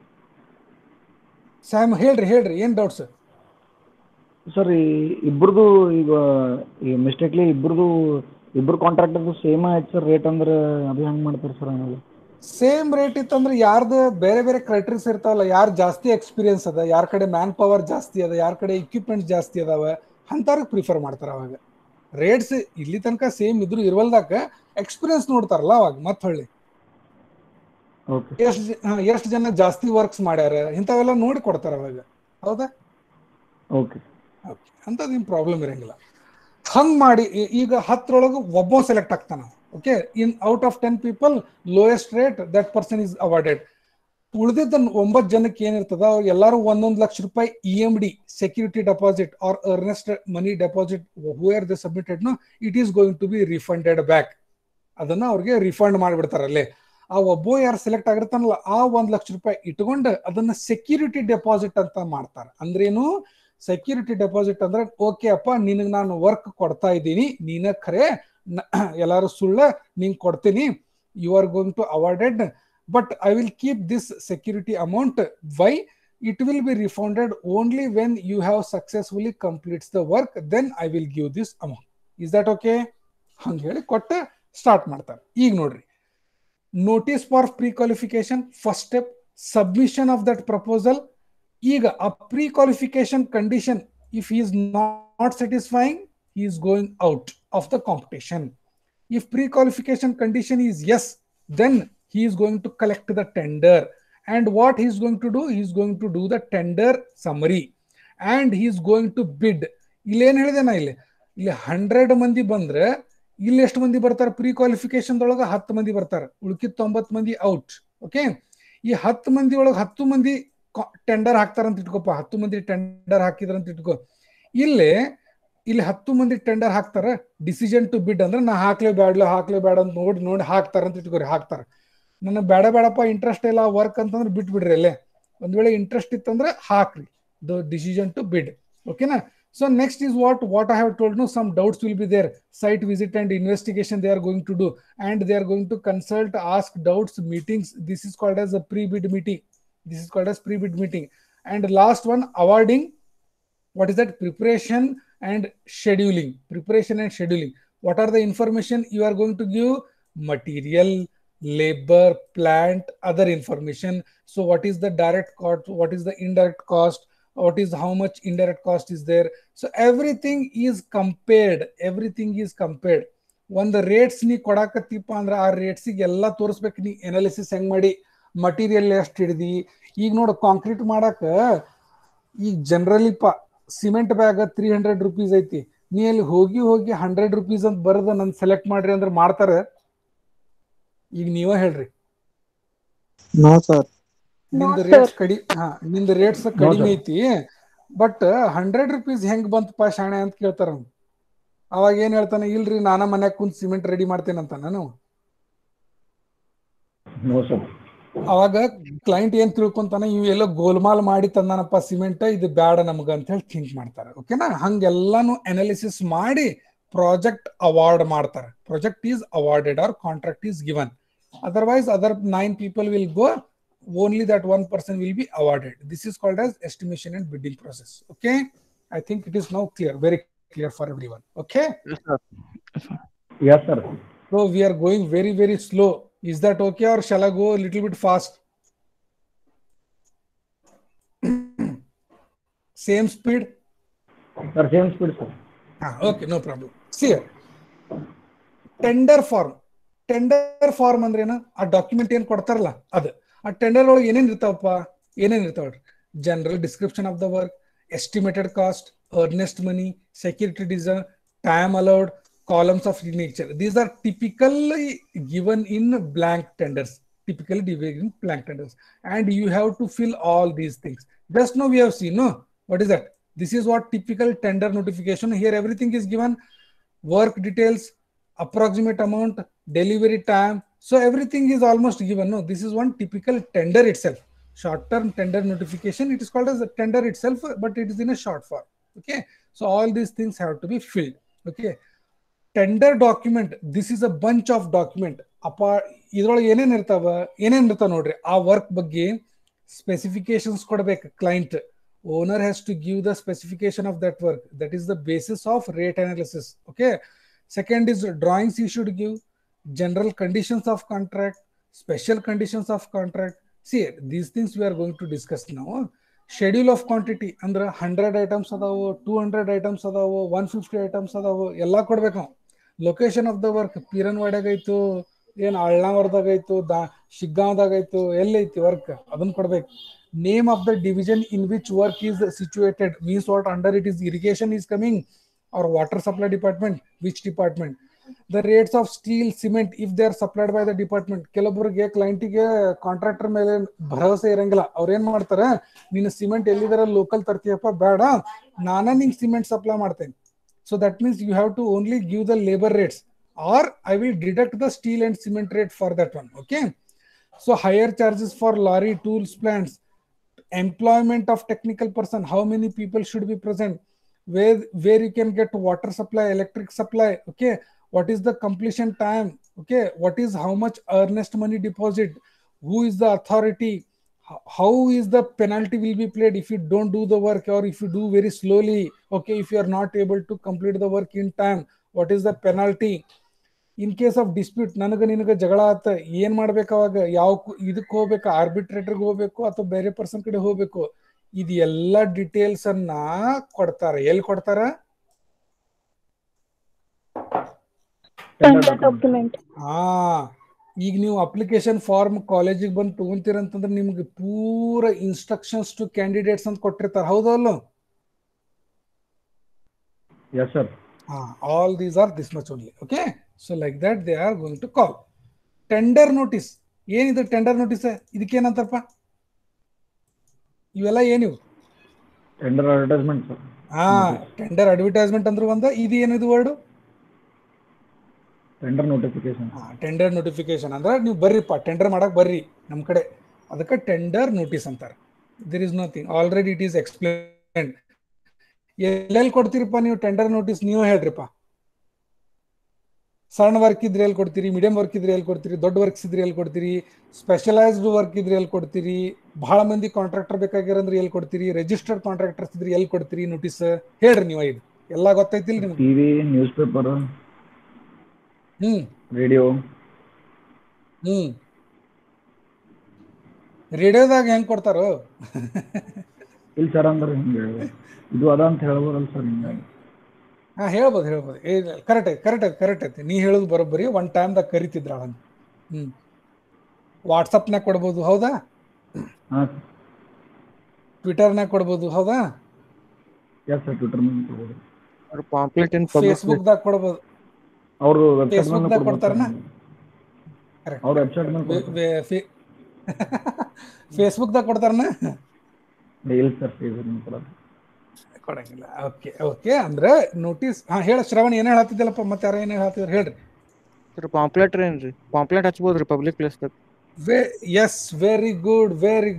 Sam ಹೇಳ್ರಿ ಏನ್ ಡೌಟ್ಸ್? ಸರ್ ಇಬ್ಬರದು ಈಗ ಮಿಸ್ಟೇಕ್ಲಿ ಇಬ್ಬರು ಕಾಂಟ್ರಾಕ್ಟರ್ದು ಸೇಮ್ ಆಯ್ತು ಸರ್ ರೇಟ್, ಅಂದ್ರೆ ಅದು ಹೆಂಗೆ ಮಾಡ್ತಾರೆ ಸರ್? ಆಮೇಲೆ ಸೇಮ್ ರೇಟ್ ಇತ್ತಂದ್ರೆ ಯಾರ್ದು ಬೇರೆ ಬೇರೆ ಕ್ರೈಟೀರಿಯಾಸ್ ಇರ್ತಾವಲ್ಲ, ಯಾರು ಜಾಸ್ತಿ ಎಕ್ಸ್ಪೀರಿಯನ್ಸ್ ಅದ, ಯಾರ ಕಡೆ ಮ್ಯಾನ್ ಪವರ್ ಜಾಸ್ತಿ ಅದ, ಯಾರ ಕಡೆ ಇಕ್ವಿಪ್ಮೆಂಟ್ ಜಾಸ್ತಿ ಅದಾವ ಅಂತಾರ ಪ್ರಿಫರ್ ಮಾಡ್ತಾರ. ಅವಾಗ ರೇಟ್ಸ್ ಇಲ್ಲಿ ತನಕ ಸೇಮ್ ಇದ್ರು ಇರುವಲ್ದಾಗ ಎಕ್ಸ್ಪೀರಿಯನ್ಸ್ ನೋಡ್ತಾರಲ್ಲ ಅವಾಗ ಮತ್ತೆ ಹೊಳ್ಳಿ ಎಷ್ಟು ಜನ ಜಾಸ್ತಿ ವರ್ಕ್ಸ್ ಮಾಡ್ಯಾರ ಇಂಥವೆಲ್ಲ ನೋಡಿ ಕೊಡ್ತಾರ ಅವಾಗ. ಹೌದಾ? ಓಕೆ, ಅಂತದೇನು ಪ್ರಾಬ್ಲಮ್ ಇರಂಗಿಲ್ಲ. ಹಂಗ್ ಮಾಡಿ ಈಗ 10 ಒಬ್ಬ ಸೆಲೆಕ್ಟ್ ಆಗ್ತಾನ. Okay, in out of 10 people lowest rate that person is awarded. ಉಳಿದಿದ್ದ 9 ಜನಕ್ಕೆ ಏನಿರ್ತದ ಅವ್ರು ಎಲ್ಲರೂ 1 ಲಕ್ಷ ರೂಪಾಯಿ EMD security deposit or earnest money deposit where they submitted no, it is going to be refunded back. ಅದನ್ನ ಅವ್ರಿಗೆ ರಿಫಂಡ್ ಮಾಡಿಬಿಡ್ತಾರ. ಅಲ್ಲೇ ಆ ಒಬ್ಬ ಯಾರು ಸೆಲೆಕ್ಟ್ ಆಗಿರ್ತಾನಲ್ಲ ಆ 1 ಲಕ್ಷ ರೂಪಾಯಿ ಇಟ್ಕೊಂಡು ಅದನ್ನ ಸೆಕ್ಯೂರಿಟಿ ಡೆಪಾಸಿಟ್ ಅಂತ ಮಾಡ್ತಾರೆ. ಅಂದ್ರೇನು ಸೆಕ್ಯೂರಿಟಿ ಡೆಪಾಸಿಟ್ ಅಂದ್ರೆ, ಓಕೆ ಅಪ್ಪ ನಿನಗೆ ನಾನು ವರ್ಕ್ ಕೊಡ್ತಾ ಇದ್ದೀನಿ, ನೀನ ಖರೆ ಎಲ್ಲಾರು ಸುಳ್ಳ ನಿಂಗೆ ಕೊಡ್ತೀನಿ, you are going to awarded, but I will keep this security amount. Why? It will be refunded only when you have successfully completes the work, then I will give this amount. Is that okay? ಹಂಗೆ ಹೇಳಿ ಕೊಟ್ಟು start ಮಾಡ್ತಾರೆ. ಈಗ ನೋಡ್ರಿ, notice for pre qualification first step, submission of that proposal. ಈಗ ಆ pre qualification condition, if he is not satisfying, he is going out of the competition. If pre-qualification condition is yes, then he is going to collect the tender, and what he is going to do, he is going to do the tender summary and he is going to bid. ಇಲ್ಲಿ ಏನ್ ಹೇಳಿದೆ ನಾ, ಇಲ್ಲಿ 100 ಮಂದಿ ಬಂದ್ರೆ ಇಲ್ಲಿ ಎಷ್ಟು ಮಂದಿ ಬರ್ತಾರೆ? ಪ್ರೀ ಕ್ವಾಲಿಫಿಕೇಶನ್ ಒಳಗೆ 10 ಮಂದಿ ಬರ್ತಾರೆ, ಉಳ್ಕಿದ 90 ಮಂದಿ ಔಟ್. ಓಕೆ, ಈ 10 ಮಂದಿ ಒಳಗೆ 10 ಮಂದಿ ಟೆಂಡರ್ ಹಾಕ್ತಾರಂತ ಇಟ್ಕೋಪ್ಪ, 10 ಮಂದಿ ಟೆಂಡರ್ ಹಾಕಿದ್ರಂತ ಇಟ್ಕೋ. ಇಲ್ಲಿ 10 ಮಂದಿ ಟೆಂಡರ್ ಹಾಕ್ತಾರ, ಡಿಸಿಷನ್ ಟು ಬಿಡ್ ಅಂದ್ರೆ ನಾ ಹಾಕ್ಲೇ ಬೇಡ ಅಂತ ನೋಡಿ ಹಾಕ್ತಾರಂತ ಇಟ್ಕೋರಿ. ಹಾಕ್ತಾರ, ನನಗೆ ಬೇಡಪ್ಪ ಇಂಟ್ರೆಸ್ಟ್ ಇಲ್ಲ ವರ್ಕ್ ಅಂತಂದ್ರೆ ಬಿಟ್ಬಿಡ್ರಿ. ಅಲ್ಲೇ ಒಂದ್ ವೇಳೆ ಇಂಟ್ರೆಸ್ಟ್ ಇತ್ತಂದ್ರೆ ಹಾಕ್ರಿ ದ ಡಿಸಿಷನ್ ಟು ಬಿಡ್. ಓಕೆನಾ? So next is what I have told you. Some doubts will be there. Site visit and investigation they are going to do, and they are going to consult, ask doubts, meetings. This is called as a pre-bid meeting. And last one, awarding. What is that? Preparation and scheduling. What are the information you are going to give? Material, labor, plant, other information. So what is the direct cost? What is the indirect cost? What is how much indirect cost is there? So everything is compared. ಒಂದು rates ನೀ ಕೊಡಾಕತ್ತಿಪ್ಪ ಅಂದ್ರೆ ಆ ರೇಟ್ಸಿಗೆ ಎಲ್ಲ ತೋರಿಸ್ಬೇಕು. ನೀ analysis ಹೆಂಗ್ ಮಾಡಿ, ಮಟೀರಿಯಲ್ ಎಷ್ಟು ಹಿಡ್ದಿ. ಈಗ ನೋಡು, ಕಾಂಕ್ರೀಟ್ ಮಾಡಾಕ ಈಗ ಜನರಲಿಪ್ಪ ಸಿಮೆಂಟ್ ಬ್ಯಾಗ್ 300 ರೂಪೀಸ್ ಐತಿ. ನೀ ಅಲ್ಲಿ ಹೋಗಿ 100 ರೂಪೀಸ್ ಅಂತ ಬರದ ನನ್ ಸೆಲೆಕ್ಟ್ ಮಾಡ್ರಿ ಅಂದ್ರೆ ಮಾಡ್ತಾರ? ಈಗ ನೀವ ಹೇಳ್ರಿ. No, sir. ನಿಂದ ರೇಟ್ಸ್ ಕಡಿಮೆ ಐತಿ, ಬಟ್ 100 ರೂಪೀಸ್ ಹೆಂಗ್ ಬಂತಪ್ಪ ಶಾಣೆ ಅಂತ ಕೇಳ್ತಾರ. ಅವಾಗ ಏನ್ ಹೇಳ್ತಾನೆ, ಇಲ್ರಿ ನಾನ ಮನ್ಯಾಗ ಕುಂತ್ ಸಿಮೆಂಟ್ ರೆಡಿ ಮಾಡ್ತೇನಂತ. ನಾನು ಅವಾಗ ಕ್ಲೈಂಟ್ ಏನ್ ತಿಳ್ಕೊಂತಾನೆ, ಇವ್ ಎಲ್ಲ ಗೋಲ್ಮಾಲ್ ಮಾಡಿ ತಂದಾನಪ್ಪ ಸಿಮೆಂಟ್, ಇದು ಬ್ಯಾಡ ನಮ್ಗ ಅಂತ ಹೇಳಿ ಥಿಂಕ್ ಮಾಡ್ತಾರೆ. ಓಕೆನಾ? ಹಂಗೆಲ್ಲಾನು ಅನಾಲಿಸಿಸ್ ಮಾಡಿ ಪ್ರಾಜೆಕ್ಟ್ ಅವಾರ್ಡ್ ಮಾಡ್ತಾರೆ. Project is awarded or contract is given. Otherwise, other 9 people will go. Only that one person will be awarded. This is called as estimation and bidding process. Okay, I think it is now clear, very clear for everyone. Okay. Yes, sir. Yes, sir. So we are going very, very slow. Is that okay, or shall I go a little bit fast? Same speed? Sir, same speed, sir. Okay, no problem. See here. Tender form ಅಂದ್ರೆ ಏನು? ಆ document ಏನ್ ಕೊಡ್ತಾರಲ್ಲ ಅದು. ಆ tender ಒಳಗೆ ಏನೇನ್ ಇರ್ತಾವಪ್ಪ? ಏನೇನ್ ಇರ್ತಾವ? General description of the work, estimated cost, earnest money, security design, time allowed, columns of signature. These are typically given in blank tenders. And you have to fill all these things. Just now we have seen, no? What is that? This is what typical tender notification. Here everything is given. Work details, approximate amount, delivery time. So everything is almost given. No, this is one typical tender itself. Short-term tender notification. It is called as a tender itself, but it is in a short form. Okay. So all these things have to be filled. Okay. Tender document. This is a bunch of document. ಇದ್ರೊಳಗೆ ಏನೇನ್ ಇರ್ತಾವ ನೋಡ್ರಿ. ಆ work ಬಗ್ಗೆ specifications ಕೊಡ್ಬೇಕು client. Owner has to give the specification of that work. That is the basis of rate analysis. Okay. Second is drawings he should give, general conditions of contract, special conditions of contract. See, these things we are going to discuss now. Schedule of quantity ಅಂದ್ರೆ 100 items ಅದಾವು, 200 items ಅದಾವು, 150 items ಅದಾವು, ಎಲ್ಲ ಕೊಡ್ಬೇಕು. Location of the work ಪೀರನ್ವಾಡ್ಯಾಗ ಐತು, ಏನ್ ಅಳ್ನಾವರದಾಗ ಐತು, ಶಿಗ್ಗಾಂವದಾಗ ಐತು, ಎಲ್ಲೈತಿ ವರ್ಕ್ ಅದನ್ನ ಕೊಡ್ಬೇಕು. Name of the division in which work is situated, means what under it is irrigation is coming or water supply department, which department. The rates of steel, cement if they are supplied by the department. ಕೆಲವೊಬ್ಬರಿಗೆ ಕ್ಲೈಂಟಿಗೆ contractor ಮೇಲೆ ಭರವಸೆ ಇರಂಗಿಲ್ಲ. ಅವ್ರು ಏನ್ ಮಾಡ್ತಾರೆ, ನೀನು cement ಎಲ್ಲಿದಾರ local ತರ್ತೀಯಪ್ಪ, ಬೇಡ ನಾನೇ ನಿಂಗೆ ಸಿಮೆಂಟ್ ಸಪ್ಲೈ ಮಾಡ್ತೇನೆ. So that means you have to only give the labor rates, or I will deduct the steel and cement rate for that one. Okay. So higher charges for lorry, tools, plants. Employment of technical person, how many people should be present, where you can get water supply, electric supply. Okay. What is the completion time? Okay. What is how much earnest money deposit? Who is the authority? How is the penalty will be paid if you don't do the work, or if you do very slowly? Okay. If you are not able to complete the work in time, what is the penalty? In case of dispute, ನನಗೆ ನಿನಗೆ ಜಗಳ ಆತ, ಏನ್ ಮಾಡ್ಬೇಕು ಅವಾಗ? ಯಾವ ಇದಕ್ಕೆ ಹೋಗ್ಬೇಕು? ಆರ್ಬಿಟ್ರೇಟರ್ಗೆ ಹೋಗ್ಬೇಕು ಅಥವಾ ಬೇರೆ ಪರ್ಸನ್ ಕಡೆ ಹೋಗ್ಬೇಕು? ಇದು ಎಲ್ಲ ಡೀಟೇಲ್ಸ್ ಅನ್ನ ಕೊಡ್ತಾರ. ಎಲ್ಲಿ ಕೊಡ್ತಾರ? ಈಗ ನೀವು ಅಪ್ಲಿಕೇಶನ್ ಫಾರ್ಮ್ ಕಾಲೇಜಿಗೆ ಬಂದು ತಗೊಂತೀರಂತಂದ್ರೆ ನಿಮ್ಗೆ ಪೂರ ಇನ್ಸ್ಟ್ರಕ್ಷನ್ಸ್ ಟು ಕ್ಯಾಂಡಿಡೇಟ್ಸ್ ಅಂತ ಕೊಟ್ಟಿರ್ತಾರ. ಹೌದಲ್ಲ? Yes, sir. All these are this much only. Okay. So like that they are going to call. Tender notice. ಏನಿದೆ ಟೆಂಡರ್ ನೋಟಿಸ್? ಇದಕ್ಕೆ ಏನಂತಾರಪ್ಪ? ಇವೆಲ್ಲ ಏನಿವು? Tender advertisement, sir. Tender advertisement ಅಂದ್ರೆ ಒಂದ. ಇದು ಏನಿದು word? Tender notification. Tender notification ಅಂದ್ರೆ ನೀವು ಬರ್ರಿಪ್ಪ ಟೆಂಡರ್ ಮಾಡಕ್ ಬರ್ರಿ ನಮ್ ಕಡೆ, ಅದಕ್ಕೆ ಟೆಂಡರ್ ನೋಟಿಸ್ ಅಂತಾರೆ. There is nothing, already it is explained. ಎಲ್ಲೆಲ್ಲಿ ಕೊಡ್ತೀರಿಪ್ಪ ನೀವು ಟೆಂಡರ್ ನೋಟಿಸ್? ನೀವು ಹೇಳ್ರಿಪ್ಪ. ಸಣ್ಣ ವರ್ಕ್ ಇದ್ರೆ ಎಲ್ಲಿ ಕೊಡ್ತೀರಿ, ಮೀಡಿಯಂ ವರ್ಕ್ ಇದ್ರೆ ಎಲ್ಲಿ ಕೊಡ್ತೀರಿ, ದೊಡ್ಡ ವರ್ಕ್ಸ್ ಇದ್ರೆ ಎಲ್ಲಿ ಕೊಡ್ತೀರಿ, ಸ್ಪೆಷಲೈಸ್ಡ್ ವರ್ಕ್ ಇದ್ರೆ ಎಲ್ಲಿ ಕೊಡ್ತೀರಿ, ಬಹಳ ಮಂದಿ ಕಾಂಟ್ರಾಕ್ಟರ್ ಬೇಕಾಗಿರಂದ್ರೆ ಎಲ್ಲಿ ಕೊಡ್ತೀರಿ, ರಿಜಿಸ್ಟರ್ಡ್ ಕಾಂಟ್ರಾಕ್ಟರ್ಸ್ ಇದ್ರೆ ಎಲ್ಲಿ ಕೊಡ್ತೀರಿ ನೋಟಿಸ್? ಹೇಳ್ರಿ ನೀವು. ಇದು ಎಲ್ಲ ಗೊತ್ತೈತಿಲ್ಲ ನಿಮ್ಗೆ? TV, newspaper, radio. ರೇಡಿಯೋದಾಗ ಹೆಂಗ್ ಕೊಡ್ತಾರೋ? ಇಲ್ಲ ಸರ್, ಅಂದ್ರೆ ಹಿಂಗೆ ಇದು ಅದ ಅಂತ ಹೇಳ್ಬೋದಲ್ಲ ಸರ್? ಹಿಂಗಾಗಿ ಹೇಳ್ಬೋದು. ಕರೆಕ್ಟ್ ಐತಿ. ನೀ ಹೇಳೋದು ಬರೋಬ್ಬರಿ. ಒನ್ ಟೈಮ್ದಾಗ ಕರಿತಿದ್ರ ಅವನ್. ವಾಟ್ಸಪ್ನಾಗ ಕೊಡ್ಬೋದು, ಹೌದಾ? ಟ್ವಿಟರ್ನಾಗ ಕೊಡ್ಬೋದು, ಹೌದಾ? ಫೇಸ್ಬುಕ್ದಾಗ ಕೊಡ್ಬೋದು. ಅವರು ಫೇಸ್ಬುಕ್ದಾಗ ಕೊಡ್ತಾರನ? ಫೇಸ್ಬುಕ್ದಾಗ ಕೊಡ್ತಾರನ? ಇಲ್ಲ ಸರ್, ಫೇಸ್ಬುಕ್ ಕೊಡಂಗಿಲ್ಲ. ಓಕೆ. ಅಂದ್ರೆ ನೋಟಿಸ್. ಹೇಳ ಶ್ರವಣ್, ಏನ್ ಹೇಳತ್ತಿದ್ದಲ್ಲಪ್ಪ? ಮತ್ತೆ ಯಾರ ಏನ್ ಹೇಳತ್ತಿದ್ರು ಹೇಳ್ರಿ. ಪಾಂಪ್ಲೆಟ್ ಏನ್ರಿ? ಪಾಂಪ್ಲೆಟ್ ಹಚ್ಬೋದ್ರಿ ಪಬ್ಲಿಕ್ ಪ್ಲೇಸ್ದಾಗ? Yes, very good.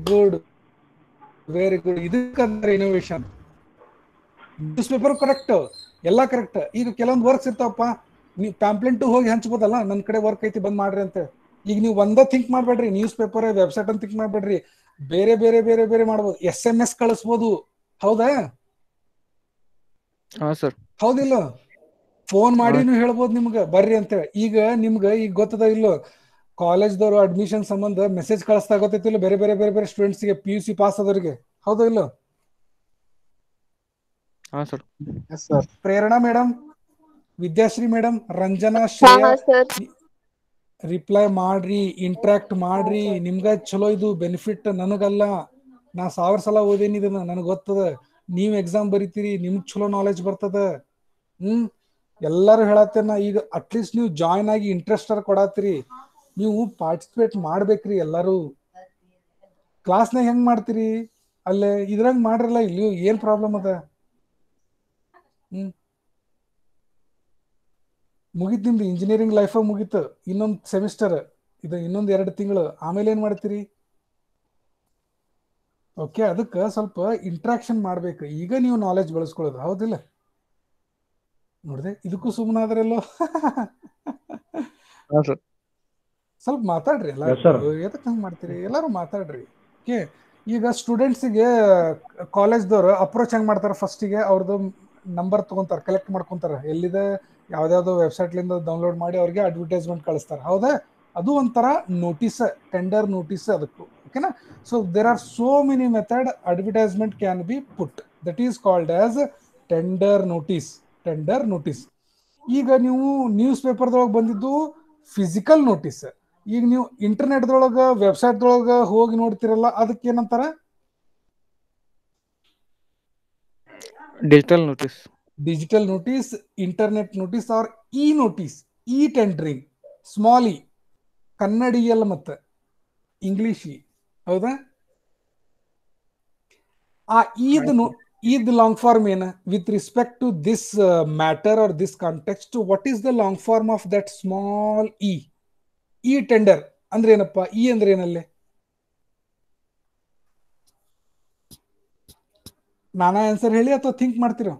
ಇದಕ್ಕಂದ್ರೆ ಇನೋವೇಷನ್. ನ್ಯೂಸ್ ಪೇಪರ್ ಕರೆಕ್ಟ್, ಎಲ್ಲ ಕರೆಕ್ಟ್. ಈಗ ಕೆಲವೊಂದು ವರ್ಕ್ಸ್ ಇರ್ತಾವಪ್ಪ, ನೀವು ಪ್ಯಾಂಪ್ಲೆಂಟ್ ಹೋಗಿ ಹಂಚ್ಬೋದಲ್ಲ, ನನ್ನ ಕಡೆ ವರ್ಕ್ ಐತಿ ಬಂದ್ ಮಾಡ್ರಿ ಅಂತ. ಈಗ ನೀವು ಒಂದ ಥಿಂಕ್ ಮಾಡ್ಬೇಡ್ರಿ, ನ್ಯೂಸ್ ಪೇಪರ್ ವೆಬ್ಸೈಟ್ ಅಂತ ಥಿಂಕ್ ಮಾಡ್ಬೇಡ್ರಿ. ಬೇರೆ ಬೇರೆ ಬೇರೆ ಬೇರೆ ಮಾಡ್ಬೋದು. SMS ಕಳಿಸ್ಬೋದು, ಹೌದಾ? ಹಾ ಸರ್. ಹೌದಿಲ್ಲ? ಫೋನ್ ಮಾಡಿನೂ ಹೇಳ್ಬೋದು ನಿಮ್ಗೆ ಬರ್ರಿ ಅಂತೇಳಿ. ಈಗ ನಿಮ್ಗೆ ಈಗ ಗೊತ್ತದ ಇಲ್ಲೋ, ಕಾಲೇಜ್ದವ್ರು ಅಡ್ಮಿಷನ್ ಸಂಬಂಧ ಮೆಸೇಜ್ ಕಳಿಸ್ತಾ ಗೊತ್ತೈತಿಲ್ಲ ಬೇರೆ ಬೇರೆ ಬೇರೆ ಬೇರೆ ಸ್ಟೂಡೆಂಟ್ಸ್ಗೆ, PUC ಪಾಸ್ ಆದವ್ರಿಗೆ. ಹೌದೋ ಇಲ್ಲೋ? ಹಾ sir. Yes sir. Prerana madam, Vidyashree madam, Ranjana, ಹಾ ಶ್ರೇಯಾ, ಹಾ ಸರ್. ರಿಪ್ಲೈ ಮಾಡ್ರಿ, ಇಂಟ್ರಾಕ್ಟ್ ಮಾಡ್ರಿ. ನಿಮ್ಗ ಚಲೋ ಇದು ಬೆನಿಫಿಟ್, ನನಗಲ್ಲ. ನಾ 1000 ಸಲ ಓದೇನಿ ಇದನ್ನ, ನನಗೆ ಗೊತ್ತದ. ನೀವು ಎಕ್ಸಾಮ್ ಬರಿತೀರಿ, ನಿಮ್ಗೆ ಚಲೋ ನಾಲೆಜ್ ಬರ್ತದ. ಎಲ್ಲರೂ ಹೇಳತ್ತೇನ. ಈಗ ಅಟ್ಲೀಸ್ಟ್ ನೀವು ಜಾಯ್ನ್ ಆಗಿ ಇಂಟ್ರೆಸ್ಟ್ ಕೊಡತ್ತೀರಿ, ನೀವು ಪಾರ್ಟಿಸಿಪೇಟ್ ಮಾಡ್ಬೇಕ್ರಿ ಎಲ್ಲರೂ. ಕ್ಲಾಸ್ನಾಗ ಹೆಂಗ್ ಮಾಡ್ತೀರಿ ಅಲ್ಲೇ ಇದ್ರಾಗ ಮಾಡ್ರಲ್ಲ. ಇಲ್ಲಿ ಏನ್ ಪ್ರಾಬ್ಲಮ್ ಅದ? ಮುಗೀತು ನಿಮ್ದು ಇಂಜಿನಿಯರಿಂಗ್ ಲೈಫ್ ಮುಗೀತು. ಇನ್ನೊಂದು ಸೆಮಿಸ್ಟರ್ ಇದು, ಇನ್ನೊಂದು 2 ತಿಂಗಳು. ಆಮೇಲೆ ಏನ್ ಮಾಡ್ತೀರಿ? ಓಕೆ, ಅದಕ್ಕೆ ಸ್ವಲ್ಪ ಇಂಟ್ರಾಕ್ಷನ್ ಮಾಡ್ಬೇಕು. ಈಗ ನೀವು ನಾಲೆಜ್ ಬೆಳೆಸ್ಕೊಳ್ಳೋದು, ಹೌದಿಲ್ಲ? ನೋಡಿದೆ, ಇದಕ್ಕೂ ಸುಮ್ಮನಾದ್ರಲ್ಲೋ. ಸ್ವಲ್ಪ ಮಾತಾಡ್ರಿ ಎಲ್ಲ. ಎದಕ್ಕೆ ಹಂಗೆ ಮಾಡ್ತೀರಿ? ಎಲ್ಲರೂ ಮಾತಾಡ್ರಿ. ಓಕೆ, ಈಗ ಸ್ಟೂಡೆಂಟ್ಸಿಗೆ ಕಾಲೇಜ್ದವ್ರು ಅಪ್ರೋಚ್ ಹೆಂಗೆ ಮಾಡ್ತಾರೆ? ಫಸ್ಟಿಗೆ ಅವ್ರದ್ದು ನಂಬರ್ ತೊಗೊಂತಾರೆ, ಕಲೆಕ್ಟ್ ಮಾಡ್ಕೊತಾರೆ. ಎಲ್ಲಿದೆ, ಯಾವ್ದಾವ್ದು ವೆಬ್ಸೈಟ್ಲಿಂದ ಡೌನ್ಲೋಡ್ ಮಾಡಿ ಅವ್ರಿಗೆ ಅಡ್ವರ್ಟೈಸ್ಮೆಂಟ್ ಕಳಿಸ್ತಾರೆ. ಹೌದಾ? ಅದು ಒಂಥರ ನೋಟಿಸ್, ಟೆಂಡರ್ ನೋಟಿಸ್ ಅದಕ್ಕೂ. ಓಕೆನಾ? So there are so many method advertisement can be put. That is called as tender notice. Tender notice. ಈಗ ನೀವು ನ್ಯೂಸ್ ಪೇಪರ್ದೊಳಗೆ ಬಂದಿದ್ದು ಫಿಸಿಕಲ್ ನೋಟಿಸ್. ಈಗ ನೀವು ಇಂಟರ್ನೆಟ್ದೊಳಗೆ, ವೆಬ್ಸೈಟ್ದೊಳಗೆ ಹೋಗಿ ನೋಡ್ತಿರಲ್ಲ, ಅದಕ್ಕೆ ಏನಂತಾರೆ? Digital notice. Digital notice, internet notice or e notice, e tendering. Small e, ಕನ್ನಡಿಯಲ್ಲ ಮತ್ತೆ ಇಂಗ್ಲಿಷ್ ಇ. ಹೌದಾ? ಆ ಈದ್ ಲಾಂಗ್ ಫಾರ್ಮ್ ಏನ? With respect to this matter or this context, what is the long form of that small e? E tender ಅಂದ್ರೆ ಏನಪ್ಪ? E ಅಂದ್ರೆ ಏನಲ್ಲೇ? ನಾನಾ ಆನ್ಸರ್ ಹೇಳಿ ಅಥವಾ ಥಿಂಕ್ ಮಾಡ್ತೀರೋ?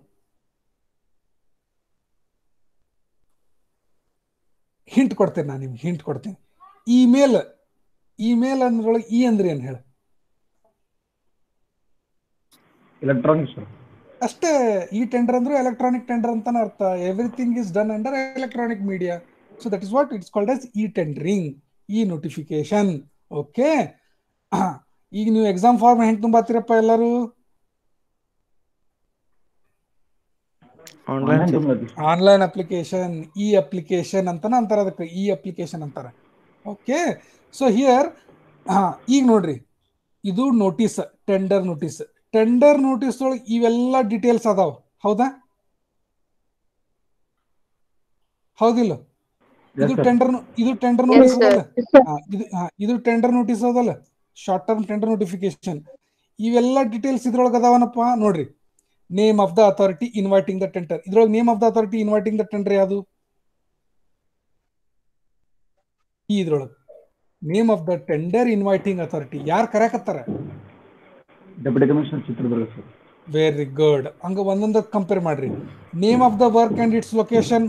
ಹಿಂಟ್ ಕೊಡ್ತೇನೆ, ನಾನು ನಿಮ್ಗೆ ಹಿಂಟ್ ಕೊಡ್ತೇನೆ. ಇಮೇಲ್. ಇಮೇಲ್ ಅಂದ್ರೊಳಗೆ ಇ ಅಂದ್ರೆ ಏನು ಹೇಳ? ಎಲೆಕ್ಟ್ರಾನಿಕ್ಸ್ ಅಷ್ಟೇ. ಈ ಟೆಂಡರ್ ಅಂದ್ರೆ ಎಲೆಕ್ಟ್ರಾನಿಕ್ ಟೆಂಡರ್ ಅಂತಾನೆ ಅರ್ಥ. Everything is done under electronic media. So that is what it's called as e tendering, e notification. Okay, ಈಗ ನೀವು ಎಕ್ಸಾಮ್ ಫಾರ್ಮ್ ಹೆಂಗೆ ತುಂಬಾತೀರಪ್ಪ ಎಲ್ಲರೂ? ಆನ್ಲೈನ್ ಅಪ್ಲಿಕೇಶನ್, ಇ ಅಪ್ಲಿಕೇಶನ್ ಅಂತಾನೆ ಅಂತಾರೆ ಅದಕ್ಕೆ. ಇ ಅಪ್ಲಿಕೇಶನ್ ಅಂತಾರೆ. ಓಕೆ, ಸೊ ಹಿಯರ್ ಈಗ ನೋಡ್ರಿ, ಇದು notice, tender notice. Tender notice ಒಳಗೆ ಇವೆಲ್ಲ ಡೀಟೇಲ್ಸ್ ಅದಾವ. ಹೌದಾ? ಹೌದಿಲ್ಲ? ಇದು ಟೆಂಡರ್ ನೋಟಿಸ್ ಅದಲ್ಲ? ಇದು ಟೆಂಡರ್ ನೋಟಿಸ್ ಅದಲ್ಲ, ಶಾರ್ಟ್ ಟರ್ಮ್ ಟೆಂಡರ್ ನೋಟಿಫಿಕೇಶನ್. ಇವೆಲ್ಲ ಡೀಟೇಲ್ಸ್ ಇದ್ರೊಳಗೆ ಅದಾವನಪ್ಪ. ನೋಡ್ರಿ, name of the authority inviting the tender. ಇದ್ರೊಳಗೆ name of the authority inviting the tender ಯಾವುದು? ಇದ್ರೊಳಗೆ name of the tender inviting authority ಯಾರು ಕರೆಯಕತ್ತಾರ? Deputy commissioner Chitradurga sir. Very good. ಹಂಗ ಒಂದೊಂದು ಕಂಪೇರ್ ಮಾಡ್ರಿ. Name of the work and its location?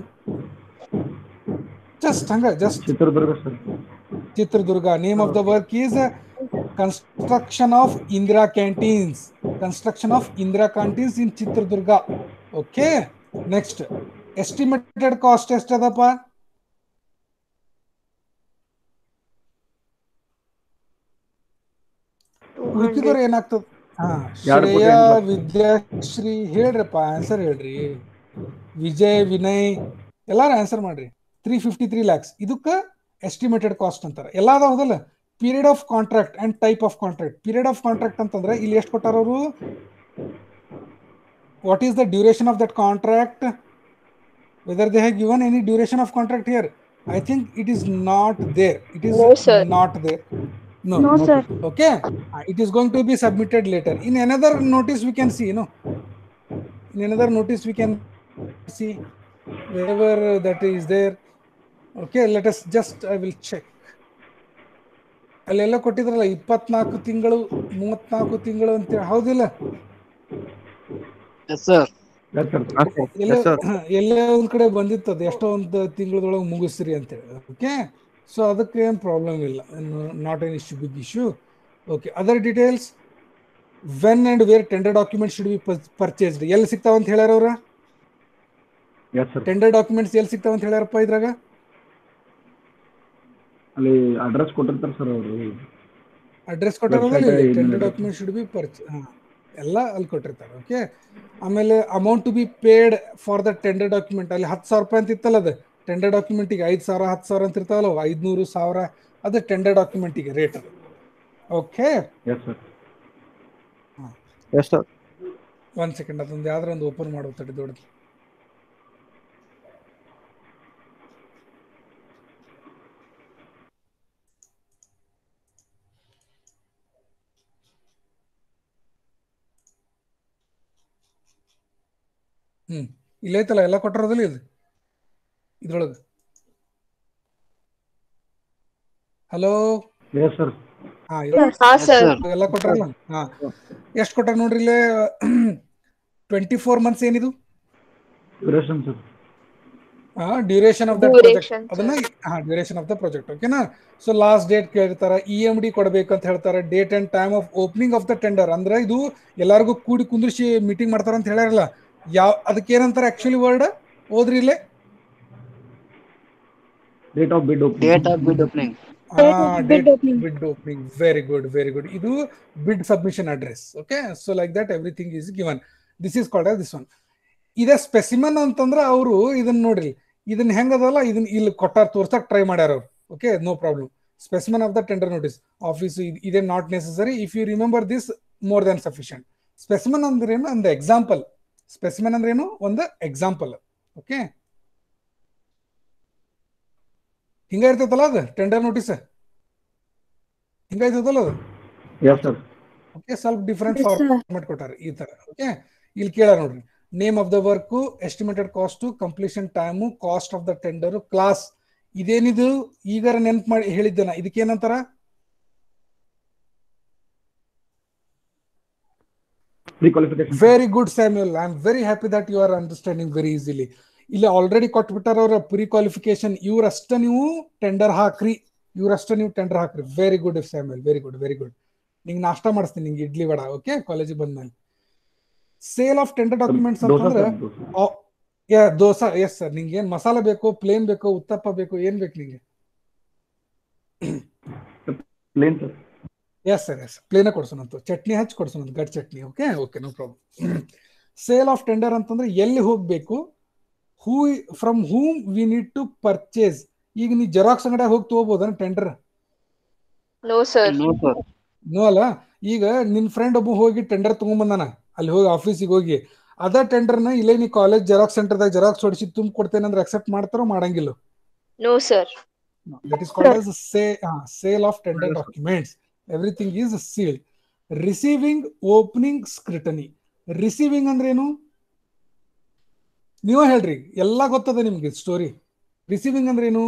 Just Chitradurga sir. Chitradurga. Name of the work is construction of Indira canteens. Construction of Indira canteens in Chitradurga. Okay, next estimated cost ಎಷ್ಟದಪ್ಪ? ಉಳಿಕಿದವ್ರು ಏನಾಗ್ತದ? Shreya, Vidyashree ಹೇಳ್ರಪ್ಪ, answer ಹೇಳ್ರಿ. ವಿಜಯ್, ವಿನಯ್ ಎಲ್ಲಾರು answer ಮಾಡ್ರಿ. 353 lakhs ಇದಕ್ಕೆ ಎಸ್ಟಿಮೇಟೆಡ್ ಕಾಸ್ಟ್ ಅಂತಾರೆ. ಎಲ್ಲ ಹೌದಲ್ಲ? Period of contract and type of contract. Period of contract ಅಂತಂದ್ರೆ ಇಲ್ಲಿ ಎಷ್ಟು ಕೊಟ್ಟಾರ ಅವರು? What is the duration of that contract? Whether they have given any duration of contract here? I think it is not there. It is not there. No, sir. Okay, it is going to be submitted later. In another notice we can see, in another notice we can see wherever that is there. Okay, let us just, I will check. ಅಲ್ಲೆಲ್ಲ ಕೊಟ್ಟಿದ್ರಲ್ಲ 24 ತಿಂಗಳು 34 ತಿಂಗಳು ಅಂತೇಳಿ. ಹೌದಿಲ್ಲ? ಎಲ್ಲೇ ಒಂದ್ ಕಡೆ ಬಂದಿತ್ತದ ಎಷ್ಟೋ ಒಂದು ತಿಂಗಳದೊಳಗೆ ಮುಗಿಸ್ರಿ ಅಂತೇಳಿ. ಓಕೆ, ಸೊ ಅದಕ್ಕೆ ಏನು ಪ್ರಾಬ್ಲಮ್ ಇಲ್ಲ. Not an issue, big issue. Okay, other details. When and where tender document should be purchased. ಎಲ್ಲಿ ಸಿಗ್ತಾವ ಅಂತ ಹೇಳ್ಯಾರ ಅವ್ರ? Yes sir. ಟೆಂಡರ್ ಡಾಕ್ಯುಮೆಂಟ್ಸ್ ಎಲ್ಲಿ ಸಿಗ್ತಾವ ಅಂತ ಹೇಳ್ಯಾರಪ್ಪ ಇದ್ರಾಗ? ಅಲ್ಲಿ ಅಡ್ರೆಸ್ ಕೊಟ್ಟಿರ್ತಾರೆ ಸರ್ ಅವರು. ಅಡ್ರೆಸ್ ಕೊಟ್ಟಾರಲ್ಲ ಇಲ್ಲಿ, ಟೆಂಡರ್ ಡಾಕ್ಯುಮೆಂಟ್ ಶುಡ್ ಬಿ ಎಲ್ಲ ಅಲ್ಲಿ ಕೊಟ್ಟಿರ್ತಾರೆ. ಓಕೆ, ಆಮೇಲೆ amount to be paid for the tender document ಅಲ್ಲಿ 10,000 ರೂಪಾಯಿ ಅಂತ ಇತ್ತಲ್ಲ, ಅದು ಟೆಂಡರ್ ಡಾಕ್ಯುಮೆಂಟಿಗೆ 5,000 10,000 ಅಂತ ಇರ್ತಾವಲ್ಲ, 500 1000 ಅದು ಟೆಂಡರ್ ಡಾಕ್ಯುಮೆಂಟಿಗೆ ರೇಟ್ ಅದು. Okay, yes sir. Yes sir. ಒಂದ್ ಸೆಕೆಂಡ್, ಅದೊಂದು ಯಾವ್ದಾರ ಒಂದು ಓಪನ್ ಮಾಡೋ ತಡಿ ದೊಡ್ಡದು. ಇಲ್ಲೈತಲ್ಲ, ಎಲ್ಲ ಕೊಟ್ಟಿರೋದಿಲ್ಲ ಇದು ಇದ್ರೊಳಗೆ. Hello, yes sir. ಎಲ್ಲ ಕೊಟ್ಟಾರಲ್ಲ. ಎಷ್ಟು ಕೊಟ್ಟಾರ ನೋಡ್ರಿ ಇಲ್ಲೇ. 24 months ಏನಿದು duration sir. Duration of the project, ಅದನ್ನ ಡ್ಯೂರೇಷನ್ ಆಫ್ ದ ಪ್ರಾಜೆಕ್ಟ್. ಓಕೆನಾ? ಸೊ ಲಾಸ್ಟ್ ಡೇಟ್ ಕೇಳಿರ್ತಾರ, EMD ಕೊಡ್ಬೇಕು ಅಂತ ಹೇಳ್ತಾರೆ, date and time of opening of the tender. ಅಂದ್ರೆ ಇದು ಎಲ್ಲಾರ್ಗು ಕೂಡಿ ಕುಂದ್ರಿಸಿ ಮೀಟಿಂಗ್ ಮಾಡ್ತಾರ ಅಂತ ಹೇಳ್ಯಾರಲ್ಲ, ಅದಕ್ಕೆ ಏನಂತಾರೆ ಆಕ್ಚುಲಿ ವರ್ಡ್? ಓದ್ರಿ ಇಲ್ಲೇ. Date of bid opening. Bid opening. Very good, very good. ಇದು bid submission address. Okay, so like that everything is given. This is called as this one. ಇದೇ ಸ್ಪೆಸಿಮನ್ ಅಂತಂದ್ರೆ ಅವರು ಇದನ್ನ ನೋಡ್ರಿ, ಇದನ್ನ ಹೆಂಗದಲ್ಲ, ಇದನ್ನ ಇಲ್ಲಿ ಕೊಟ್ಟಾರ, ತೋರ್ಸಕ್ ಟ್ರೈ ಮಾಡ್ಯಾರ ಅವ್ರು. Okay, no problem. Specimen of the tender notice office ಇದೇ not necessary. If you remember this, more than sufficient. Specimen ಅಂದ್ರೆ ಏನು? ಒಂದು ಎಕ್ಸಾಂಪಲ್. ಸ್ಪೆಸಿಮನ್ ಅಂದ್ರೆ ಏನು? ಒಂದು ಎಕ್ಸಾಂಪಲ್. ಓಕೆ, ಹಿಂಗ ಇರ್ತೈತಲ್ಲ ಅದು ಟೆಂಡರ್ ನೋಟಿಸ್, ಹಿಂಗ ಇರ್ತೈತಲ್ಲ ಅದು. ಓಕೆ, ಸ್ವಲ್ಪ ಡಿಫ್ರೆಂಟ್ ಫಾರ್ಮ್ಯಾಟ್ ಕೊಟ್ಟಾರ ಈ ತರ. ಓಕೆ, ಇಲ್ಲಿ ಕೇಳ ನೋಡ್ರಿ, name of the work, estimated cost, completion time, cost of the tender, clause. ಇದೇನಿದು ಈಗ ನೆನ್ಪು ಮಾಡಿ ಹೇಳಿದ್ದೇನ, ಇದಕ್ಕೇನಂತಾರ? Very good Samuel, I am very happy that you are understanding very easily. ಇಲ್ಲಿ ಆಲ್ರೆಡಿ ಕೊಟ್ಬಿಟ್ಟಾರ ಅವ್ರ ಪ್ರಿ ಕ್ವಾಲಿಫಿಕೇಶನ್, ಇವ್ರಷ್ಟ ನೀವು ಟೆಂಡರ್ ಹಾಕ್ರಿ, very good Samuel, very good, very good. ನಿಂಗೆ ನಾಷ್ಟ ಮಾಡಿಸ್ತೀನಿ, ನಿಂಗೆ ಇಡ್ಲಿ ವಡ. ಓಕೆ, ಕಾಲೇಜಿಗೆ ಬಂದ್ಮೇಲೆ. ಸೇಲ್ ಆಫ್ ಟೆಂಡರ್ ಡಾಕ್ಯುಮೆಂಟ್ಸ್ ಅಂತಂದ್ರೆ ದೋಸಾ. Yes sir. ನಿಂಗೆ ಏನ್ ಮಸಾಲ ಬೇಕು, ಪ್ಲೇನ್ ಬೇಕು, ಉತ್ತಪ್ಪ ಬೇಕು, ಏನ್ ಬೇಕು ನಿಂಗೆ? ಎಸ್ ಸರ್, ಎಸ್, ಪ್ಲೇನ ಕೊಡ್ಸೋಣಂತ, ಚಟ್ನಿ ಹಚ್ಚಿ ಕೊಡ್ಸೋಣಂತ, ಗಡ್ ಚಟ್ನಿ. Okay, okay, no problem. Sale of tender ಅಂತಂದ್ರೆ ಎಲ್ಲಿ ಹೋಗ್ಬೇಕು, who from whom we need to purchase. ಈಗ ನೀ ಜೆರಾಕ್ಸ್ ಅಂಗಡಿ ಹೋಗಿ ತಗೋಬಹುದ ಟೆಂಡರ್? No sir. ನೋ ಅಲ್ಲ. ಈಗ ನಿನ್ ಫ್ರೆಂಡ್ ಒಬ್ಬ ಹೋಗಿ ಟೆಂಡರ್ ತಗೊಂಡ್ಬಂದಾನ, ಅಲ್ಲಿ ಹೋಗಿ ಆಫೀಸಿಗೆ ಹೋಗಿ, ಅದ ಟೆಂಡರ್ನ ಇಲ್ಲೇ ನೀ ಕಾಲೇಜ್ ಜೆರಾಕ್ಸ್ ಸೆಂಟರ್ದಾಗ ಜೆರಾಕ್ಸ್ ಹೊಡಿಸಿ ತುಂಬ ಕೊಡ್ತೇನೆ ಅಂದ್ರೆ ಅಕ್ಸೆಪ್ಟ್ ಮಾಡ್ತಾರೋ ಮಾಡಂಗಿಲ್ಲ? No sir. That is called as sale of tender documents. Everything is sealed. Receiving, opening, scrutiny. Receiving ಅಂದ್ರೆ ಏನು? ನೀವ ಹೇಳ್ರಿ, ಎಲ್ಲಾ ಗೊತ್ತದ ನಿಮ್ಗೆ ಸ್ಟೋರಿ. ರಿಸೀವಿಂಗ್ ಅಂದ್ರೆ ಏನು?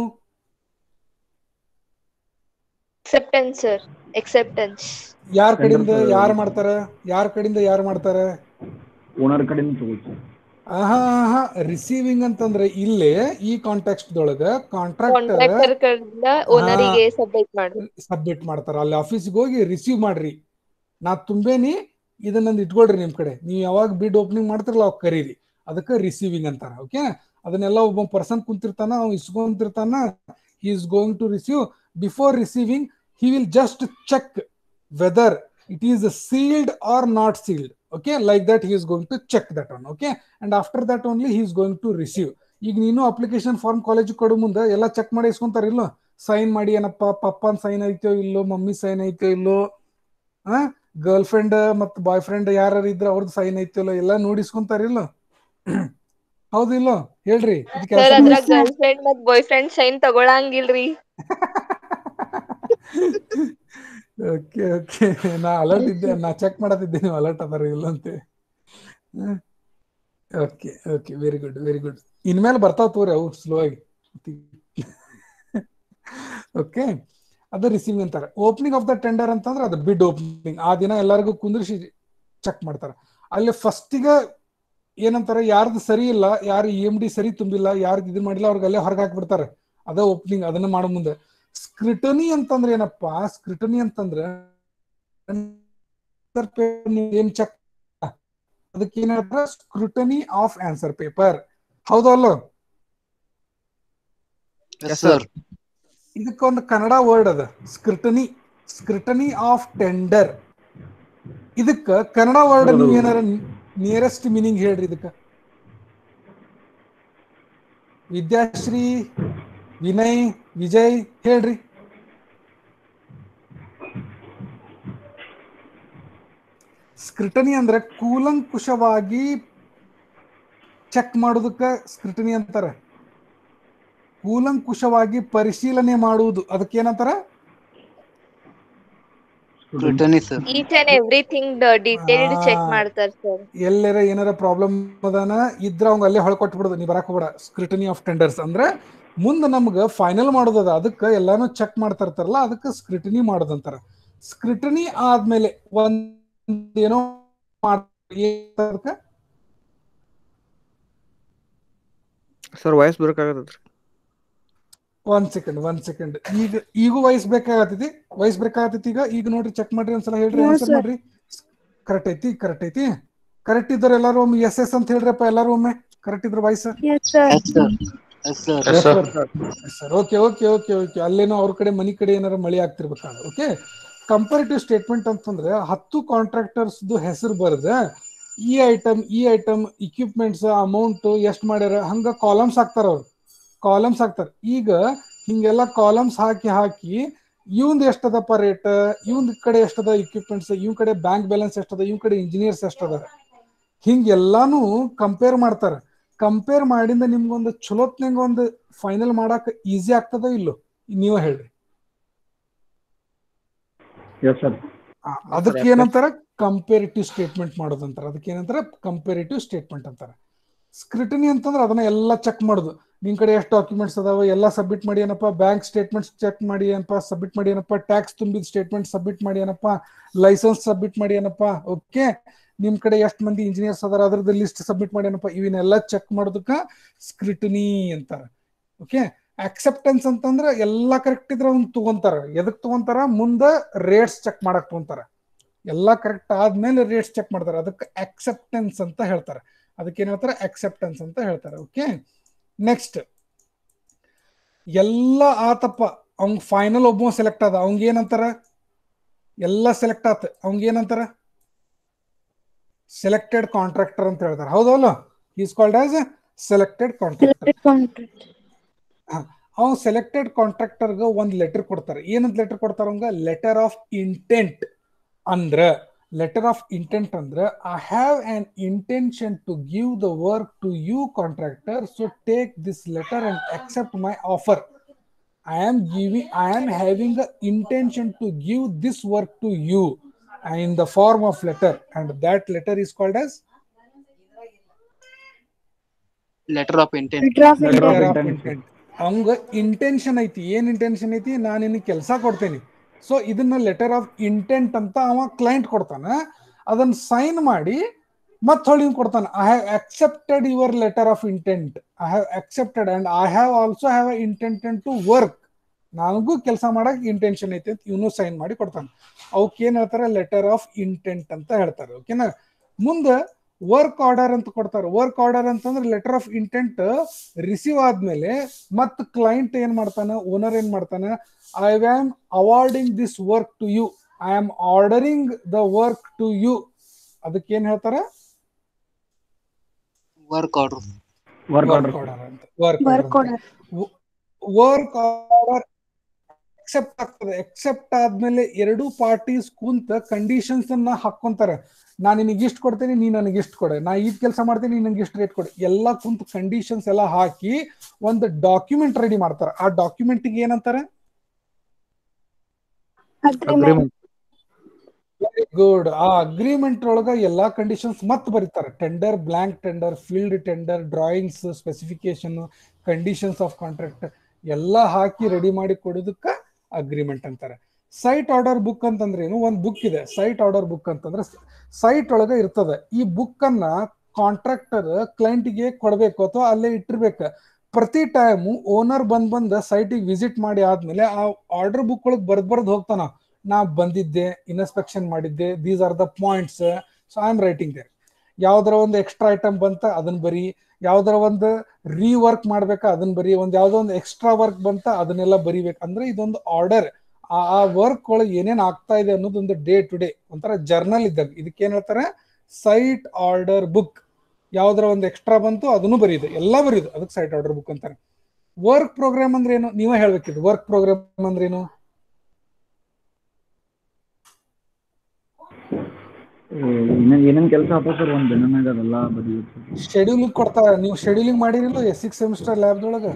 Acceptance sir, acceptance. ಯಾರ ಕಡೆಯಿಂದ ಯಾರು ಮಾಡ್ತಾರ? ಯಾರ ಕಡೆಯಿಂದ ಯಾರು ಮಾಡ್ತಾರ? ಓನರ್ ಕಡೆಯಿಂದ ತಗೋತಾರೆ. ರಿಸೀವಿಂಗ್ ಅಂತಂದ್ರೆ ಇಲ್ಲೇ ಈ ಕಾಂಟೆಕ್ಸ್ಟ್ ದೊಳಗ ಕಾಂಟ್ರಾಕ್ಟರ್ ಕಡೆಯಿಂದ ಓನರಿಗೆ ಸಬ್ಮಿಟ್ ಮಾಡ್ತಾರ. ಅಲ್ಲಿ ಆಫೀಸಿಗೆ ಹೋಗಿ ರಿಸೀವ್ ಮಾಡ್ರಿ, ನಾ ತುಂಬೇನಿ, ಇದನ್ನೊಂದು ಇಟ್ಕೊಳ್ರಿ ನಿಮ್ ಕಡೆ, ನೀವು ಯಾವಾಗ ಬಿಡ್ ಓಪನಿಂಗ್ ಮಾಡ್ತಿರಲ್ಲ ಅವಾಗ ಕರೀರಿ, ಅದಕ್ಕೆ ರಿಸೀವಿಂಗ್ ಅಂತಾರ. ಓಕೆ, ಅದನ್ನೆಲ್ಲ ಒಬ್ಬ ಪರ್ಸನ್ ಕುಂತಿರ್ತಾನ, ಅವ್ ಇಸ್ಕೊಂತಿರ್ತಾನ. he is going to receive. Before receiving, he will just check whether it is sealed or not sealed. Okay, like that he is going to check that one. Okay, and after that only he is going to receive. ಈಗ ನೀನು application form college ಕೊಡೋ ಮುಂದೆ ಎಲ್ಲ check ಮಾಡಿ ಇಸ್ಕೊಂತಾರ ಇಲ್ಲೋ? Sign ಮಾಡಿ, ಏನಪ್ಪ ಪಪ್ಪನ್ sign ಐತೋ ಇಲ್ಲೋ, ಮಮ್ಮಿ ಸೈನ್ ಐತೋ ಇಲ್ಲೋ, ಗರ್ಲ್ ಫ್ರೆಂಡ್ ಮತ್ತು ಬಾಯ್ ಫ್ರೆಂಡ್ ಯಾರು ಇದ್ರೆ ಅವ್ರದ್ದು ಸೈನ್ ಐತೋ ಇಲ್ಲೋ, ಎಲ್ಲ ನೋಡಿಸ್ಕೊಂತಾರಿಲ್ಲೋ? ಹೌದಿಲ್ಲೋ ಹೇಳ್ರಿ? ಗರ್ಲ್ ಫ್ರೆಂಡ್ ಮತ್ ಬಾಯ್ ಫ್ರೆಂಡ್ ಸೈನ್ ತಗೊಳಂಗಿಲ್ರಿ. ಓಕೆ, ಓಕೆ, ನಾ ಅಲರ್ಟ್ ಇದ್ದೆ, ನಾ ಚೆಕ್ ಮಾಡತ್ತಿದ್ದೆ ನೀವು ಅಲರ್ಟ್ ಅದಾರ ಇಲ್ಲ ಅಂತ. Okay, okay, very good, very good. ಇನ್ಮೇಲೆ ಬರ್ತಾವ ತೋರಿ ಅವು ಸ್ಲೋ ಆಗಿ. ಓಕೆ, ಅದು ರಿಸೀವಿಂಗ್ ಅಂತಾರೆ. ಓಪನಿಂಗ್ ಆಫ್ ದ ಟೆಂಡರ್ ಅಂತಂದ್ರೆ ಅದು ಬಿಡ್ ಓಪನಿಂಗ್. ಆ ದಿನ ಎಲ್ಲರಿಗೂ ಕುಂದ್ರಿಸಿ ಚೆಕ್ ಮಾಡ್ತಾರ. ಅಲ್ಲಿ ಫಸ್ಟಿಗೆ ಏನಂತಾರೆ, ಯಾರ್ದು ಸರಿ ಇಲ್ಲ, ಯಾರು EMD ಸರಿ ತುಂಬಿಲ್ಲ, ಯಾರ್ದು ಇದು ಮಾಡಿಲ್ಲ, ಅವ್ರಿಗೆ ಅಲ್ಲೇ ಹೊರಗೆ ಹಾಕ್ಬಿಡ್ತಾರೆ. ಅದ ಓಪನಿಂಗ್. ಅದನ್ನ ಮಾಡೋ ಮುಂದೆ ಸ್ಕ್ರಿಟನಿ ಅಂತಂದ್ರೆ ಏನಪ್ಪಾ? ಸ್ಕ್ರಿಟನಿ ಅಂತಂದ್ರೆ ಏನ್ ಚೆಕ್, ಅದಕ್ಕೆ ಏನ್ ಹೇಳ್ತಾರೆ? Scrutiny of answer paper. ಹೌದಾ ಅಲ್ಲೋ? Yes, sir. ಇದಕ್ಕೊಂದು ಕನ್ನಡ ವರ್ಡ್ ಅದ, ಸ್ಕ್ರಿಟನಿ. ಸ್ಕ್ರಿಟನಿ ಆಫ್ ಟೆಂಡರ್. ಇದಕ್ಕ ಕನ್ನಡ ವರ್ಡ್ ನೀವು ಏನಾರ ನಿಯರೆಸ್ಟ್ ಮೀನಿಂಗ್ ಹೇಳ್ರಿ ಇದಕ್ಕ. ವಿದ್ಯಾಶ್ರೀ, ವಿನಯ್, ವಿಜಯ್ ಹೇಳ್ರಿ. ಸ್ಕ್ರಿಟನಿ ಅಂದ್ರೆ ಕೂಲಂಕುಷವಾಗಿ ಚೆಕ್ ಮಾಡೋದಕ್ಕ ಸ್ಕ್ರಿಟನಿ ಅಂತಾರೆ. ಕೂಲಂಕುಷವಾಗಿ ಪರಿಶೀಲನೆ ಮಾಡುವುದು ಅದಕ್ಕೇನಂತಾರ? Scrutiny, sir. Each and everything detailed check ಮಾಡ್ತಾರ ಸರ್. ಎಲ್ಲರ ಏನಾರ ಪ್ರಾಬ್ಲಮ್ ಅದಾನ ಇದ್ರ ಅವಂಗ ಅಲ್ಲೇ ಹೊಳ್ಕೊಟ್ಬಿಡೋದು, ನೀ ಬರಾಕ್ ಹೋಗ್ಬೇಡ. ಸ್ಕ್ರಿಟನಿ ಆಫ್ ಟೆಂಡರ್ಸ್ ಅಂದ್ರೆ ಮುಂದೆ ನಮ್ಗೆ ಫೈನಲ್ ಮಾಡೋದದ, ಅದಕ್ಕೆ ಎಲ್ಲಾನು ಚೆಕ್ ಮಾಡ್ತಾ ಇರ್ತಾರಲ್ಲ ಅದಕ್ಕೆ ಸ್ಕ್ರಿಟನಿ ಮಾಡೋದಂತಾರ. ಸ್ಕ್ರಿಟನಿ ಆದ್ಮೇಲೆ ಒಂದೇನೋ ಸರ್ ವಾಯ್ಸ್ ಬ್ರೇಕ್ ಆಗತ್ತೈತ್ರಿ. ಒಂದ್ ಸೆಕೆಂಡ್. ಈಗೂ ವಾಯ್ಸ್ ಬೇಕಾಗತೈತಿ. ಈಗ ನೋಡ್ರಿ, ಚೆಕ್ ಮಾಡ್ರಿ ಒಂದ್ಸಲ, ಹೇಳ್ರಿ, ಆನ್ಸರ್ ಮಾಡ್ರಿ. ಕರೆಕ್ಟ್ ಐತಿ. ಕರೆಕ್ಟ್ ಇದ್ರ ಎಲ್ಲಾರು ಒಮ್ಮೆ ಎಸ್ ಎಸ್ ಅಂತ ಹೇಳ್ರಪ್ಪ. ಎಲ್ಲಾರು ಒಮ್ಮೆ ಕರೆಕ್ಟ್ ಇದ್ರ ವಾಯ್ಸ್. ಓಕೆ. ಅಲ್ಲೇನೋ ಅವ್ರ ಕಡೆ ಮನಿ ಕಡೆ ಏನಾರ ಮಳಿ ಆಗ್ತಿರ್ಬೇಕ. ಓಕೆ. ಕಂಪೇರಿಟಿವ್ ಸ್ಟೇಟ್ಮೆಂಟ್ ಅಂತಂದ್ರೆ 10 ಕಾಂಟ್ರಾಕ್ಟರ್ಸ್ ಹೆಸರು ಬರದ ಈ ಐಟಮ್ ಇಕ್ವಿಪ್ಮೆಂಟ್ಸ್ ಅಮೌಂಟ್ ಎಷ್ಟು ಮಾಡ್ಯಾರ ಹಂಗ ಕಾಲಮ್ಸ್ ಹಾಕ್ತಾರ. ಅವ್ರು ಕಾಲಮ್ಸ್ ಹಾಕ್ತಾರ. ಈಗ ಹಿಂಗೆಲ್ಲ ಕಾಲಮ್ಸ್ ಹಾಕಿ ಇವಂದ್ ಎಷ್ಟದಪ್ಪ ರೇಟ್, ಇವಂದ್ ಕಡೆ ಎಷ್ಟದ ಇಕ್ವಿಪ್ಮೆಂಟ್ಸ್, ಇವ್ ಕಡೆ ಬ್ಯಾಂಕ್ ಬ್ಯಾಲೆನ್ಸ್ ಎಷ್ಟದ, ಇವ್ ಕಡೆ ಇಂಜಿನಿಯರ್ಸ್ ಎಷ್ಟದ, ಹಿಂಗೆಲ್ಲಾನು ಕಂಪೇರ್ ಮಾಡ್ತಾರ. ಕಂಪೇರ್ ಮಾಡಿಂದ ನಿಮ್ಗೊಂದು ಚಲೋತ್ನಂಗ ಒಂದು ಫೈನಲ್ ಮಾಡಾಕ ಈಸಿ ಆಗ್ತದ ಇಲ್ಲೋ? ನೀವ ಹೇಳ್ರಿ. ಅದಕ್ಕೆ ಏನಂತಾರ? ಕಂಪೇರಿಟಿವ್ ಸ್ಟೇಟ್ಮೆಂಟ್ ಮಾಡೋದಂತಾರ. ಅದಕ್ಕೆ ಏನಂತಾರ? ಕಂಪೇರಿಟಿವ್ ಸ್ಟೇಟ್ಮೆಂಟ್ ಅಂತಾರ. ಸ್ಕ್ರಿಟನಿ ಅಂತಂದ್ರೆ ಅದನ್ನ ಎಲ್ಲ ಚೆಕ್ ಮಾಡೋದು. ನಿಮ್ ಕಡೆ ಎಷ್ಟು ಡಾಕ್ಯುಮೆಂಟ್ಸ್ ಅದಾವ ಎಲ್ಲ ಸಬ್ಮಿಟ್ ಮಾಡಿ ಏನಪ್ಪ, ಬ್ಯಾಂಕ್ ಸ್ಟೇಟ್ಮೆಂಟ್ಸ್ ಚೆಕ್ ಮಾಡಿ ಏನಪ್ಪ, ಸಬ್ಮಿಟ್ ಮಾಡಿ ಏನಪ್ಪ, ಟ್ಯಾಕ್ಸ್ ತುಂಬಿದ ಸ್ಟೇಟ್ಮೆಂಟ್ ಸಬ್ಮಿಟ್ ಮಾಡಿ ಏನಪ್ಪ, ಲೈಸೆನ್ಸ್ ಸಬ್ಮಿಟ್ ಮಾಡಿ ಏನಪ್ಪ. ಓಕೆ. ನಿಮ್ ಕಡೆ ಎಷ್ಟು ಮಂದಿ ಇಂಜಿನಿಯರ್ಸ್ ಅದಾರ ಅದ್ರದ್ದು ಲಿಸ್ಟ್ ಸಬ್ಮಿಟ್ ಮಾಡಿ ಏನಪ್ಪ. ಇವನ್ನೆಲ್ಲ ಚೆಕ್ ಮಾಡೋದಕ್ಕ ಸ್ಕ್ರಿಟನಿ ಅಂತಾರ. ಓಕೆ. ಅಕ್ಸೆಪ್ಟೆನ್ಸ್ ಅಂತಂದ್ರೆ ಎಲ್ಲಾ ಕರೆಕ್ಟ್ ಇದ್ರೆ ಅವ್ನು ತಗೊಂತಾರ. ಎದಕ್ ತಗೊಂತಾರ? ಮುಂದೆ ರೇಟ್ಸ್ ಚೆಕ್ ಮಾಡಕ್ ತಗೊಂತಾರ. ಎಲ್ಲಾ ಕರೆಕ್ಟ್ ಆದ್ಮೇಲೆ ರೇಟ್ಸ್ ಚೆಕ್ ಮಾಡ್ತಾರೆ. ಅದಕ್ಕೆ ಅಕ್ಸೆಪ್ಟೆನ್ಸ್ ಅಂತ ಹೇಳ್ತಾರೆ. ಅದಕ್ಕೆ ಏನ್ ಹೇಳ್ತಾರೆ? ಅಕ್ಸೆಪ್ಟೆನ್ಸ್ ಅಂತ ಹೇಳ್ತಾರೆ. ಓಕೆ. ನೆಕ್ಸ್ಟ್, ಎಲ್ಲ ಆತಪ್ಪ, ಅವಂಗ ಫೈನಲ್ ಒಬ್ಬ ಸೆಲೆಕ್ಟ್ ಆದ, ಅವಂಗ ಏನಂತಾರ? ಎಲ್ಲ ಸೆಲೆಕ್ಟ್ ಆತ, ಅವಂಗ ಏನಂತಾರ? ಸೆಲೆಕ್ಟೆಡ್ ಕಾಂಟ್ರಾಕ್ಟರ್ ಅಂತ ಹೇಳ್ತಾರೆ. ಹೌದಲ್ಲ? Is called as selected contractor. ಅವ್ನು ಸೆಲೆಕ್ಟೆಡ್ ಕಾಂಟ್ರಾಕ್ಟರ್ಗೆ ಒಂದು ಲೆಟರ್ ಕೊಡ್ತಾರೆ. ಏನಂತ ಲೆಟರ್ ಕೊಡ್ತಾರ? ಅವಂಗ ಲೆಟರ್ ಆಫ್ ಇಂಟೆಂಟ್. ಅಂದ್ರ ಲೆಟರ್ ಆಫ್ ಇಂಟೆಂಟ್ ಅಂದ್ರೆ I have an intention to give the work to you contractor, so take this letter and accept my offer. I am having the intention to give this work to you in the form of letter, and that letter is called as Letter of intent. ಅವಂಗ intention ಐತಿ. ಏನ್ intention ಐತಿ? ನಾನು ನಿನಗೆ ಕೆಲಸ ಕೊಡ್ತೇನೆ, so ಇದನ್ನ letter of intent ಅಂತ ಅವ ಕ್ಲೈಂಟ್ ಕೊಡ್ತಾನ. ಅದನ್ನ ಸೈನ್ ಮಾಡಿ ಮತ್ತೆ ಹೊಳಿ ಕೊಡ್ತಾನೆ. I have accepted your letter of intent. I have accepted and I have also have intention to work. ನನಗೂ ಕೆಲಸ ಮಾಡಕ್ ಇಂಟೆನ್ಷನ್ ಐತಿ ಅಂತ ಇವನು ಸೈನ್ ಮಾಡಿ ಕೊಡ್ತಾನೆ. ಅವಕ್ಕೆ ಏನ್ ಹೇಳ್ತಾರೆ? ಲೆಟರ್ ಆಫ್ ಇಂಟೆಂಟ್ ಅಂತ ಹೇಳ್ತಾರೆ. ಓಕೆನಾ? ಮುಂದೆ ವರ್ಕ್ ಆರ್ಡರ್ ಅಂತ ಕೊಡ್ತಾರೆ. ವರ್ಕ್ ಆರ್ಡರ್ ಅಂತಂದ್ರೆ ಲೆಟರ್ ಆಫ್ ಇಂಟೆಂಟ್ ರಿಸೀವ್ ಆದ್ಮೇಲೆ ಮತ್ ಕ್ಲೈಂಟ್ ಏನ್ ಮಾಡ್ತಾನೆ? ಓನರ್ ಏನ್ ಮಾಡ್ತಾನೆ? I am awarding this work to you, I am ordering the work to you. ಅದಕ್ಕೆ ಏನ್ ಹೇಳ್ತಾರೆ? Work order. Work order accept ಆಗ್ತದೆ. ಎಕ್ಸೆಪ್ಟ್ ಆದ್ಮೇಲೆ ಎರಡೂ ಪಾರ್ಟೀಸ್ ಕುಂತ ಕಂಡೀಷನ್ಸ್ ಅನ್ನ ಹಾಕೊಂತಾರೆ. ನಾನು ನಿನಗೆ ಇಷ್ಟು ಕೊಡ್ತೇನೆ, ನೀ ನನಗೆ ಇಷ್ಟು ಕೊಡೆ, ನಾ ಈ ಕೆಲಸ ಮಾಡ್ತೇನೆ, ನೀ ನನಗೆ ಇಷ್ಟು ರೇಟ್ ಕೊಡೆ. ಎಲ್ಲ ಕುಂತ ಕಂಡೀಷನ್ಸ್ ಎಲ್ಲ ಹಾಕಿ ಒಂದು ಡಾಕ್ಯುಮೆಂಟ್ ರೆಡಿ ಮಾಡ್ತಾರೆ. ಆ ಡಾಕ್ಯುಮೆಂಟ್ಗೆ ಏನಂತಾರೆ? Very good. ಆ ಅಗ್ರಿಮೆಂಟ್ ಒಳಗ ಎಲ್ಲಾ ಕಂಡೀಷನ್ಸ್ ಮತ್ತೆ ಬರೀತಾರೆ. Tender, blank tender, field tender, drawings, specification, conditions of contract ಎಲ್ಲ ಹಾಕಿ ರೆಡಿ ಮಾಡಿ ಕೊಡೋದಕ್ಕ ಅಗ್ರಿಮೆಂಟ್ ಅಂತಾರೆ. ಸೈಟ್ ಆರ್ಡರ್ ಬುಕ್ ಅಂತಂದ್ರೆ ಏನು? ಒಂದು ಬುಕ್ ಇದೆ. ಸೈಟ್ ಆರ್ಡರ್ ಬುಕ್ ಅಂತಂದ್ರೆ ಸೈಟ್ ಒಳಗ ಇರ್ತದೆ. ಈ ಬುಕ್ ಅನ್ನ ಕಾಂಟ್ರಾಕ್ಟರ್ ಕ್ಲೈಂಟ್ಗೆ ಕೊಡ್ಬೇಕು ಅಥವಾ ಅಲ್ಲೇ ಇಟ್ಟಿರ್ಬೇಕು. ಪ್ರತಿ ಟೈಮು ಓನರ್ ಬಂದ ಸೈಟಿಗೆ ವಿಸಿಟ್ ಮಾಡಿ ಆದ್ಮೇಲೆ ಆ ಆರ್ಡರ್ ಬುಕ್ ಒಳಗೆ ಬರ್ದ್ ಹೋಗ್ತಾನ. ನಾ ಬಂದಿದ್ದೆ, ಇನ್ಸ್ಪೆಕ್ಷನ್ ಮಾಡಿದ್ದೆ, these are the points, so I am writing there. ಯಾವ್ದಾರ ಒಂದು ಎಕ್ಸ್ಟ್ರಾ ಐಟಮ್ ಬಂತ ಅದನ್ನ ಬರಿ, ಯಾವ್ದಾರ ಒಂದು ರೀವರ್ಕ್ ಮಾಡ್ಬೇಕಾ ಅದನ್ನ ಬರಿ, ಒಂದ್ ಯಾವ್ದೋ ಒಂದು ಎಕ್ಸ್ಟ್ರಾ ವರ್ಕ್ ಬಂತ ಅದನ್ನೆಲ್ಲ ಬರಿಬೇಕು. ಅಂದ್ರೆ ಇದೊಂದು ಆರ್ಡರ್, ಆ ವರ್ಕ್ ಒಳಗೆ ಏನೇನ್ ಆಗ್ತಾ ಇದೆ ಅನ್ನೋದೊಂದು ಡೇ ಟು ಡೇ ಒಂಥರ ಜರ್ನಲ್ ಇದ್ದಾಗ. ಇದಕ್ಕೆ ಏನ್ ಹೇಳ್ತಾರೆ, ಸೈಟ್ ಆರ್ಡರ್ ಬುಕ್. ಯಾವ್ದಾರ ಒಂದು ಎಕ್ಸ್ಟ್ರಾ ಬಂತು ಅದನ್ನು ಬರೀದು, ಎಲ್ಲ ಬರೀದು, ಅದಕ್ಕೆ ಸೈಟ್ ಆರ್ಡರ್ ಬುಕ್ ಅಂತಾರೆ. ವರ್ಕ್ ಪ್ರೋಗ್ರಾಮ್ ಅಂದ್ರೆ ಏನು ನೀವೇ ಹೇಳ್ಬೇಕಿದ್ದು. ವರ್ಕ್ ಪ್ರೋಗ್ರಾಮ್ ಅಂದ್ರೆ ಏನು? ಏನೇನ್ ಕೆಲಸ ಆಗ್ತಾವ ಸರ್ ಒಂದ್ ದಿನನಾಗ ಅದೆಲ್ಲ ಬರೀಬೇಕು. ಶೆಡ್ಯೂಲಿಂಗ್ ಕೊಡ್ತಾರ. ನೀವು ಶೆಡ್ಯೂಲಿಂಗ್ ಮಾಡಿರಿಲ್ಲ ಸಿಕ್ಸ್ ಸೆಮಿಸ್ಟರ್ ಲ್ಯಾಬ್ದೊಳಗ?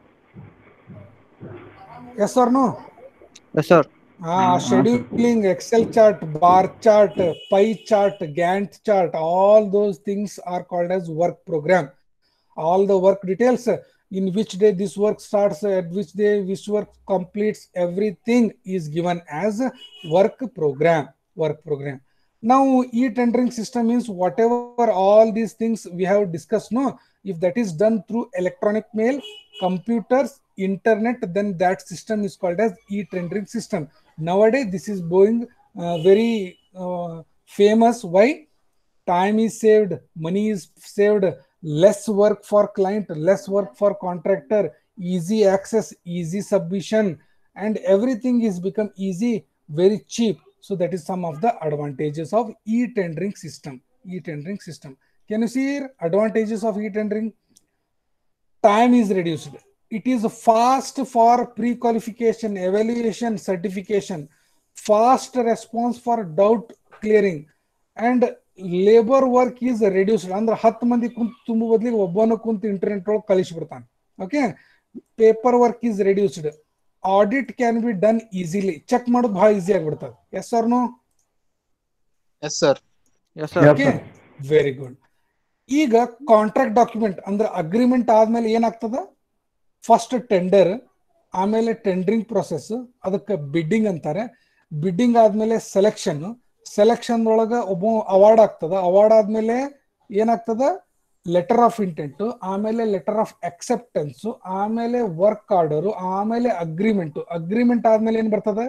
Yes or no? Yes sir. Scheduling, excel chart, bar chart, pie chart, Gantt chart, all those things are called as work program. All the work details, in which day this work starts, at which day which work completes, everything is given as work program. Work program. Now e-tendering system means whatever all these things we have discussed, no, if that is done through electronic mail, computers, internet, then that system is called as e-tendering system. Nowadays this is going very famous. Why? Time is saved, money is saved, less work for client, less work for contractor, easy access, easy submission, and everything is become easy, very cheap. So that is some of the advantages of e-tendering system. E-tendering system. Can you see here advantages of e-tendering? Time is reduced. It is fast for pre-qualification, evaluation, certification, fast response for doubt clearing, and labor work is reduced. ಅಂದ್ರೆ 10 ಮಂದಿ ಕುಂತು ತುಂಬು ಬದಲಿಗೆ ಒಬ್ಬನ ಕುಂತು internet ಒಳಗೆ ಕಳಿಸಿಬಿಡ್ತಾನೆ. Okay, paper work is reduced. Audit can be done easily. Check ಮಾಡೋದು ಬಹಳ ಈಸಿ ಆಗಿಬಿಡ್ತದೆ. Yes or no? Yes sir. Yes sir. Okay, very good. ಈಗ ಕಾಂಟ್ರಾಕ್ಟ್ ಡಾಕ್ಯುಮೆಂಟ್ ಅಂದ್ರೆ ಅಗ್ರಿಮೆಂಟ್ ಆದ್ಮೇಲೆ ಏನಾಗ್ತದ? ಫಸ್ಟ್ ಟೆಂಡರ್, ಆಮೇಲೆ ಟೆಂಡರಿಂಗ್ ಪ್ರೊಸೆಸ್, ಅದಕ್ಕೆ ಬಿಡ್ಡಿಂಗ್ ಅಂತಾರೆ. ಬಿಡ್ಡಿಂಗ್ ಆದ್ಮೇಲೆ ಸೆಲೆಕ್ಷನ್, ಸೆಲೆಕ್ಷನ್ ಒಳಗ ಒಬ್ಬ ಅವಾರ್ಡ್ ಆಗ್ತದ. ಅವಾರ್ಡ್ ಆದ್ಮೇಲೆ ಏನಾಗ್ತದ? ಲೆಟರ್ ಆಫ್ ಇಂಟೆಂಟ್, ಆಮೇಲೆ ಲೆಟರ್ ಆಫ್ ಅಕ್ಸೆಪ್ಟೆನ್ಸ್, ಆಮೇಲೆ ವರ್ಕ್ ಆರ್ಡರ್, ಆಮೇಲೆ ಅಗ್ರಿಮೆಂಟ್. ಅಗ್ರಿಮೆಂಟ್ ಆದ್ಮೇಲೆ ಏನ್ ಬರ್ತದ?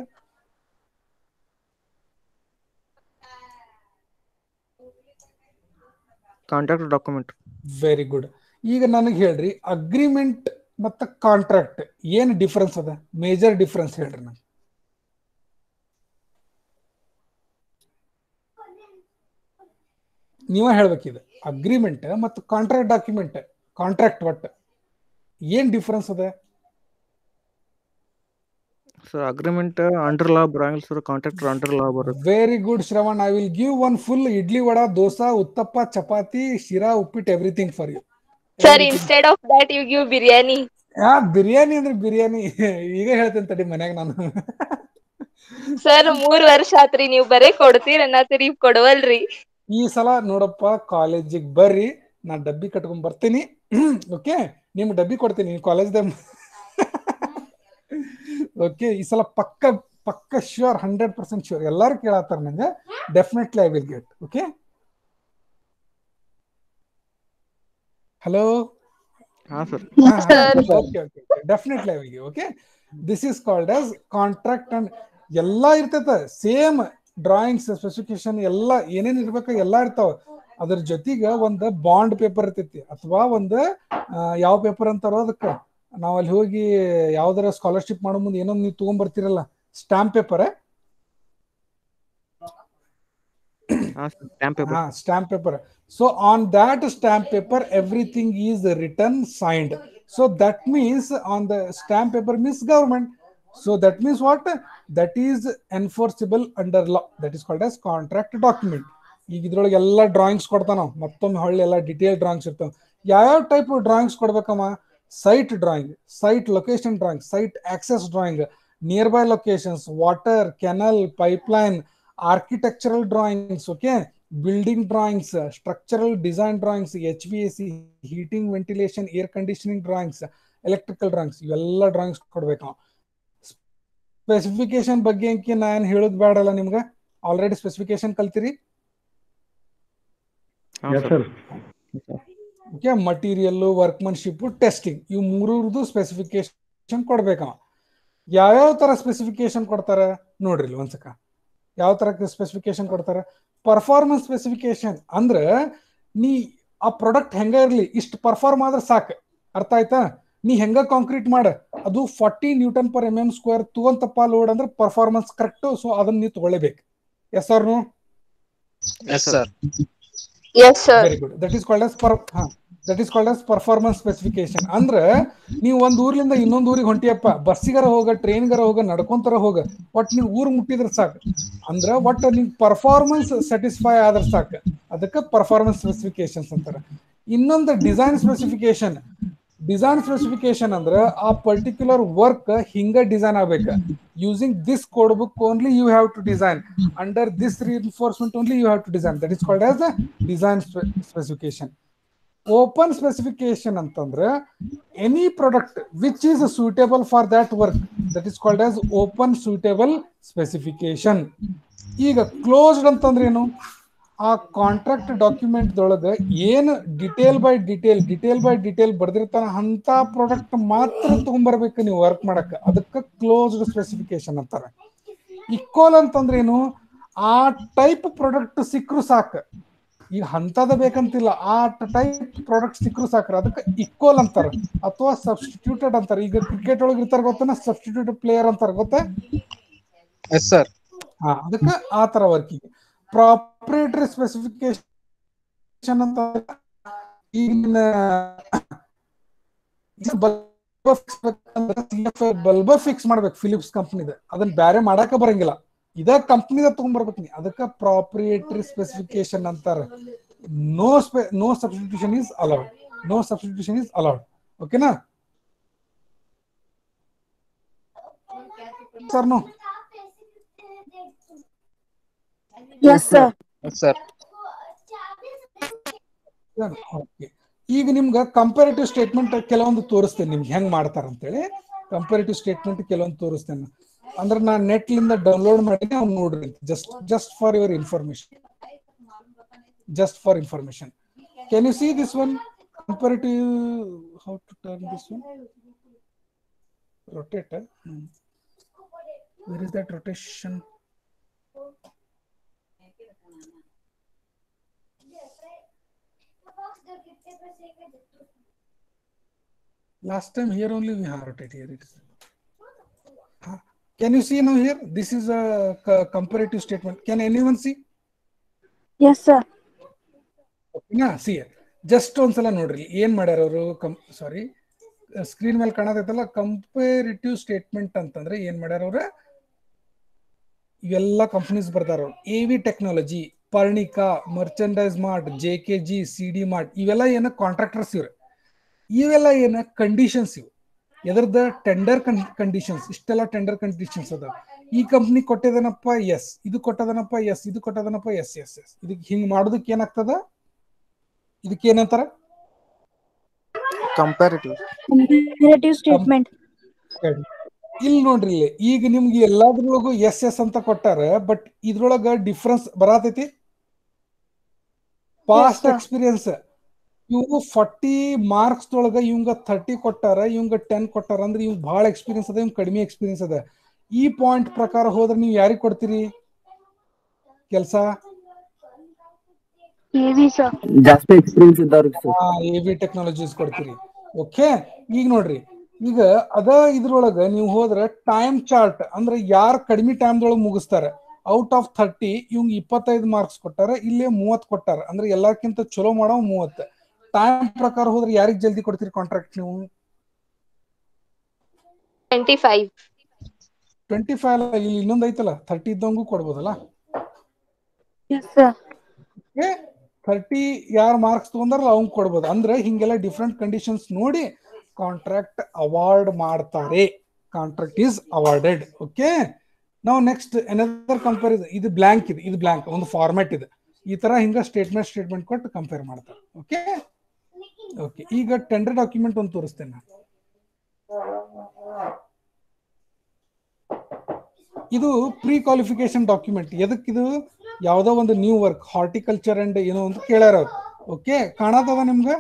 Contract document. Very good. ಈಗ ನನಗೆ ಹೇಳ್ರಿ, ಅಗ್ರಿಮೆಂಟ್ ಮತ್ತು ಕಾಂಟ್ರಾಕ್ಟ್ ಏನ್ ಡಿಫ್ರೆನ್ಸ್ ಅದ? ಮೇಜರ್ ಡಿಫ್ರೆನ್ಸ್ ಹೇಳ್ರಿ ನಂಗೆ. ನೀವೇ ಹೇಳ್ಬೇಕಿದೆ. ಅಗ್ರಿಮೆಂಟ್ ಮತ್ತು ಕಾಂಟ್ರಾಕ್ಟ್ ಡಾಕ್ಯುಮೆಂಟ್, ಕಾಂಟ್ರಾಕ್ಟ್ ಒಟ್ಟು ಏನ್ ಡಿಫ್ರೆನ್ಸ್ ಅದ? ಸರ್ ಅಗ್ರಿಮೆಂಟ್ ಅಂಡರ್ ಲಾ ಬರಂಗಿಲ್ಲ ಸರ್, ಕಾಂಟ್ರಾಕ್ಟರ್ ಅಂಡರ್ ಲಾ ಬರುತ್ತೆ. Very good Shravan. I will give one full idli, vada, dosa, uttappa, chapati, sheera, uppittu, everything for you. Sir, instead of that, you give biryani. Biryani ಅಂದ್ರೆ ಬಿರಿಯಾನಿ ಈಗ ಹೇಳ್ತೇನೆ ತಡಿ ಮನ್ಯಾಗ ನಾನು. Sir, 3 ವರ್ಷ ಆತ್ರಿ ನೀವು ಬರೇ ಕೊಡ್ತೀರ ಅನ್ನತ್ತೀರಿ, ಕೊಡವಲ್ರಿ. ಈ ಸಲ ನೋಡಪ್ಪ, ಕಾಲೇಜಿಗೆ ಬರ್ರಿ, ನಾ ಡಬ್ಬಿ ಕಟ್ಕೊಂಡ್ ಬರ್ತೀನಿ. ಓಕೆ, ನಿಮ್ ಡಬ್ಬಿ ಕೊಡ್ತೀನಿ ಕಾಲೇಜ್ದಾಗ. ಓಕೆ, ಈ ಸಲ ಪಕ್ಕ ಪಕ್ಕ ಶ್ಯೂರ್, 100% ಶ್ಯೂರ್. ಎಲ್ಲಾರು ಕೇಳತ್ತಾರ ನಂಗೆ. Definitely I will get. Okay, hello. ಹಾ sir. Okay, definitely I will give. Okay, this is called as contract. And ಎಲ್ಲ ಇರ್ತೈತೆ ಸೇಮ್, ಡ್ರಾಯಿಂಗ್ಸ್, ಸ್ಪೆಸಿಫಿಕೇಶನ್ ಎಲ್ಲ ಏನೇನ್ ಇರ್ಬೇಕು ಎಲ್ಲ ಇರ್ತಾವ. ಅದ್ರ ಜೊತೆಗೆ ಒಂದು ಬಾಂಡ್ ಪೇಪರ್ ಇರ್ತೈತಿ, ಅಥವಾ ಒಂದು ಯಾವ ಪೇಪರ್ ಅಂತಾರೋ ಅದಕ್ಕೆ, ನಾವ್ ಅಲ್ಲಿ ಹೋಗಿ ಯಾವ್ದಾರ ಸ್ಕಾಲರ್ಶಿಪ್ ಮಾಡೋ ಮುಂದೆ ಏನೋ ನೀವು ತಗೊಂಡ್ ಬರ್ತಿರಲ್ಲ, stamp paper. Stamp paper. So on that stamp paper everything is written, signed. So that means on the stamp paper means government. So that means what? That is enforceable under law. That is called as contract document. ಈಗ ಇದ್ರೊಳಗೆ ಎಲ್ಲ drawings ಕೊಡ್ತಾನ. ಮತ್ತೊಮ್ಮೆ ಹೊಳ್ಳಿ ಎಲ್ಲ detail drawings ಇರ್ತಾವ. ಯಾವ್ಯಾವ type drawings ಕೊಡ್ಬೇಕಮ್ಮ? Site drawing, site location drawing, site access drawing, nearby locations, water, canal, pipeline, architectural drawings, okay, building drawings, structural design drawings, HVAC, heating, ventilation, air conditioning drawings, electrical drawings, ಇವೆಲ್ಲ drawings ಕೊಡ್ಬೇಕು. Specification ಬಗ್ಗೆ ನಾನು ಹೇಳೋದು ಬೇಡಲ್ಲ ನಿಮ್ಗೆ, already specification ಕಲ್ತಿರಿ. Okay, material, workmanship, testing, ಇವು ಮೂರದು ಸ್ಪೆಸಿಫಿಕೇಶನ್ ಕೊಡ್ಬೇಕ. ಯಾವ್ಯಾವ ತರ ಸ್ಪೆಸಿಫಿಕೇಶನ್ ಕೊಡ್ತಾರ ನೋಡ್ರಿ ಒಂದ್ಸಕ. ಯಾವ ತರ ಸ್ಪೆಸಿಫಿಕೇಶನ್ ಕೊಡ್ತಾರ? ಪರ್ಫಾರ್ಮೆನ್ಸ್ ಸ್ಪೆಸಿಫಿಕೇಶನ್ ಅಂದ್ರೆ ನೀ ಆ ಪ್ರಾಡಕ್ಟ್ ಹೆಂಗ ಇರ್ಲಿ ಇಷ್ಟು ಪರ್ಫಾರ್ಮ್ ಆದ್ರೆ ಸಾಕು. ಅರ್ಥ ಆಯ್ತಾ? ನೀ ಹೆಂಗ ಕಾಂಕ್ರೀಟ್ ಮಾಡ, ಅದು 40 ನ್ಯೂಟನ್ ಪರ್ mm² ತಗೊಂತಪ್ಪ ಲೋಡ್ ಅಂದ್ರೆ ಪರ್ಫಾರ್ಮೆನ್ಸ್ ಕರೆಕ್ಟ್. ಸೊ ಅದನ್ನ ನೀವು ತಗೊಳ್ಳೇಬೇಕು. Yes or no? Yes, sir. Yes, sir. Very good. That is called as performance specification. ಅಂದ್ರೆ ನೀವು ಒಂದ್ ಊರ್ಲಿಂದ ಇನ್ನೊಂದ್ ಊರಿಗೆ ಹೊಂಟಿಯಪ್ಪ, ಬಸ್ಸಿಗಾರ ಹೋಗ, ಟ್ರೈನ್ಗಾರ ಹೋಗ, ನಡ್ಕೊಂತಾರ ಹೋಗ, ಒಟ್ ನೀವು ಊರ್ ಮುಟ್ಟಿದ್ರೆ ಸಾಕು. ಅಂದ್ರೆ ಒಟ್ ನಿಮ್ ಪರ್ಫಾರ್ಮೆನ್ಸ್ ಸ್ಯಾಟಿಸ್ಫೈ ಆದ್ರೆ ಸಾಕು. ಅದಕ್ಕೆ ಪರ್ಫಾರ್ಮೆನ್ಸ್ ಸ್ಪೆಸಿಫಿಕೇಶನ್ಸ್ ಅಂತಾರೆ. ಇನ್ನೊಂದು ಡಿಸೈನ್ ಸ್ಪೆಸಿಫಿಕೇಶನ್. ಡಿಸೈನ್ ಸ್ಪೆಸಿಫಿಕೇಶನ್ ಅಂದ್ರೆ ಆ ಪರ್ಟಿಕ್ಯುಲರ್ ವರ್ಕ್ ಹಿಂಗ ಡಿಸೈನ್ ಆಗ್ಬೇಕು. Using this code book only you have to design, under this reinforcement only you have to design. That is called as design specification. Open specification ಅಂತಂದ್ರೆ any product which is suitable for that work, that is called as open suitable specification. ಈಗ closed ಅಂತಂದ್ರೆ ಏನು? ಆ contract document ದೊಳಗೆ ಏನು detail by detail ಬರ್ದಿರ್ತಾನ ಅಂತ product ಮಾತ್ರ ತಗೊಂಡ್ಬರ್ಬೇಕು ನೀವು ವರ್ಕ್ ಮಾಡಕ್ಕೆ. ಅದಕ್ಕೆ ಕ್ಲೋಸ್ಡ್ ಸ್ಪೆಸಿಫಿಕೇಶನ್ ಅಂತಾರೆ. ಇಕ್ವಲ್ ಅಂತಂದ್ರೆ ಏನು? ಆ ಟೈಪ್ ಪ್ರಾಡಕ್ಟ್ ಸಿಕ್ಕರು ಸಾಕು. ಈಗ ಅಂತದ ಬೇಕಂತಿಲ್ಲ, ಆ ಟೈಪ್ ಪ್ರಾಡಕ್ಟ್ ಸಿಕ್ಕರು ಸಾಕ್ರ, ಅದಕ್ಕೆ ಈಕ್ವಲ್ ಅಂತಾರೆ. ಅಥವಾ ಸಬ್ಸ್ಟಿಟ್ಯೂಟೆಡ್ ಅಂತಾರೆ. ಈಗ ಕ್ರಿಕೆಟ್ ಒಳಗೆ ಇರ್ತಾರ ಗೊತ್ತ, ಸಬ್ಸ್ಟಿಟ್ಯೂಟೆಡ್ ಪ್ಲೇಯರ್ ಅಂತಾರೆ ಗೊತ್ತಾ? Yes, sir. ಅದಕ್ಕೆ ಆ ತರ ವರ್ಕಿಂಗ್. ಪ್ರಾಪ್ರೇಟರಿ ಸ್ಪೆಸಿಫಿಕೇಶನ್ ಅಂತ ಬಲ್ಬ ಫಿಕ್ಸ್ ಮಾಡ್ಬೇಕು ಫಿಲಿಪ್ಸ್ ಕಂಪ್ನಿದ, ಅದನ್ನ ಬ್ಯಾರೆ ಮಾಡಾಕ ಬರಂಗಿಲ್ಲ, ಇದ ಕಂಪ್ನಿದ ತಗೊಂಡ್ಬರ್ಬೇಕು ನೀ. ಅದಕ್ಕೆ ಪ್ರಾಪ್ರಿಯೇಟರಿ ಸ್ಪೆಸಿಫಿಕೇಶನ್ ಅಂತಾರೆ. No substitution is allowed. ಓಕೆನಾ sir? No? Yes, sir. Yes, sir. Okay. ಈಗ ನಿಮ್ಗೆ ಕಂಪೇರಿಟಿವ್ ಸ್ಟೇಟ್ಮೆಂಟ್ ಕೆಲವೊಂದು ತೋರಿಸ್ತೇನೆ ನಿಮ್ಗೆ ಹೆಂಗ್ ಮಾಡ್ತಾರ ಅಂತೇಳಿ. ಕಂಪೇರಿಟಿವ್ ಸ್ಟೇಟ್ಮೆಂಟ್ ಕೆಲವೊಂದು ತೋರಿಸ್ತೇನೆ. ಅಂದ್ರೆ ನಾನು ನೆಟ್ ಲಿಂದ ಡೌನ್ಲೋಡ್ ಮಾಡಿ ಅವ್ನು ನೋಡ್ರಿ. Just for your information. Can you see this one? Comparative, how to turn this one? rotate. Where is that rotation? Last time here only we have rotate. Here it is. Can you see now here? This is a comparative statement. Can anyone see? Yes, sir. Yeah, see here. Just ಒಂದ್ಸಲ ನೋಡ್ರಿ ಏನ್ ಮಾಡ್ಯಾರ ಅವರು. ಸಾರಿ, screen ಮೇಲೆ ಕಾಣತೈತಲ್ಲ, comparative statement ಅಂತಂದ್ರೆ ಏನ್ ಮಾಡ್ಯಾರ ಅವ್ರ? ಇವೆಲ್ಲ ಕಂಪನೀಸ್ ಬರ್ತಾರ. AV technology, Parnika, merchandise mart, JKG, CD mart, ಇವೆಲ್ಲ ಏನ ಕಾಂಟ್ರಾಕ್ಟರ್ಸ್ ಇವ್ರು. ಇವೆಲ್ಲ ಏನ ಕಂಡೀಷನ್ಸ್ ಇವು. ಎದ್ರದ ಟೆಂಡರ್ ಕಂಡೀಷನ್ಸ್. ಇಷ್ಟೆಲ್ಲ ಟೆಂಡರ್ ಕಂಡೀಷನ್ಸ್ ಅದ. ಈ ಕಂಪ್ನಿ ಕೊಟ್ಟಿದನಪ್ಪ ಎಸ್, ಇದು ಕೊಟ್ಟದನಪ್ಪ ಎಸ್, ಇದು ಕೊಟ್ಟದನಪ್ಪ ಎಸ್ ಎಸ್ ಎಸ್. ಇದಕ್ಕೆ ಹಿಂಗ್ ಮಾಡೋದಕ್ಕೆ ಏನಾಗ್ತದ? ಇದಕ್ಕೆ ಏನಂತಾರ? Comparative statement. ಇಲ್ಲಿ ನೋಡ್ರಿ, ಈಗ ನಿಮ್ಗೆ ಎಲ್ಲಾದ್ರೊಳಗು ಎಸ್ ಎಸ್ ಅಂತ ಕೊಟ್ಟಾರ, ಬಟ್ ಇದ್ರೊಳಗ ಡಿಫ್ರೆನ್ಸ್ ಬರತೈತಿ. ಪಾಸ್ಟ್ ಎಕ್ಸ್ಪೀರಿಯನ್ಸ್ ಇವ್ 40 ಮಾರ್ಕ್ಸ್ ಒಳಗ ಇವಂಗ 30 ಕೊಟ್ಟಾರ, ಇವಂಗ 10 ಕೊಟ್ಟಾರ. ಅಂದ್ರೆ ಇವ್ ಬಹಳ ಎಕ್ಸ್ಪೀರಿಯನ್ಸ್ ಅದ, ಇವ್ ಕಡಿಮೆ ಎಕ್ಸ್ಪೀರಿಯನ್ಸ್ ಅದ. ಈ ಪಾಯಿಂಟ್ ಪ್ರಕಾರ ಹೋದ್ರೆ ನೀವು ಯಾರಿಗೆ ಕೊಡ್ತೀರಿ ಕೆಲಸ? ಜಾಸ್ತಿ ಎಕ್ಸ್ಪೀರಿಯನ್ಸ್ ಇದ್ದವ್ರಿಗೆ AV ಟೆಕ್ನಾಲಜೀಸ್ ಕೊಡ್ತೀರಿ. ಓಕೆ. ಈಗ ನೋಡ್ರಿ, ಈಗ ಅದ ಇದ್ರೊಳಗ ನೀವು ಹೋದ್ರೆ ಟೈಮ್ ಚಾರ್ಟ್ ಅಂದ್ರೆ ಯಾರು ಕಡಿಮೆ ಟೈಮ್ದೊಳಗೆ ಮುಗಿಸ್ತಾರೆ. ಔಟ್ ಆಫ್ 30 ಇವಂಗ್ 25 ಮಾರ್ಕ್ಸ್ ಕೊಟ್ಟಾರ, ಇಲ್ಲೇ 30 ಕೊಟ್ಟಾರ. ಅಂದ್ರೆ ಎಲ್ಲಕ್ಕಿಂತ ಚಲೋ ಮಾಡೋ 30. ಟೈಮ್ ಪ್ರಕಾರ ಹೋದ್ರೆ ಯಾರಿಗೆ ಜಲ್ದಿ ಕೊಡ್ತೀರಿ ಕಾಂಟ್ರಾಕ್ಟ್ ನೀವು? 25 ಇಲ್ಲಿ ಇನ್ನೊಂದ್ ಐತಲ್ಲ 30 ಇದ್ದಂಗೂ ಕೊಡ್ಬೋದಲ್ಲ. 30 ಯಾರು ಮಾರ್ಕ್ಸ್ ತಗೊಂಡಾರಲ್ಲ ಅವ್ನ್ ಕೊಡ್ಬೋದು. ಅಂದ್ರೆ ಹಿಂಗೆಲ್ಲ ಡಿಫ್ರೆಂಟ್ ಕಂಡೀಷನ್ಸ್ ನೋಡಿ ಕಾಂಟ್ರಾಕ್ಟ್ ಅವಾರ್ಡ್ ಮಾಡ್ತಾರೆ. Contract is awarded. ಓಕೆ. ನಾವು ನೆಕ್ಸ್ಟ್ ಅನದರ್ ಕಂಪೇರಿಸನ್. ಇದು ಬ್ಲಾಂಕ್ ಇದೆ, ಇದು ಬ್ಲಾಂಕ್, ಒಂದು ಫಾರ್ಮ್ಯಾಟ್ ಇದೆ. ಈ ತರ ಹಿಂಗ ಸ್ಟೇಟ್ಮೆಂಟ್ ಕೊಟ್ಟು ಕಂಪೇರ್ ಮಾಡ್ತಾರೆ. ಓಕೆ. ಓಕೆ. ಈಗ ಟೆಂಡರ್ ಡಾಕ್ಯುಮೆಂಟ್ ಒಂದು ತೋರಿಸ್ತೇನೆ ನಾನು. ಇದು ಪ್ರೀ ಕ್ವಾಲಿಫಿಕೇಶನ್ ಡಾಕ್ಯುಮೆಂಟ್. ಎದಕ್ಕಿದು? ಯಾವ್ದೋ ಒಂದು ನ್ಯೂ ವರ್ಕ್, ಹಾರ್ಟಿಕಲ್ಚರ್ ಅಂಡ್ ಏನೋ ಅಂತ ಕೇಳ್ಯಾರ ಅವ್ರು. ಓಕೆ. ಕಾಣತದ ನಿಮ್ಗೆ?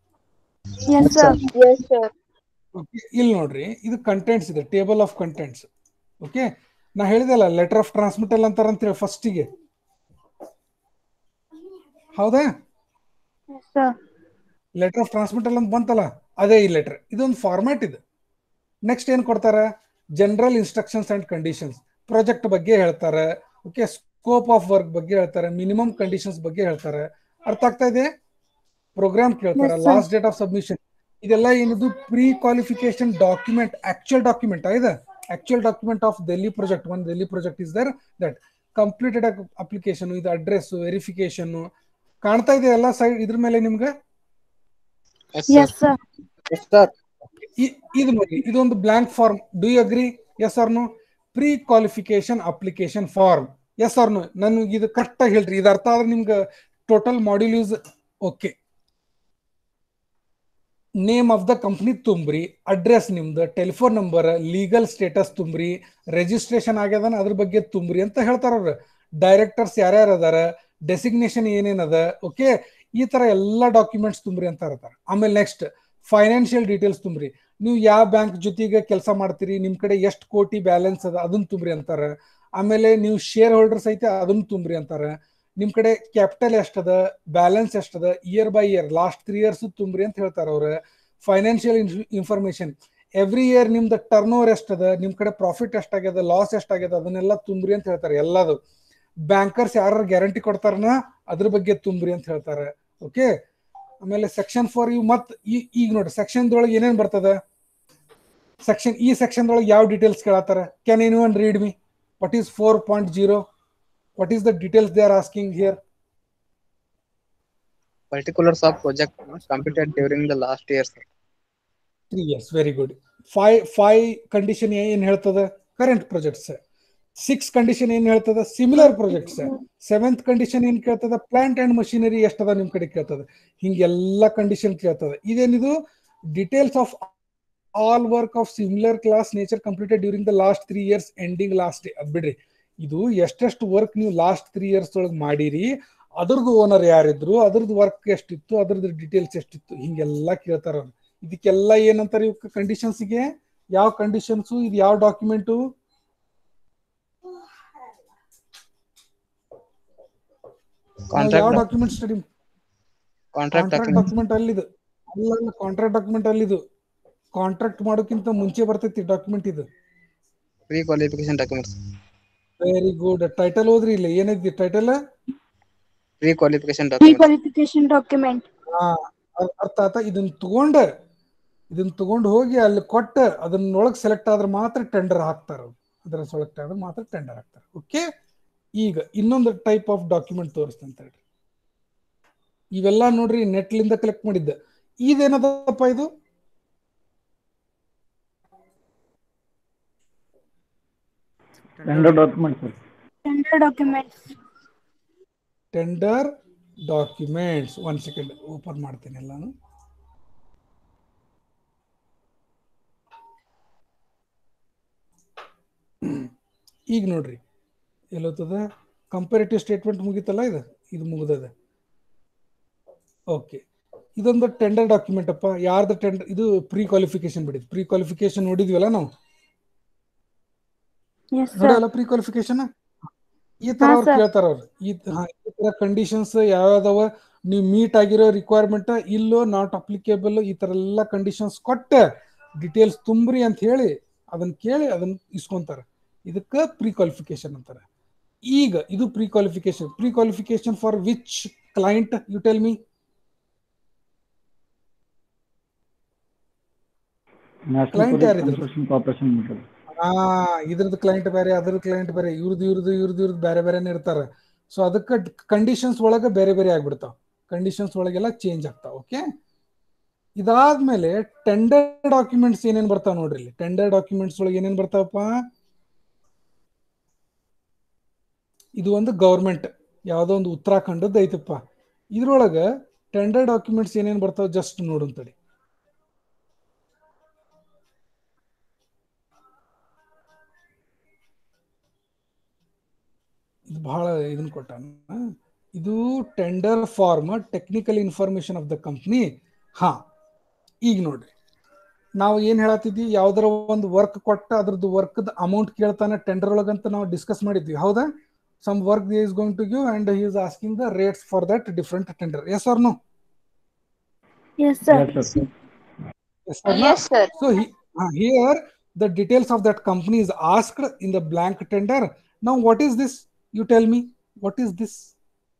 ಇಲ್ಲಿ ನೋಡ್ರಿ, ಇದು ಕಂಟೆಂಟ್ಸ್ ಇದೆ, ಟೇಬಲ್ ಆಫ್ ಕಂಟೆಂಟ್ಸ್. ಓಕೆ. ನಾ ಹೇಳಿದೆಲ್ಲ ಲೆಟರ್ ಆಫ್ ಟ್ರಾನ್ಸ್ಮಿಟಲ್ ಅಂತಾರ ಅಂತ ಹೇಳಿ ಫಸ್ಟಿಗೆ. ಹೌದಾ? ಲೆಟರ್ ಆಫ್ ಟ್ರಾನ್ಸ್ಮಿಟಲ್ ಅಂತ ಬಂತಲ್ಲ, ಅದೇ ಈ ಲೆಟರ್. ಇದೊಂದು ಫಾರ್ಮ್ಯಾಟ್ ಇದು. ನೆಕ್ಸ್ಟ್ ಏನ್ ಕೊಡ್ತಾರೆ? General instructions and conditions, project ಬಗ್ಗೆ ಹೇಳ್ತಾರೆ. ಓಕೆ, ಸ್ಕೋಪ್ ಆಫ್ ವರ್ಕ್ ಬಗ್ಗೆ ಹೇಳ್ತಾರೆ, ಮಿನಿಮಮ್ ಕಂಡೀಷನ್ಸ್ ಬಗ್ಗೆ ಹೇಳ್ತಾರೆ. ಅರ್ಥ ಆಗ್ತಾ ಇದೆ? ಪ್ರೋಗ್ರಾಮ್ ಕೇಳ್ತಾರೆ, ಲಾಸ್ಟ್ ಡೇಟ್ ಆಫ್ ಸಬ್ಮಿಷನ್, ಇದೆಲ್ಲ ಏನಿದು pre qualification document, actual document ಆಗಿದೆ. Actual document of Delhi project, one Delhi project is there that completed application, ಇದು ಅಡ್ರೆಸ್ ವೆರಿಫಿಕೇಶನ್ ಕಾಣ್ತಾ ಇದೆ ಎಲ್ಲ ಸೈಡ್ ಇದ್ರ ಮೇಲೆ ನಿಮ್ಗೆ. ಇದು ನೋಡಿ, ಇದೊಂದು blank form. Do you agree? Yes or no? Pre qualification application form. Yes or no? ನನಗೆ ಇದು ಕರೆಕ್ಟ್ ಆಗಿ ಹೇಳ್ರಿ, ಇದು ಅರ್ಥ ಆದ್ರೆ ನಿಮ್ಗೆ total module use okay. Name of the company ತುಂಬ್ರಿ, ಅಡ್ರೆಸ್ ನಿಮ್ದು, ಟೆಲಿಫೋನ್ ನಂಬರ್, ಲೀಗಲ್ ಸ್ಟೇಟಸ್ ತುಂಬ್ರಿ, ರಿಜಿಸ್ಟ್ರೇಷನ್ ಆಗ್ಯದನ ಅದ್ರ ಬಗ್ಗೆ ತುಂಬ್ರಿ ಅಂತ ಹೇಳ್ತಾರ ಅವ್ರು. ಡೈರೆಕ್ಟರ್ಸ್ ಯಾರ್ಯಾರು ಅದಾರ, ಡೆಸಿಗ್ನೇಷನ್ ಏನೇನದ, ಓಕೆ, ಈ ತರ ಎಲ್ಲಾ ಡಾಕ್ಯುಮೆಂಟ್ಸ್ ತುಂಬ್ರಿ ಅಂತ ಹೇಳ್ತಾರೆ. ಆಮೇಲೆ ನೆಕ್ಸ್ಟ್ ಫೈನಾನ್ಷಿಯಲ್ ಡೀಟೇಲ್ಸ್ ತುಂಬ್ರಿ. ನೀವು ಯಾವ ಬ್ಯಾಂಕ್ ಜೊತೆಗೆ ಕೆಲಸ ಮಾಡ್ತೀರಿ, ನಿಮ್ ಕಡೆ ಎಷ್ಟು ಕೋಟಿ ಬ್ಯಾಲೆನ್ಸ್ ಅದ ಅದನ್ನ ತುಂಬ್ರಿ ಅಂತಾರೆ. ಆಮೇಲೆ ನೀವು ಶೇರ್ ಹೋಲ್ಡರ್ಸ್ ಐತೆ ಅದನ್ನ ತುಂಬ್ರಿ ಅಂತಾರೆ. ನಿಮ್ ಕಡೆ ಕ್ಯಾಪಿಟಲ್ ಎಷ್ಟದ, ಬ್ಯಾಲೆನ್ಸ್ ಎಷ್ಟದ, year by year last 3 years ತುಂಬ್ರಿ ಅಂತ ಹೇಳ್ತಾರ ಅವ್ರು. ಫೈನಾನ್ಷಿಯಲ್ ಇನ್ಫಾರ್ಮೇಶನ್, ಎವ್ರಿ ಇಯರ್ ನಿಮ್ದು ಟರ್ನ್ ಓವರ್ ಎಷ್ಟದ, ನಿಮ್ ಕಡೆ ಪ್ರಾಫಿಟ್ ಎಷ್ಟಾಗ್ಯದ, ಲಾಸ್ ಎಷ್ಟಾಗ್ಯದ, ಅದನ್ನೆಲ್ಲ ತುಂಬ್ರಿ ಅಂತ ಹೇಳ್ತಾರೆ ಎಲ್ಲದು. ಬ್ಯಾಂಕರ್ಸ್ ಯಾರು ಗ್ಯಾರಂಟಿ ಕೊಡ್ತಾರನ ಅದ್ರ ಬಗ್ಗೆ ತುಂಬ್ರಿ ಅಂತ ಹೇಳ್ತಾರೆ. ಓಕೆ, ಆಮೇಲೆ ಸೆಕ್ಷನ್ 4 ಇವು ಮತ್ ಈಗ ನೋಡಿ ಸೆಕ್ಷನ್ ದೊಳಗೆ ಏನೇನ್ ಬರ್ತದ. ಈ ಸೆಕ್ಷನ್ ದೊಳಗೆ ಯಾವ ಡೀಟೇಲ್ಸ್ ಕೇಳತ್ತಾರ? Can any one read me? What is 4.0? What is the details they are asking here? Particulars of project completed during the last year, sir. 3 years. Very good. 5 condition ಏನ್ ಹೇಳ್ತದ? Current projects. 6 condition ಏನ್ ಹೇಳ್ತದ? Similar projects. 7th condition ಏನ್ ಕೇಳ್ತದ? Plant and machinery ಎಷ್ಟದ ನಿಮ್ ಕಡೆ ಕೇಳ್ತದ. ಹಿಂಗೆಲ್ಲ ಕಂಡೀಷನ್ ಕೇಳ್ತದ. ಇದೇನಿದು? Details of all work of similar class nature completed during the last 3 years ending last day. ಅದ್ ಬಿಡ್ರಿ, ಇದು ಎಷ್ಟೆಷ್ಟು ವರ್ಕ್ ನೀವು ಲಾಸ್ಟ್ 3 years ಒಳಗೆ ಮಾಡಿರಿ, ಅದ್ರದ್ದು ಓನರ್ ಯಾರಿದ್ರು, ಅದ್ರದ್ದು ವರ್ಕ್ ಎಷ್ಟಿತ್ತು, ಅದ್ರದ್ದು ಡೀಟೇಲ್ಸ್ ಎಷ್ಟಿತ್ತು, ಹಿಂಗೆಲ್ಲ ಕೇಳ್ತಾರ ಅವ್ರು. ಇದಕ್ಕೆಲ್ಲ ಏನಂತಾರೆ ಇವ್ ಕಂಡೀಷನ್ಸ್ಗೆ? ಯಾವ ಕಂಡೀಷನ್ಸು? ಇದು ಯಾವ ಡಾಕ್ಯುಮೆಂಟು? ಯಾವ ಡಾಕ್ಯುಮೆಂಟ್ ಸ್ಟಡಿ? ಕಾಂಟ್ರಾಕ್ಟ್ ಡಾಕ್ಯುಮೆಂಟ್ ಅಲ್ಲಿದು ಅಲ್ಲ, ಕಾಂಟ್ರಾಕ್ಟ್ ಡಾಕ್ಯುಮೆಂಟ್ ಅಲ್ಲಿದು. ಕಾಂಟ್ರಾಕ್ಟ್ ಮಾಡೋಕ್ಕಿಂತ ಮುಂಚೆ ಬರ್ತೈತಿ ಡಾಕ್ಯುಮೆಂಟ್ ಇದು. Pre qualification documents. Very good. Title ಓದ್ರಿ, ಇಲ್ಲ ಏನೈತಿ ಟೈಟಲ್? Pre qualification document. ಅರ್ಥ ಆತ? ಇದನ್ನ ತಗೊಂಡು ಹೋಗಿ ಅಲ್ಲಿ ಕೊಟ್ಟ ಅದನ್ನೊಳಗೆ ಸೆಲೆಕ್ಟ್ ಆದ್ರೆ ಮಾತ್ರ ಟೆಂಡರ್ ಹಾಕ್ತಾರ. ಅದರ ಸೆಲೆಕ್ಟ್ ಆದ್ರೆ ಮಾತ್ರ ಟೆಂಡರ್ ಹಾಕ್ತಾರೆ. ಓಕೆ, ಈಗ ಇನ್ನೊಂದು ಟೈಪ್ ಆಫ್ ಡಾಕ್ಯುಮೆಂಟ್ ತೋರಿಸ್ತಂತ ಹೇಳ್ರಿ. ಇವೆಲ್ಲ ನೋಡ್ರಿ ನೆಟ್ಲಿಂದ ಕಲೆಕ್ಟ್ ಮಾಡಿದ್ದ. ಇದೇನದಪ್ಪ ಇದು? Tender document sir. Tender documents. 1 second open ಮಾಡ್ತೀನಿ ಎಲ್ಲಾನು. ಈಗ ನೋಡ್ರಿ ಎಲ್ಲೋತದ? ಕಂಪೇರಿಟಿವ್ ಸ್ಟೇಟ್ಮೆಂಟ್ ಮುಗಿತಲ್ಲ, ಇದು ಮುಗ್ದದ. ಓಕೆ, ಇದೊಂದು ಟೆಂಡರ್ ಡಾಕ್ಯುಮೆಂಟ್ ಅಪ್ಪ. ಯಾರ್ದು ಟೆಂಡರ್? ಇದು ಪ್ರೀ ಕ್ವಾಲಿಫಿಕೇಶನ್ ಬಿಡಿ. ಪ್ರೀ ಕ್ವಾಲಿಫಿಕೇಶನ್ ನೋಡಿದ್ವಲ್ಲ ನಾವು, ನೋಡಲ್ಲ ಪ್ರೀ ಕ್ವಾಲಿಫಿಕೇಶನ್. ಈ ತರ ಅವ್ರು ಕೇಳ್ತಾರ. ಅವ್ರು ಈ ತರ ಕಂಡೀಷನ್ಸ್ ಯಾವ್ಯಾವ ನೀವು ಮೀಟ್ ಆಗಿರೋ ರಿಕ್ವೈರ್ಮೆಂಟ್ ಇಲ್ಲೋ, ನಾಟ್ ಅಪ್ಲಿಕೇಬಲ್, ಈ ತರ ಎಲ್ಲ ಕಂಡೀಷನ್ಸ್ ಕೊಟ್ಟ ಡೀಟೇಲ್ಸ್ ತುಂಬ್ರಿ ಅಂತ ಹೇಳಿ ಅದನ್ನ ಕೇಳಿ ಅದನ್ನ ಇಸ್ಕೊಂತಾರ. ಇದಕ್ಕೆ ಪ್ರೀ ಕ್ವಾಲಿಫಿಕೇಶನ್ ಅಂತಾರೆ. ಈಗ ಇದು pre qualification. Pre qualification for which client? You tell me. Client ಯಾರಿದ್ರು? ಇದ್ರದ್ದು ಕ್ಲೈಂಟ್ ಬೇರೆ, ಅದ್ರ ಕ್ಲೈಂಟ್ ಬೇರೆ, ಇವ್ರದ್ದು ಬೇರೆ ಬೇರೆನೇ ಇರ್ತಾರೆ. ಸೊ ಅದಕ್ಕೆ ಕಂಡೀಷನ್ಸ್ ಒಳಗೆ ಬೇರೆ ಬೇರೆ ಆಗ್ಬಿಡ್ತಾವ. ಕಂಡೀಷನ್ಸ್ ಒಳಗೆಲ್ಲ ಚೇಂಜ್ ಆಗ್ತಾವ. ಓಕೆ, ಇದಾದ್ಮೇಲೆ ಟೆಂಡರ್ ಡಾಕ್ಯುಮೆಂಟ್ಸ್ ಏನೇನ್ ಬರ್ತಾವ ನೋಡ್ರಿ. ಇಲ್ಲಿ ಟೆಂಡರ್ ಡಾಕ್ಯುಮೆಂಟ್ಸ್ ಒಳಗೆ ಏನೇನ್ ಬರ್ತಾವಪ್ಪ? ಇದು ಒಂದು ಗೌರ್ಮೆಂಟ್ ಯಾವ್ದೋ ಒಂದು ಉತ್ತರಾಖಂಡದ್ದು ಐತಪ್ಪ. ಇದ್ರೊಳಗ ಟೆಂಡರ್ ಡಾಕ್ಯುಮೆಂಟ್ಸ್ ಏನೇನ್ ಬರ್ತಾವ ಜಸ್ಟ್ ನೋಡುಂತಡಿ. ಇದು ಬಹಳ ಇದನ್ನ ಕೊಟ್ಟಾನ. ಇದು tender form, technical information of the company. ಹಾ, ಈಗ ನೋಡ್ರಿ, ನಾವು ಏನ್ ಹೇಳತ್ತಿದ್ವಿ? ಯಾವ್ದಾರ ಒಂದು ವರ್ಕ್ ಕೊಟ್ಟ ಅದ್ರದ್ದು ವರ್ಕ್ದ ಅಮೌಂಟ್ ಕೇಳ್ತಾನೆ ಟೆಂಡರ್ ಒಳಗಂತ ನಾವು ಡಿಸ್ಕಸ್ ಮಾಡಿದ್ವಿ, ಹೌದಾ? Some work is going to give and he is asking the rates for that different tender. Yes or no? Yes, sir. Yes, sir. Yes or no? Yes, sir. So here the details of that company is asked in the blank tender. Now what is this? You tell me. What is this?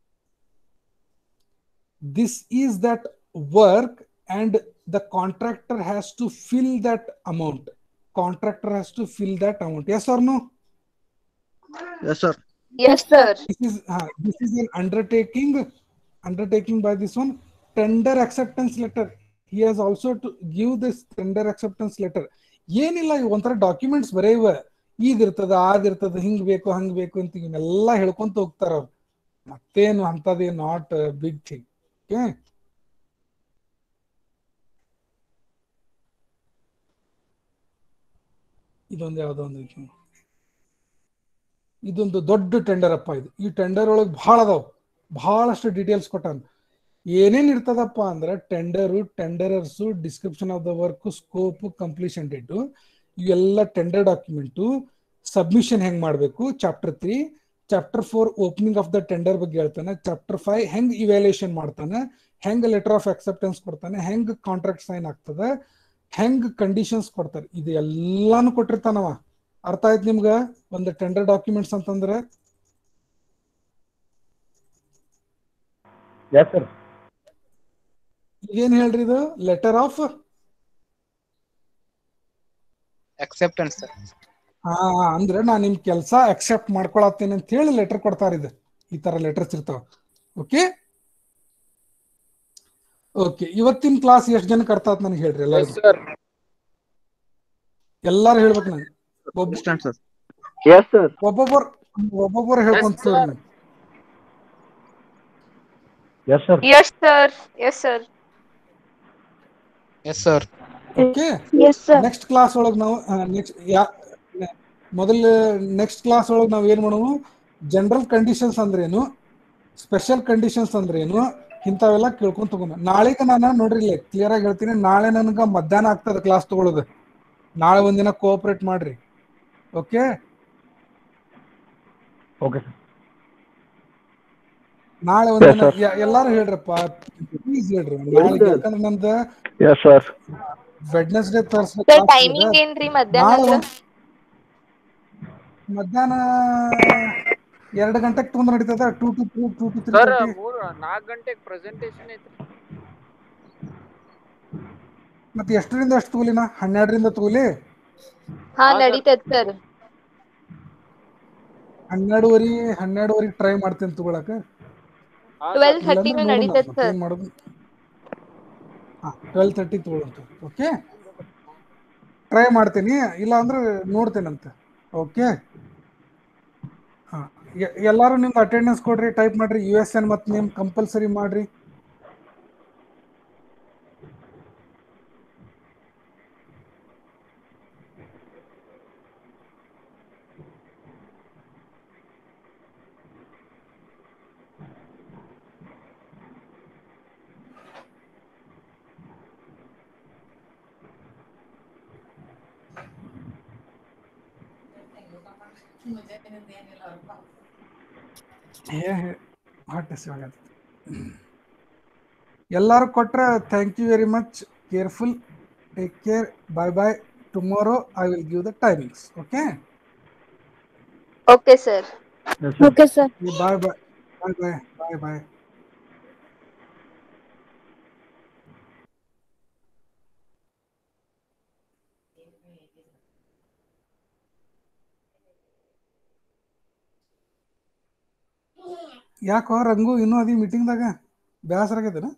This is that work, and the contractor has to fill that amount. Contractor has to fill that amount. Yes or no? Yes, sir. Yes, Yes, sir. sir. This is an undertaking by this one, tender acceptance letter. He has also to give this tender acceptance letter. ಏನಿಲ್ಲ ಇವು ಒಂಥರ documents ಬರೆಯುವ ಇದಿರ್ತದ ಅದಿರ್ತದ ಹಿಂಗ್ ಬೇಕು ಹಂಗ್ ಬೇಕು ಅಂತ ಇವನ್ನೆಲ್ಲ ಹೇಳ್ಕೊಂತ ಹೋಗ್ತಾರ ಅವ್ರು. ಮತ್ತೇನು ಅಂತದೇ ನಾಟ್ ಬಿಗ್ ಥಿಂಗ್. ಓಕೆ, ಇದೊಂದು ಯಾವ್ದೋ ಒಂದು ಇದೊಂದು ದೊಡ್ಡ ಟೆಂಡರ್ ಅಪ್ಪ ಇದು. ಈ ಟೆಂಡರ್ ಒಳಗೆ ಬಹಳ ಅದಾವ, ಬಹಳಷ್ಟು ಡೀಟೇಲ್ಸ್ ಕೊಟ್ಟಾನ. ಏನೇನ್ ಇರ್ತದಪ್ಪ ಅಂದ್ರೆ tender, tenderers, description of the work, scope, completion date, ಇವೆಲ್ಲ ಟೆಂಡರ್ ಡಾಕ್ಯುಮೆಂಟು, ಸಬ್ಮಿಷನ್ ಹೆಂಗ್ ಮಾಡಬೇಕು, chapter 3, chapter 4 opening of the tender ಬಗ್ಗೆ ಹೇಳ್ತಾನೆ, ಚಾಪ್ಟರ್ 5 ಹೆಂಗ್ ಇವ್ಯಾಲ್ಯೂಯೇಷನ್ ಮಾಡ್ತಾನೆ, ಹೆಂಗ್ ಲೆಟರ್ ಆಫ್ ಅಕ್ಸೆಪ್ಟೆನ್ಸ್ ಕೊಡ್ತಾನೆ, ಹೆಂಗ್ ಕಾಂಟ್ರಾಕ್ಟ್ ಸೈನ್ ಆಗ್ತದೆ, ಹೆಂಗ್ ಕಂಡೀಷನ್ಸ್ ಕೊಡ್ತಾರೆ, ಇದು ಎಲ್ಲಾನು ಕೊಟ್ಟಿರ್ತಾನವ. ಅರ್ಥ ಆಯ್ತು ನಿಮ್ಗ ಒಂದು ಟೆಂಡರ್ ಡಾಕ್ಯುಮೆಂಟ್ಸ್ ಅಂತಂದ್ರೆ? Yes, sir. ಏನ್ ಹೇಳ್ರಿ ಇದು? Letter of Acceptance, sir. ಅಂದ್ರೆ ನಾನ್ ನಿಮ್ ಕೆಲಸ ಅಕ್ಸೆಪ್ಟ್ ಮಾಡ್ಕೊಳತ್ತೇನೆ ಅಂತ ಹೇಳಿ ಲೆಟರ್ ಕೊಡ್ತಾರ. ಇದು ಈ ತರ ಲೆಟರ್ಸ್ ಇರ್ತಾವ. ಓಕೆ ಓಕೆ, ಇವತ್ತಿನ ಕ್ಲಾಸ್ ಎಷ್ಟು ಜನಕ್ಕೆ ಅರ್ಥ ಆತ್ ನನಗೆ ಹೇಳ್ರಿ ಎಲ್ಲರಿಗೂ. ಎಲ್ಲಾರು ಹೇಳ್ಬೇಕು ನಂಗೆ. Understand, sir. Yes, sir. ಒಬ್ಬೊಬ್ಬರು ಹೇಳ್ಕೊಂತ sir. Yes, sir. Yes, sir. Yes, sir. Yes, sir. Okay, Yes, sir. Next class ಒಳಗೆ ನಾವು ನೆಕ್ಸ್ಟ್ ಕ್ಲಾಸ್ ಒಳಗೆ ನಾವು ಏನ್ ಮಾಡೋಣ, ಜನರಲ್ ಕಂಡೀಷನ್ಸ್ ಅಂದ್ರೇನು, ಸ್ಪೆಷಲ್ ಕಂಡೀಷನ್ಸ್ ಅಂದ್ರೇನು, ಇಂಥವೆಲ್ಲ ಕೇಳ್ಕೊಂತ ತಗೊಂಡ. ನಾಳೆಗೆ ನಾನು ನೋಡ್ರಿ ಇಲ್ಲಿ ಕ್ಲಿಯರ್ ಆಗಿ ಹೇಳ್ತೀನಿ. ನಾಳೆ ನನಗೆ ಮಧ್ಯಾಹ್ನ ಆಗ್ತದೆ ಕ್ಲಾಸ್ ತಗೊಳ್ಳೋದು. ನಾಳೆ ಒಂದಿನ ಕೋಆಪರೇಟ್ ಮಾಡ್ರಿ. Okay Okay, sir. ನಾಳೆ ಒಂದಿನ ಎಲ್ಲಾರು ಹೇಳ್ರಪ್ಪ, ಪ್ಲೀಸ್ ಹೇಳ್ರಿ ನಾಳೆಗೆ. ಯಾಕಂದ್ರೆ ನಂದು Yes, sir. Wednesday Sir, timing ಏನ್ರಿ ಮಧ್ಯಾಹ್ನ? ಮಧ್ಯಾಹ್ನ 2 ಗಂಟೆಗೆ ತೊಂದ್ರೆ ನಡೀತದ. 2 to 3 ಸರ್ 3:30. 4 ಗಂಟೆಗೆ ಪ್ರೆಸೆಂಟೇಷನ್ ಐತ್ರಿ. ಮತ್ತೆ ಎಷ್ಟರಿಂದ ಎಷ್ಟು ತಗೊಲಿನ? 12ರಿಂದ ತಗೊಲಿ. ಹಾ, ನಡೀತದ ಸರ್. 12:30 ಟ್ರೈ ಮಾಡ್ತೇನೆ ತಗೊಳಕ. 12:30 ನಡೀತದ ಸರ್. ಏನ್ ಮಾಡೋದು? 12:30 ತಗೊಳ್ಳಂತ. ಓಕೆ, ಟ್ರೈ ಮಾಡ್ತೀನಿ, ಇಲ್ಲ ಅಂದ್ರೆ ನೋಡ್ತೇನಂತ. ಓಕೆ, ಎಲ್ಲಾರು ನಿಮ್ದು ಅಟೆಂಡೆನ್ಸ್ ಕೊಡ್ರಿ, ಟೈಪ್ ಮಾಡ್ರಿ. USN ಮತ್ತು ನೇಮ್ ಕಂಪಲ್ಸರಿ ಮಾಡ್ರಿ. ಎಲ್ಲಾರು ಕೊಟ್ರೆ thank you very much. Careful, take care, bye bye. Tomorrow I will give the timings. Okay, Okay, sir. Yes, sir. Okay, sir. Bye bye bye bye bye bye. ಯಾಕೋ ರಂಗು ಇನ್ನೂ ಅದಿ ಮೀಟಿಂಗ್ದಾಗ ಬೇಸರ ಆಗೈತೇನ?